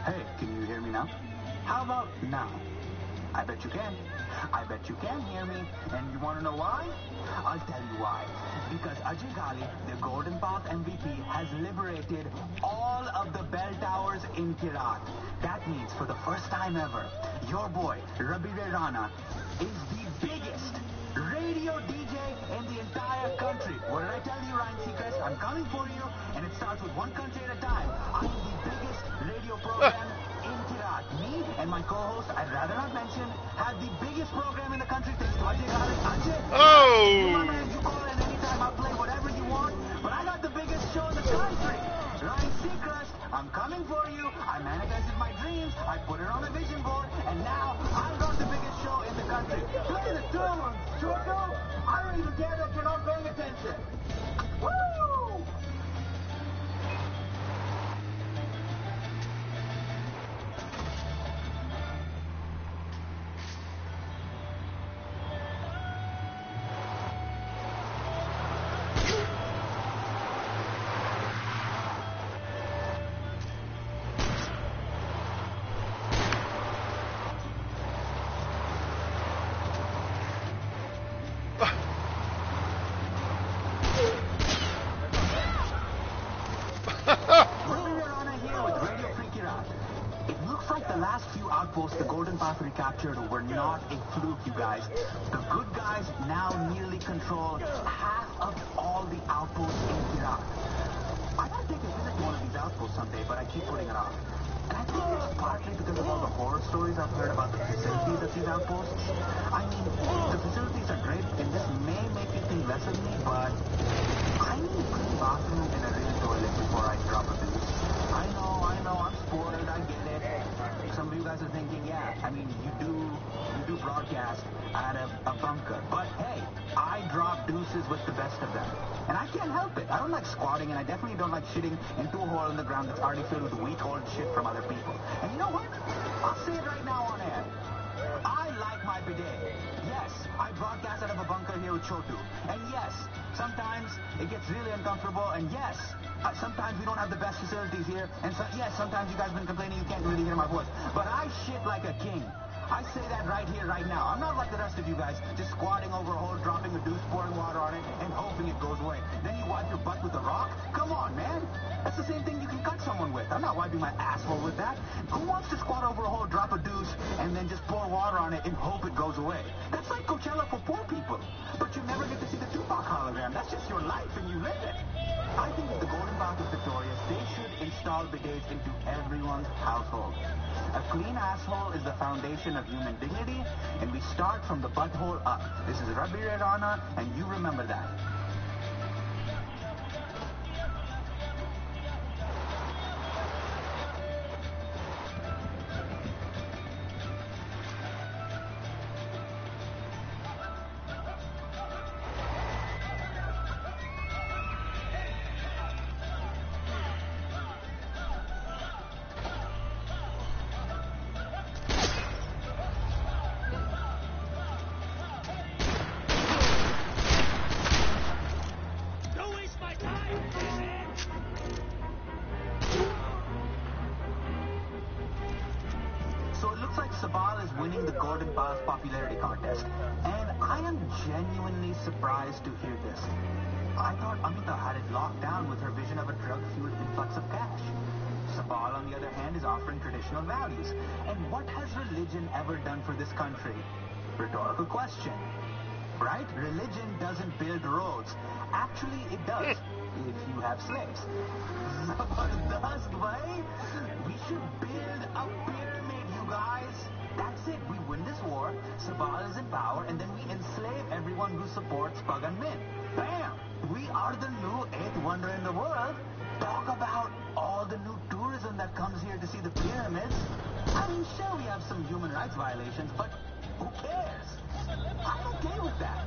G: Hey, can you hear me now? How about now? I bet you can. I bet you can hear me. And you want to know why? I'll tell you why. Because Ajay Ghali, the Golden Path M V P, has liberated all of the bell towers in Kirat. That means for the first time ever, your boy, Rabi Rana, is the biggest radio D J in the entire country. What did I tell you, Ryan Seacrest? I'm coming for you, and it starts with one country at a time. I am the biggest radio program in Kirat. Me and my co-host, I'd rather not mention, have the biggest program in the country thanks to Ajay Ghali. Ajay,
A: Oh!
G: you my man, you call in anytime, I'll play whatever you want, but I got the biggest show in the country. Ryan Seacrest, I'm coming for you. I manifested my dreams, I put it on a vision board, and now I've got the biggest show in the country. Play the tune, Choco. I don't even care that you're not paying attention. Woo! The Golden Path recaptured were not a fluke, you guys. The good guys now nearly control half of all the outposts in Iraq. I gotta take a visit to one of these outposts someday, but I keep putting it off. And I think it's partly because of all the horror stories I've heard about the facilities at these outposts. I mean, the facilities are great, and this may make you think less of me, but I need a clean bathroom and a real toilet before I drop a deuce. I know, I know, I'm spoiled, I get it. Some of you guys are thinking, yeah, I mean, you do you do broadcast out of a bunker. But hey, I drop deuces with the best of them. And I can't help it. I don't like squatting, and I definitely don't like shitting into a hole in the ground that's already filled with weak old shit from other people. And you know what? I'll say it right now on air. I like my bidet. Yes, I broadcast out of a bunker here with Chotu. And yes, sometimes it gets really uncomfortable. And yes, uh, sometimes we don't have the best facilities here. And so, yes, sometimes you guys have been complaining you can't really hear my voice. But I shit like a king. I say that right here, right now. I'm not like the rest of you guys, just squatting over a hole, dropping a deuce, pouring water on it, and hoping it goes away. Then you wipe your butt with a rock? Come on, man. That's the same thing you can cut someone with. I'm not wiping my asshole with that. Who wants to squat over a hole, drop a deuce, and then just pour water on it and hope it goes away? That's like Coachella for poor people. But you never get to see the Tupac hologram. That's just your life, and you live it. I think if the Golden Path is victorious, they should install bidets into everyone's household. A clean asshole is the foundation of human dignity, and we start from the butthole up. This is Rabi Rana, and you remember that. Winning the Golden Path popularity contest, and I am genuinely surprised to hear this. I thought Amita had it locked down with her vision of a drug-fueled influx of cash. Sabal, on the other hand, is offering traditional values. And what has religion ever done for this country? Rhetorical question. Right? Religion doesn't build roads. Actually, it does, if you have slaves. Zabardast, bhai. We should build a pyramid, you guys. That's it. We win this war, Sabal is in power, and then we enslave everyone who supports Pagan Min. Bam! We are the new eighth wonder in the world. Talk about all the new tourism that comes here to see the pyramids. I mean, sure, we have some human rights violations, but who cares? I'm okay with that.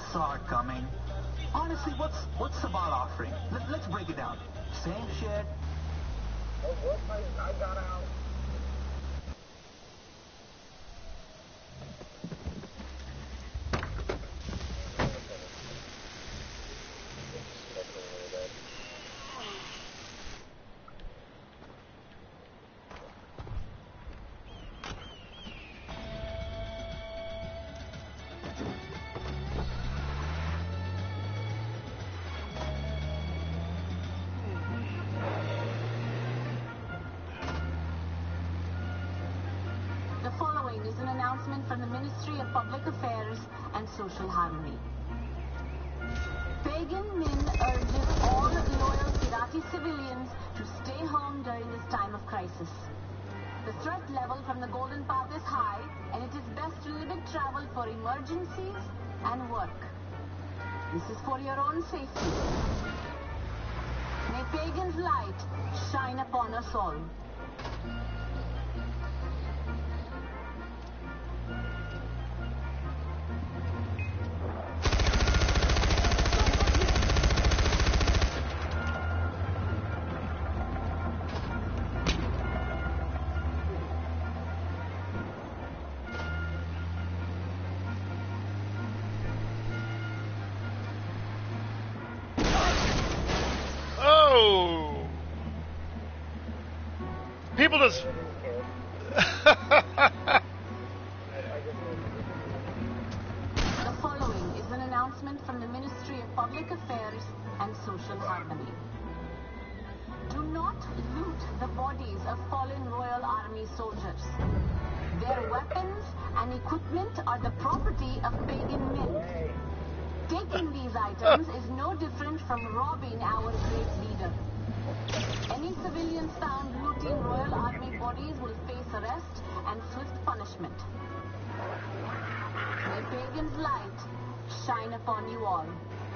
G: saw it coming. Honestly, what's what's Sabal offering? Let, let's break it down. Same shit.
I: Oh, what? I, I got out.
F: The following is an announcement from the Ministry of Public Affairs and Social Harmony. Pagan Min urges all loyal Kirati civilians to stay home during this time of crisis. The threat level from the Golden Path is high, and it is best to limit travel for emergencies and work. This is for your own safety. May Pagan's light shine upon us all.
A: Oh! People just...
F: The following is an announcement from the Ministry of Public Affairs and Social Harmony. Do not loot the bodies of fallen Royal Army soldiers. Their weapons and equipment are the property of Pagan Min. Taking these items is no different from robbing our great leader. Any civilians found looting Royal Army bodies will face arrest and swift punishment. May Pagan's light shine upon you all.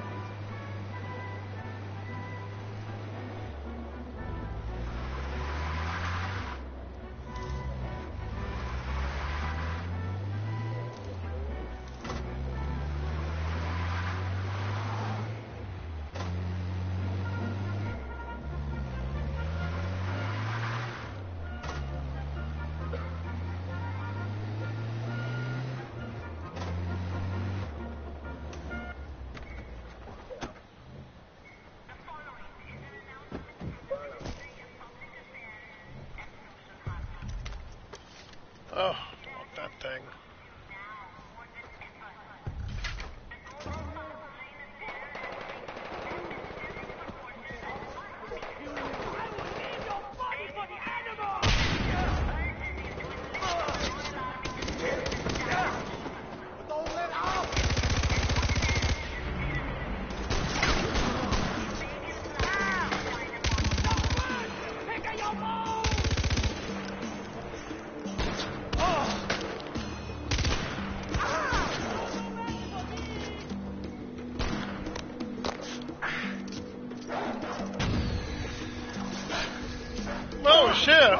A: Oh, not that thing. Oh, shit.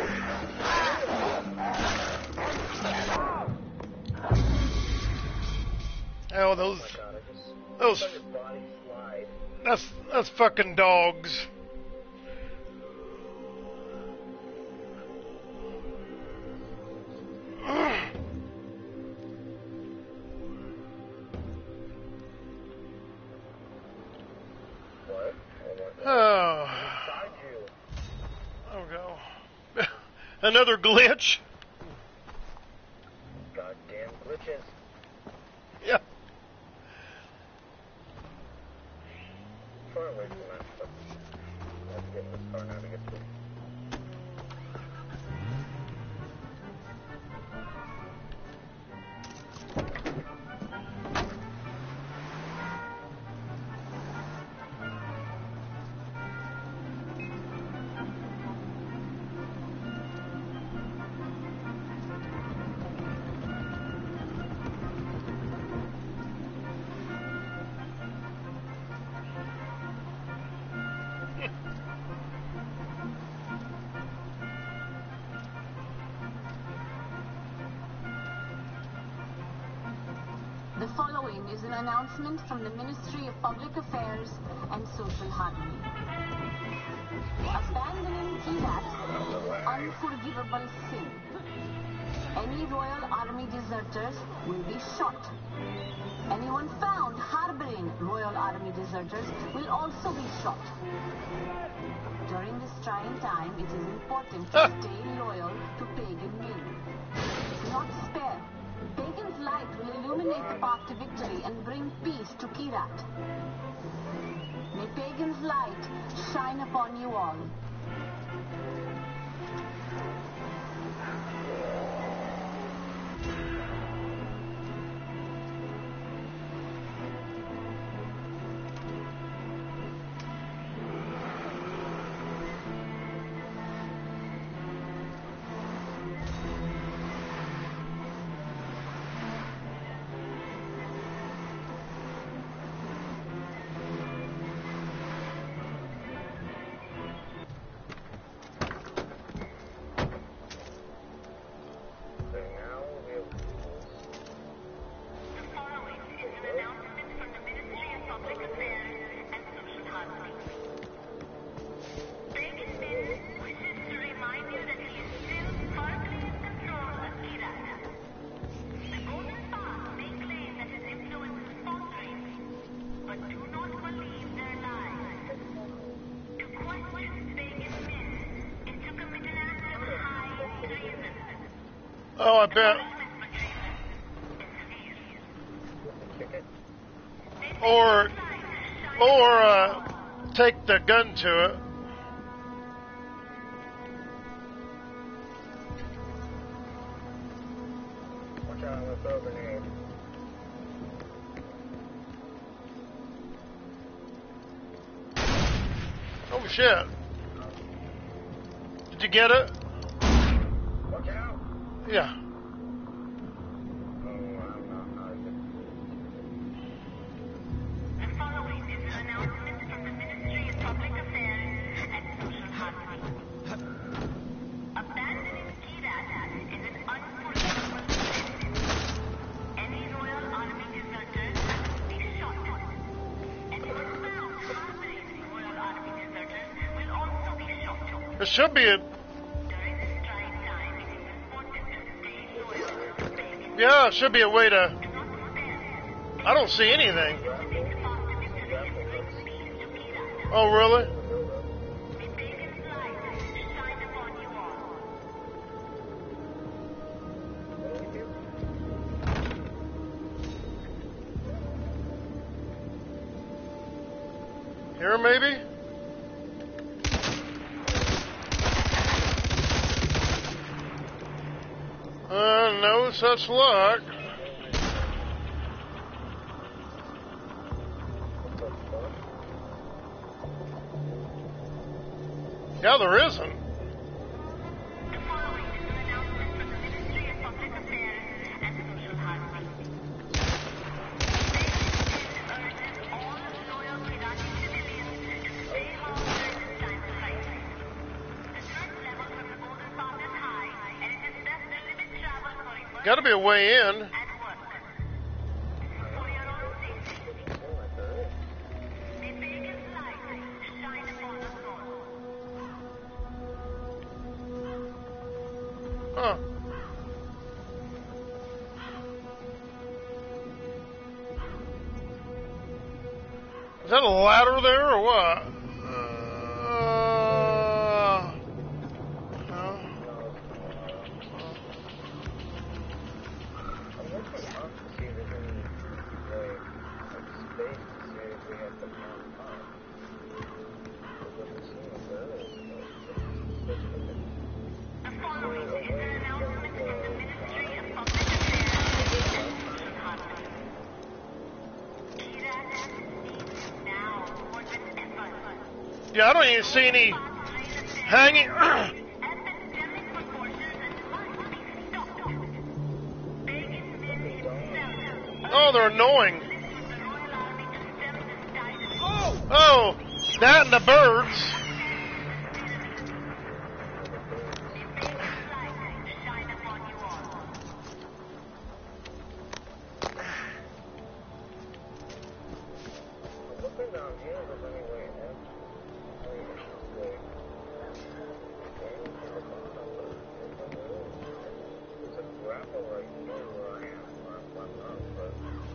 A: Oh, those, those, that's, that's fucking dogs. Oh. Oh, go. Another glitch?
I: Goddamn glitches.
A: Yeah.
I: Far away from that, but let's get this car now to get to.
F: following is an announcement from the Ministry of Public Affairs and Social Harmony. Abandoning Kirat is an unforgivable sin. Any Royal Army deserters will be shot. Anyone found harboring Royal Army deserters will also be shot. During this trying time, it is important to stay loyal to Pagan Min. Do not spare. Pagan's light will illuminate the path to victory and bring peace to Kirat. May Pagan's light shine upon you all.
A: Oh, I bet. Or, or uh, take the gun to it.
I: Watch out, I'm gonna throw a grenade.
A: Oh shit! Did you get it?
I: Watch out!
A: Yeah. There should be a... Yeah, it should be a way to... I don't see anything. Oh, really? Here, maybe? Uh, no such luck. Yeah, there isn't. Got to be a way in. Huh. Is that a ladder there or what? Yeah, I don't even see any hanging. Oh, they're annoying. Oh, that and the birds.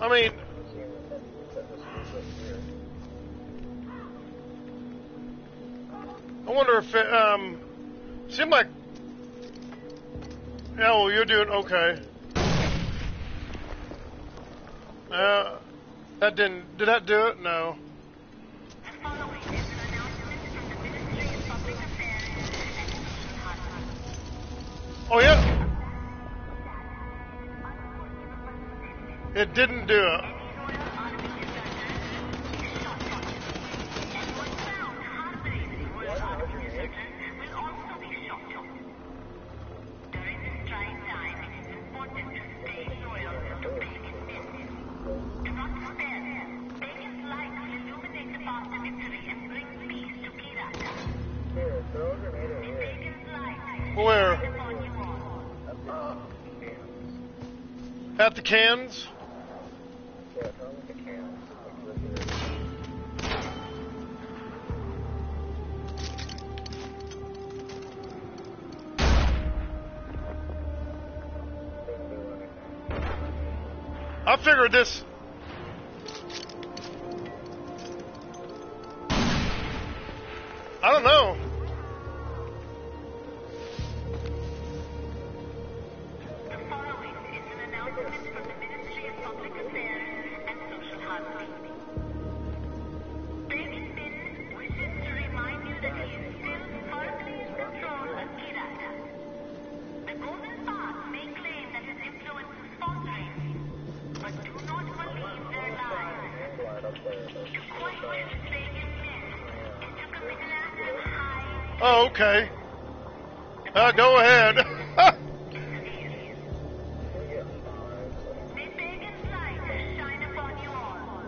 A: I mean, I wonder if it, um, seemed like, yeah, well, you're doing okay. Uh, that didn't, did that do it? No. Oh, yeah. It didn't do it. Where? At the cans? I figured this. I don't know.
D: The following is an announcement from the Ministry of Public Affairs and Social Harmony. David Bin wishes to remind you that he is still firmly in control of Kirata. The Golden Path may claim that his influence is faltering, but do not believe their lies. To question Vegas Min is to commit an act of high...
A: Oh, okay. Uh, go ahead.
D: May Vegas light shine upon you all.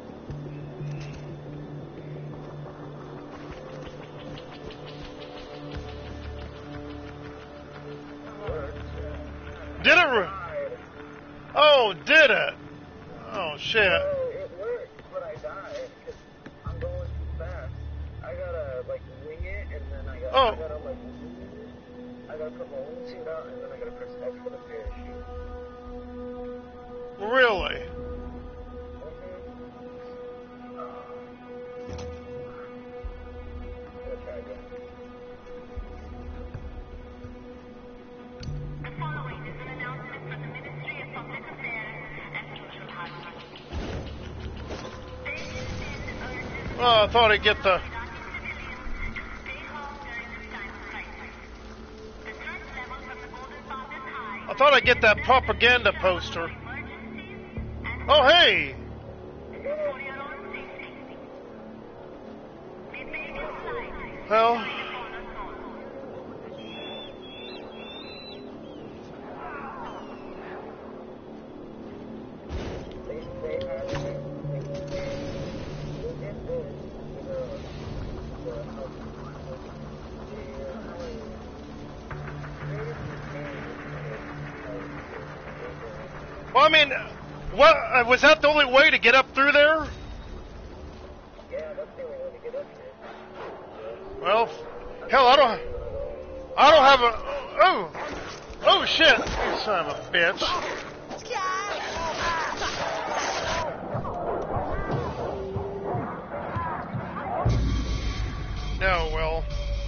A: Did it? Re- oh, did it? Oh, shit.
I: It worked, but I died because I'm going too fast. I gotta like wing it, and then I gotta,
A: Oh.
I: I gotta like, I gotta put my own suit out, and then I gotta press X for the parachute.
A: Really?
D: The following is an announcement from the Ministry of Public Affairs and Social Harmony. Vegas Min urges
A: Oh, I thought I'd get the.
D: Iraqi civilians to stay home during this time of crisis. The threat level from the Golden Path is high.
A: I thought I'd get that propaganda poster.
D: Emergencies and
A: Oh, hey.
D: for your own safety. May Vegas light
A: Well,
D: shine upon us all.
I: They, they had they, they, they did this to the, the house.
A: well, I mean, what uh, was that the only way to get up through there?
I: Yeah, that's the only way to get up here.
A: Well, hell, I don't. I don't have a. Oh, oh shit! You son of a bitch. No, well.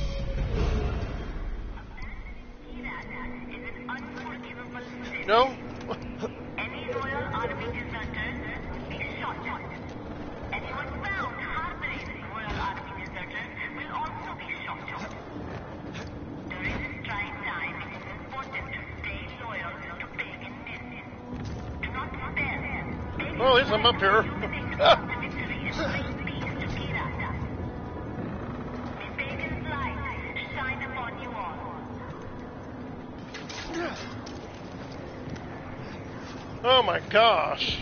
D: Is an unforgivable sin.
A: No?
D: Any Royal Army deserters will be shot. Anyone found harboring Royal Army deserters will also be shot. During this trying time, it is important to stay loyal to Pagan Min. Do not spare. Pagan
A: Well, at least I'm up here.
D: illuminate the path to victory and bring peace to Kirata. May Pagan's light shine upon you all.
A: Oh my gosh.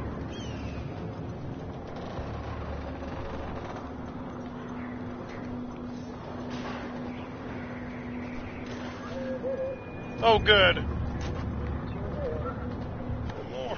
A: Oh, good. More.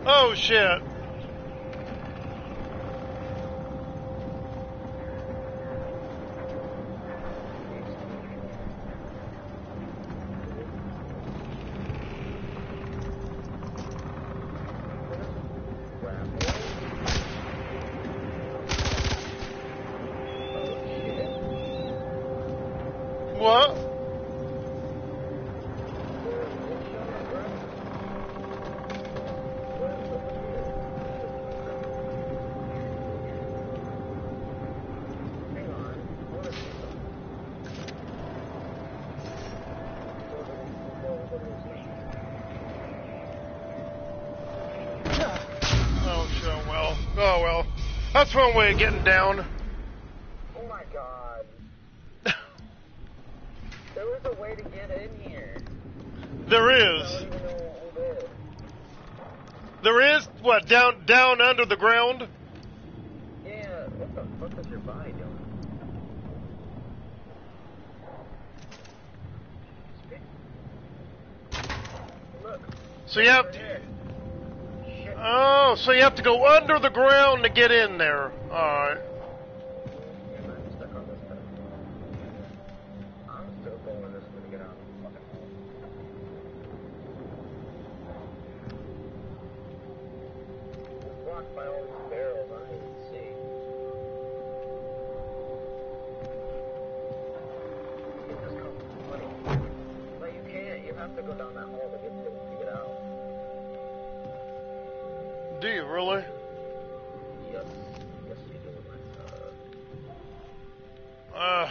A: Oh shit. What? Oh, so well. Oh, well. That's one way of getting down.
I: Oh my god. There was a way to get in here.
A: There
I: I
A: is.
I: don't even know what we did.
A: There is? What, down down under the ground?
I: Yeah, what the fuck is your body doing? Look.
A: So you have
I: Over
A: to...
I: here. Shit.
A: Oh, so you have to go under the ground to get in there. Alright.
I: Yeah, I'm stuck on this thing. I'm still going this way to get out of the fucking hole. It's blocked by all these barrels. I don't even see. You can just come funny. But you can't. You have to go down that hole to get to, to get out.
A: Do you really?
I: Yes. Yes, you do, my son.
A: Uh...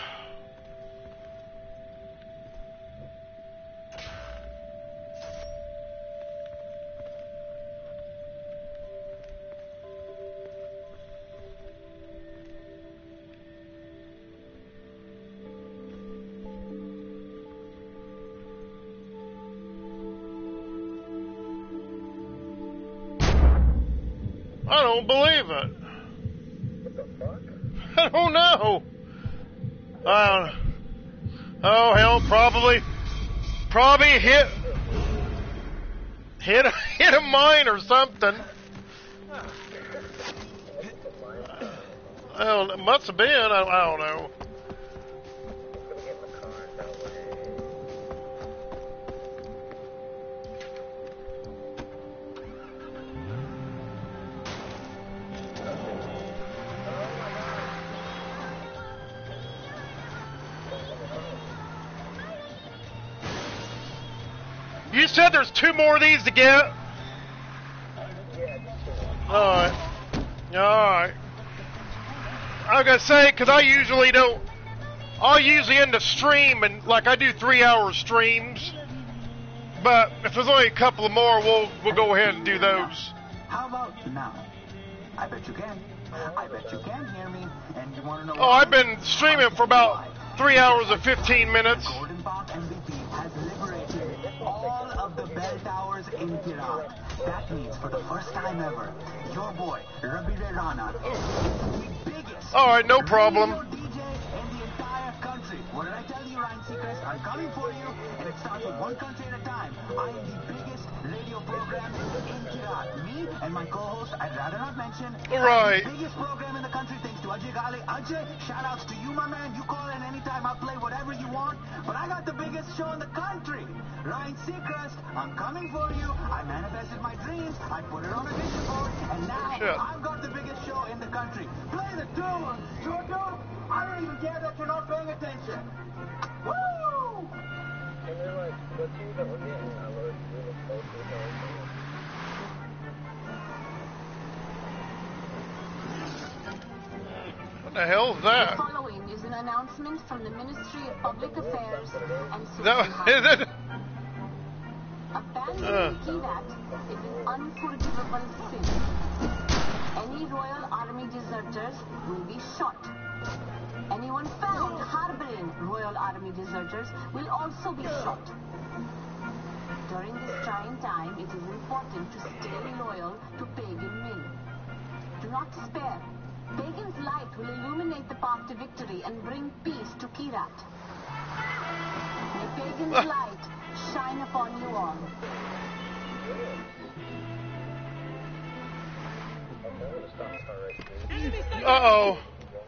A: I don't believe it.
I: What the fuck?
A: I don't know. I don't know. Oh, hell, probably, probably hit, hit, hit a mine or something. Well, it must have been. I, I don't know.
I: I'm gonna get in the car that way.
A: You said there's two more of these to get. All right. All right. I gotta say, cause I usually don't. I'll usually end the stream and like I do three-hour streams. But if there's only a couple of more, we'll we'll go ahead and do those.
G: How about now? I bet you can. I bet you can hear me. And you want to know
A: Oh,
G: why?
A: I've been streaming for about three hours and fifteen minutes.
G: Golden Path M V P has liberated all of the bell towers in Kirat. That means for the first time ever, your boy, Rabi Rana, is the biggest
A: All right, no problem.
G: radio D J in the entire country. What did I tell you, Ryan Seacrest? I'm coming for you, and it starts with one country at a time. I am the biggest radio program in Kirat. Me and my co-host, I'd rather not mention,
A: Right.
G: the biggest program in the country thanks to Ajay Gali. Ajay, shout outs to you, my man. You call in anytime. I'll play whatever you want. But I got the biggest show in the country. Ryan Seacrest, I'm coming for you. I manifested my dreams. I put it on a vision board. And now
A: Shit.
G: I've got the biggest show in the country. Play the tune, Toto. I don't even care that you're not paying attention. Woo!
I: And then, like, the two that we're getting, I was really close to the whole
A: What the hell is
F: The
A: that?
F: following is an announcement from the Ministry of Public Affairs and Social
A: That
F: Harmony.
A: is it?
F: Abandoning
A: Uh.
F: Kirat is an unforgivable sin. Any Royal Army deserters will be shot. Anyone found harboring Royal Army deserters will also be shot. During this trying time, it is important to stay loyal to Pagan Min. Do not spare. Pagan's light will illuminate the path to victory and bring peace to Kirat. May Pagan's light shine upon you all.
A: Uh-oh.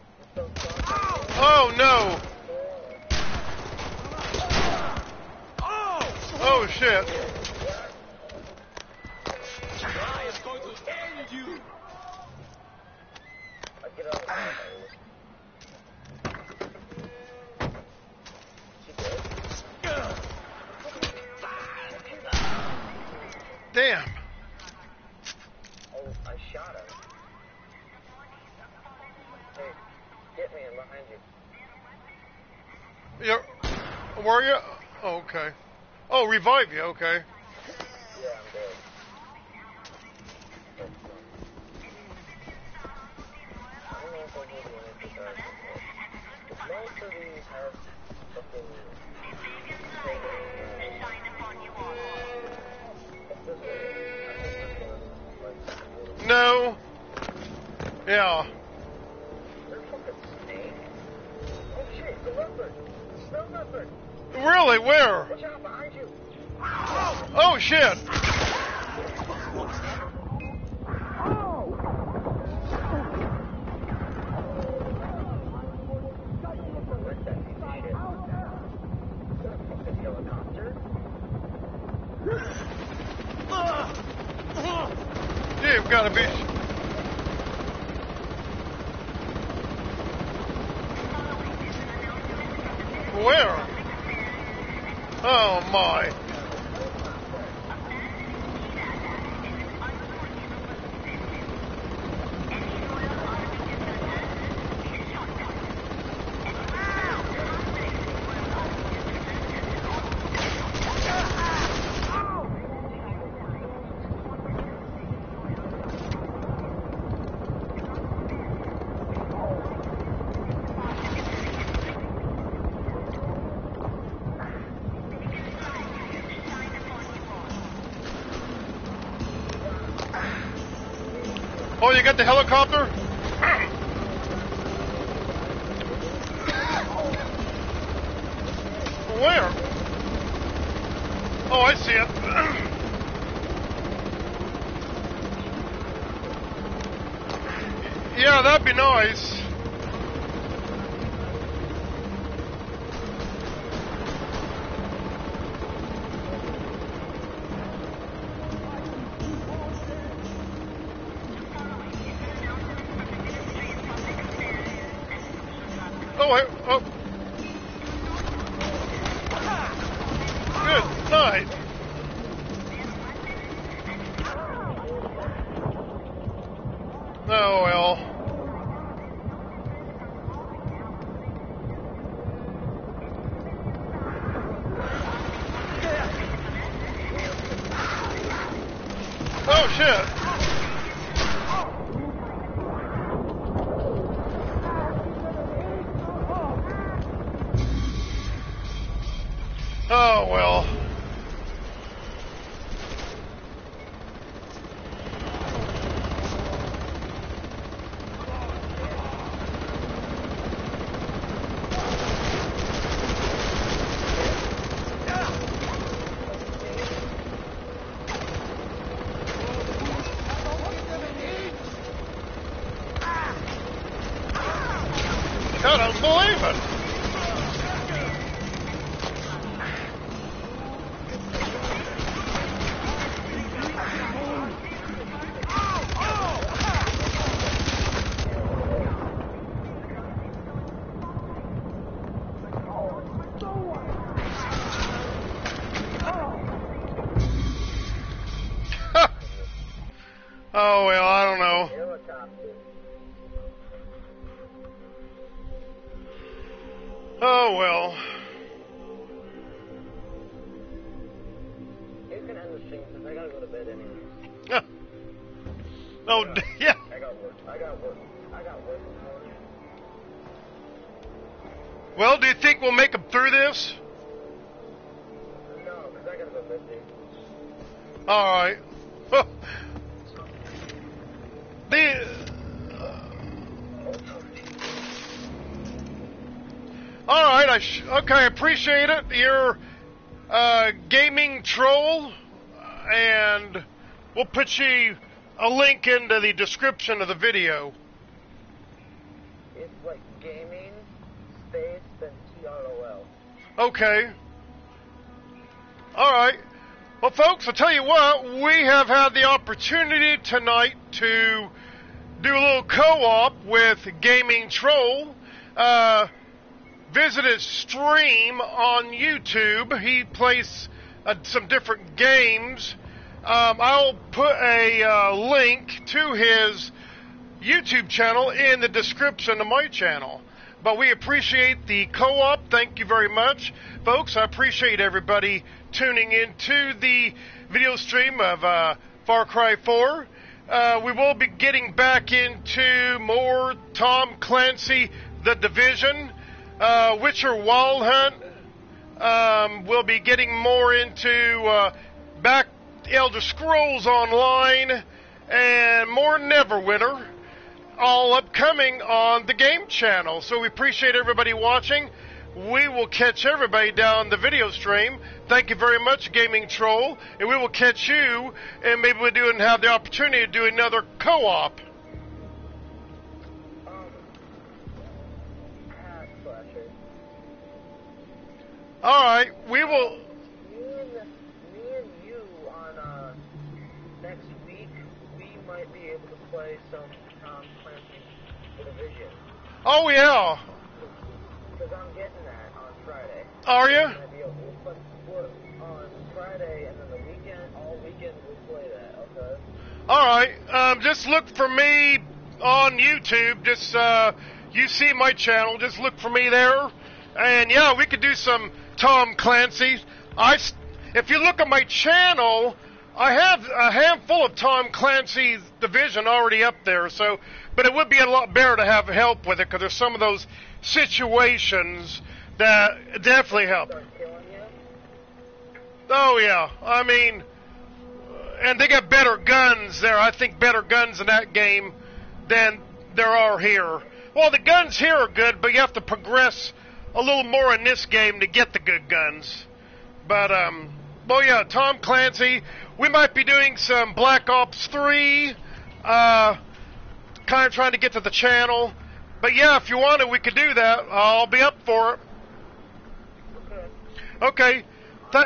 A: Oh, no. Oh, shit.
C: I am going to end you.
A: Damn.
I: Oh, I shot him. Hey, get me, I'm behind you.
A: You're, where are you? Oh, okay. Oh, revive you, okay.
I: Yeah, I'm dead. I don't know if I'll be able to answer that. Most of these have fucking...
A: No. Yeah.
I: They're fucking snake. Oh shit, the leopard. Snow leopard.
A: Really? Where?
I: Watch out, behind you.
A: Oh, shit. You've got to be... Where? Oh, my. Oh, you got the helicopter? Where? Oh, I see it. Yeah, that'd be nice. Oh, I, oh. Good night. Oh, well. Oh, shit. Oh, well. I don't believe it. Oh, well, I don't know. Oh, well.
I: You can end the stream because I gotta go to bed anyway.
A: Yeah. Oh,
I: yeah.
A: yeah.
I: I got work. I got work. I got work in the morning.
A: Well, do you think we'll make them through this?
I: No, because I gotta go to bed, dude.
A: All right. The... All right, I sh okay, I appreciate it. You're a gaming troll, and we'll put you a link into the description of the video. Okay. All right. Well, folks, I'll tell you what, we have had the opportunity tonight to do a little co-op with Gaming Troll. Uh, visit his stream on YouTube. He plays uh, some different games. Um, I'll put a uh, link to his YouTube channel in the description of my channel. But we appreciate the co-op. Thank you very much. Folks, I appreciate everybody tuning into the video stream of uh, Far Cry four. Uh, we will be getting back into more Tom Clancy, The Division, uh, Witcher Wild Hunt. Um, we'll be getting more into uh, back Elder Scrolls Online and more Neverwinter, all upcoming on the game channel. So we appreciate everybody watching. We will catch everybody down the video stream. Thank you very much, Gaming Troll, and we will catch you, and maybe we'll do and have the opportunity to do another co-op.
I: Um, ah, slasher.
A: All right, we will.
I: Me and, me and you on uh, next week, we might be able to play some Tom Clancy The Division.
A: Oh yeah.
I: Because I'm getting that on Friday.
A: Are you?
I: We'll play on Friday, and then the weekend, all weekend we'll play that, okay?
A: All right. Um, just look for me on YouTube. Just uh, you see my channel. Just look for me there. And yeah, we could do some Tom Clancy. I, if you look at my channel, I have a handful of Tom Clancy's Division already up there. So, but it would be a lot better to have help with it because there's some of those situations that definitely help. Oh yeah, I mean, and they got better guns there. I think better guns in that game than there are here. Well, the guns here are good, but you have to progress a little more in this game to get the good guns. But um, well yeah, Tom Clancy. We might be doing some Black Ops three. Uh, kind of trying to get to the channel. But yeah, if you want it, we could do that. I'll be up for it. Okay. Th-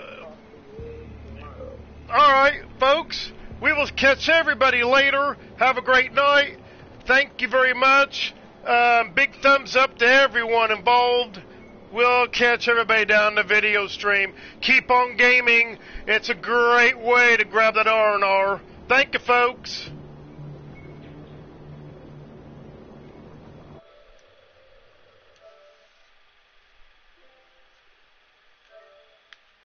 A: All right, folks. We will catch everybody later. Have a great night. Thank you very much. Um, big thumbs up to everyone involved. We'll catch everybody down the video stream. Keep on gaming. It's a great way to grab that R and R. Thank you, folks.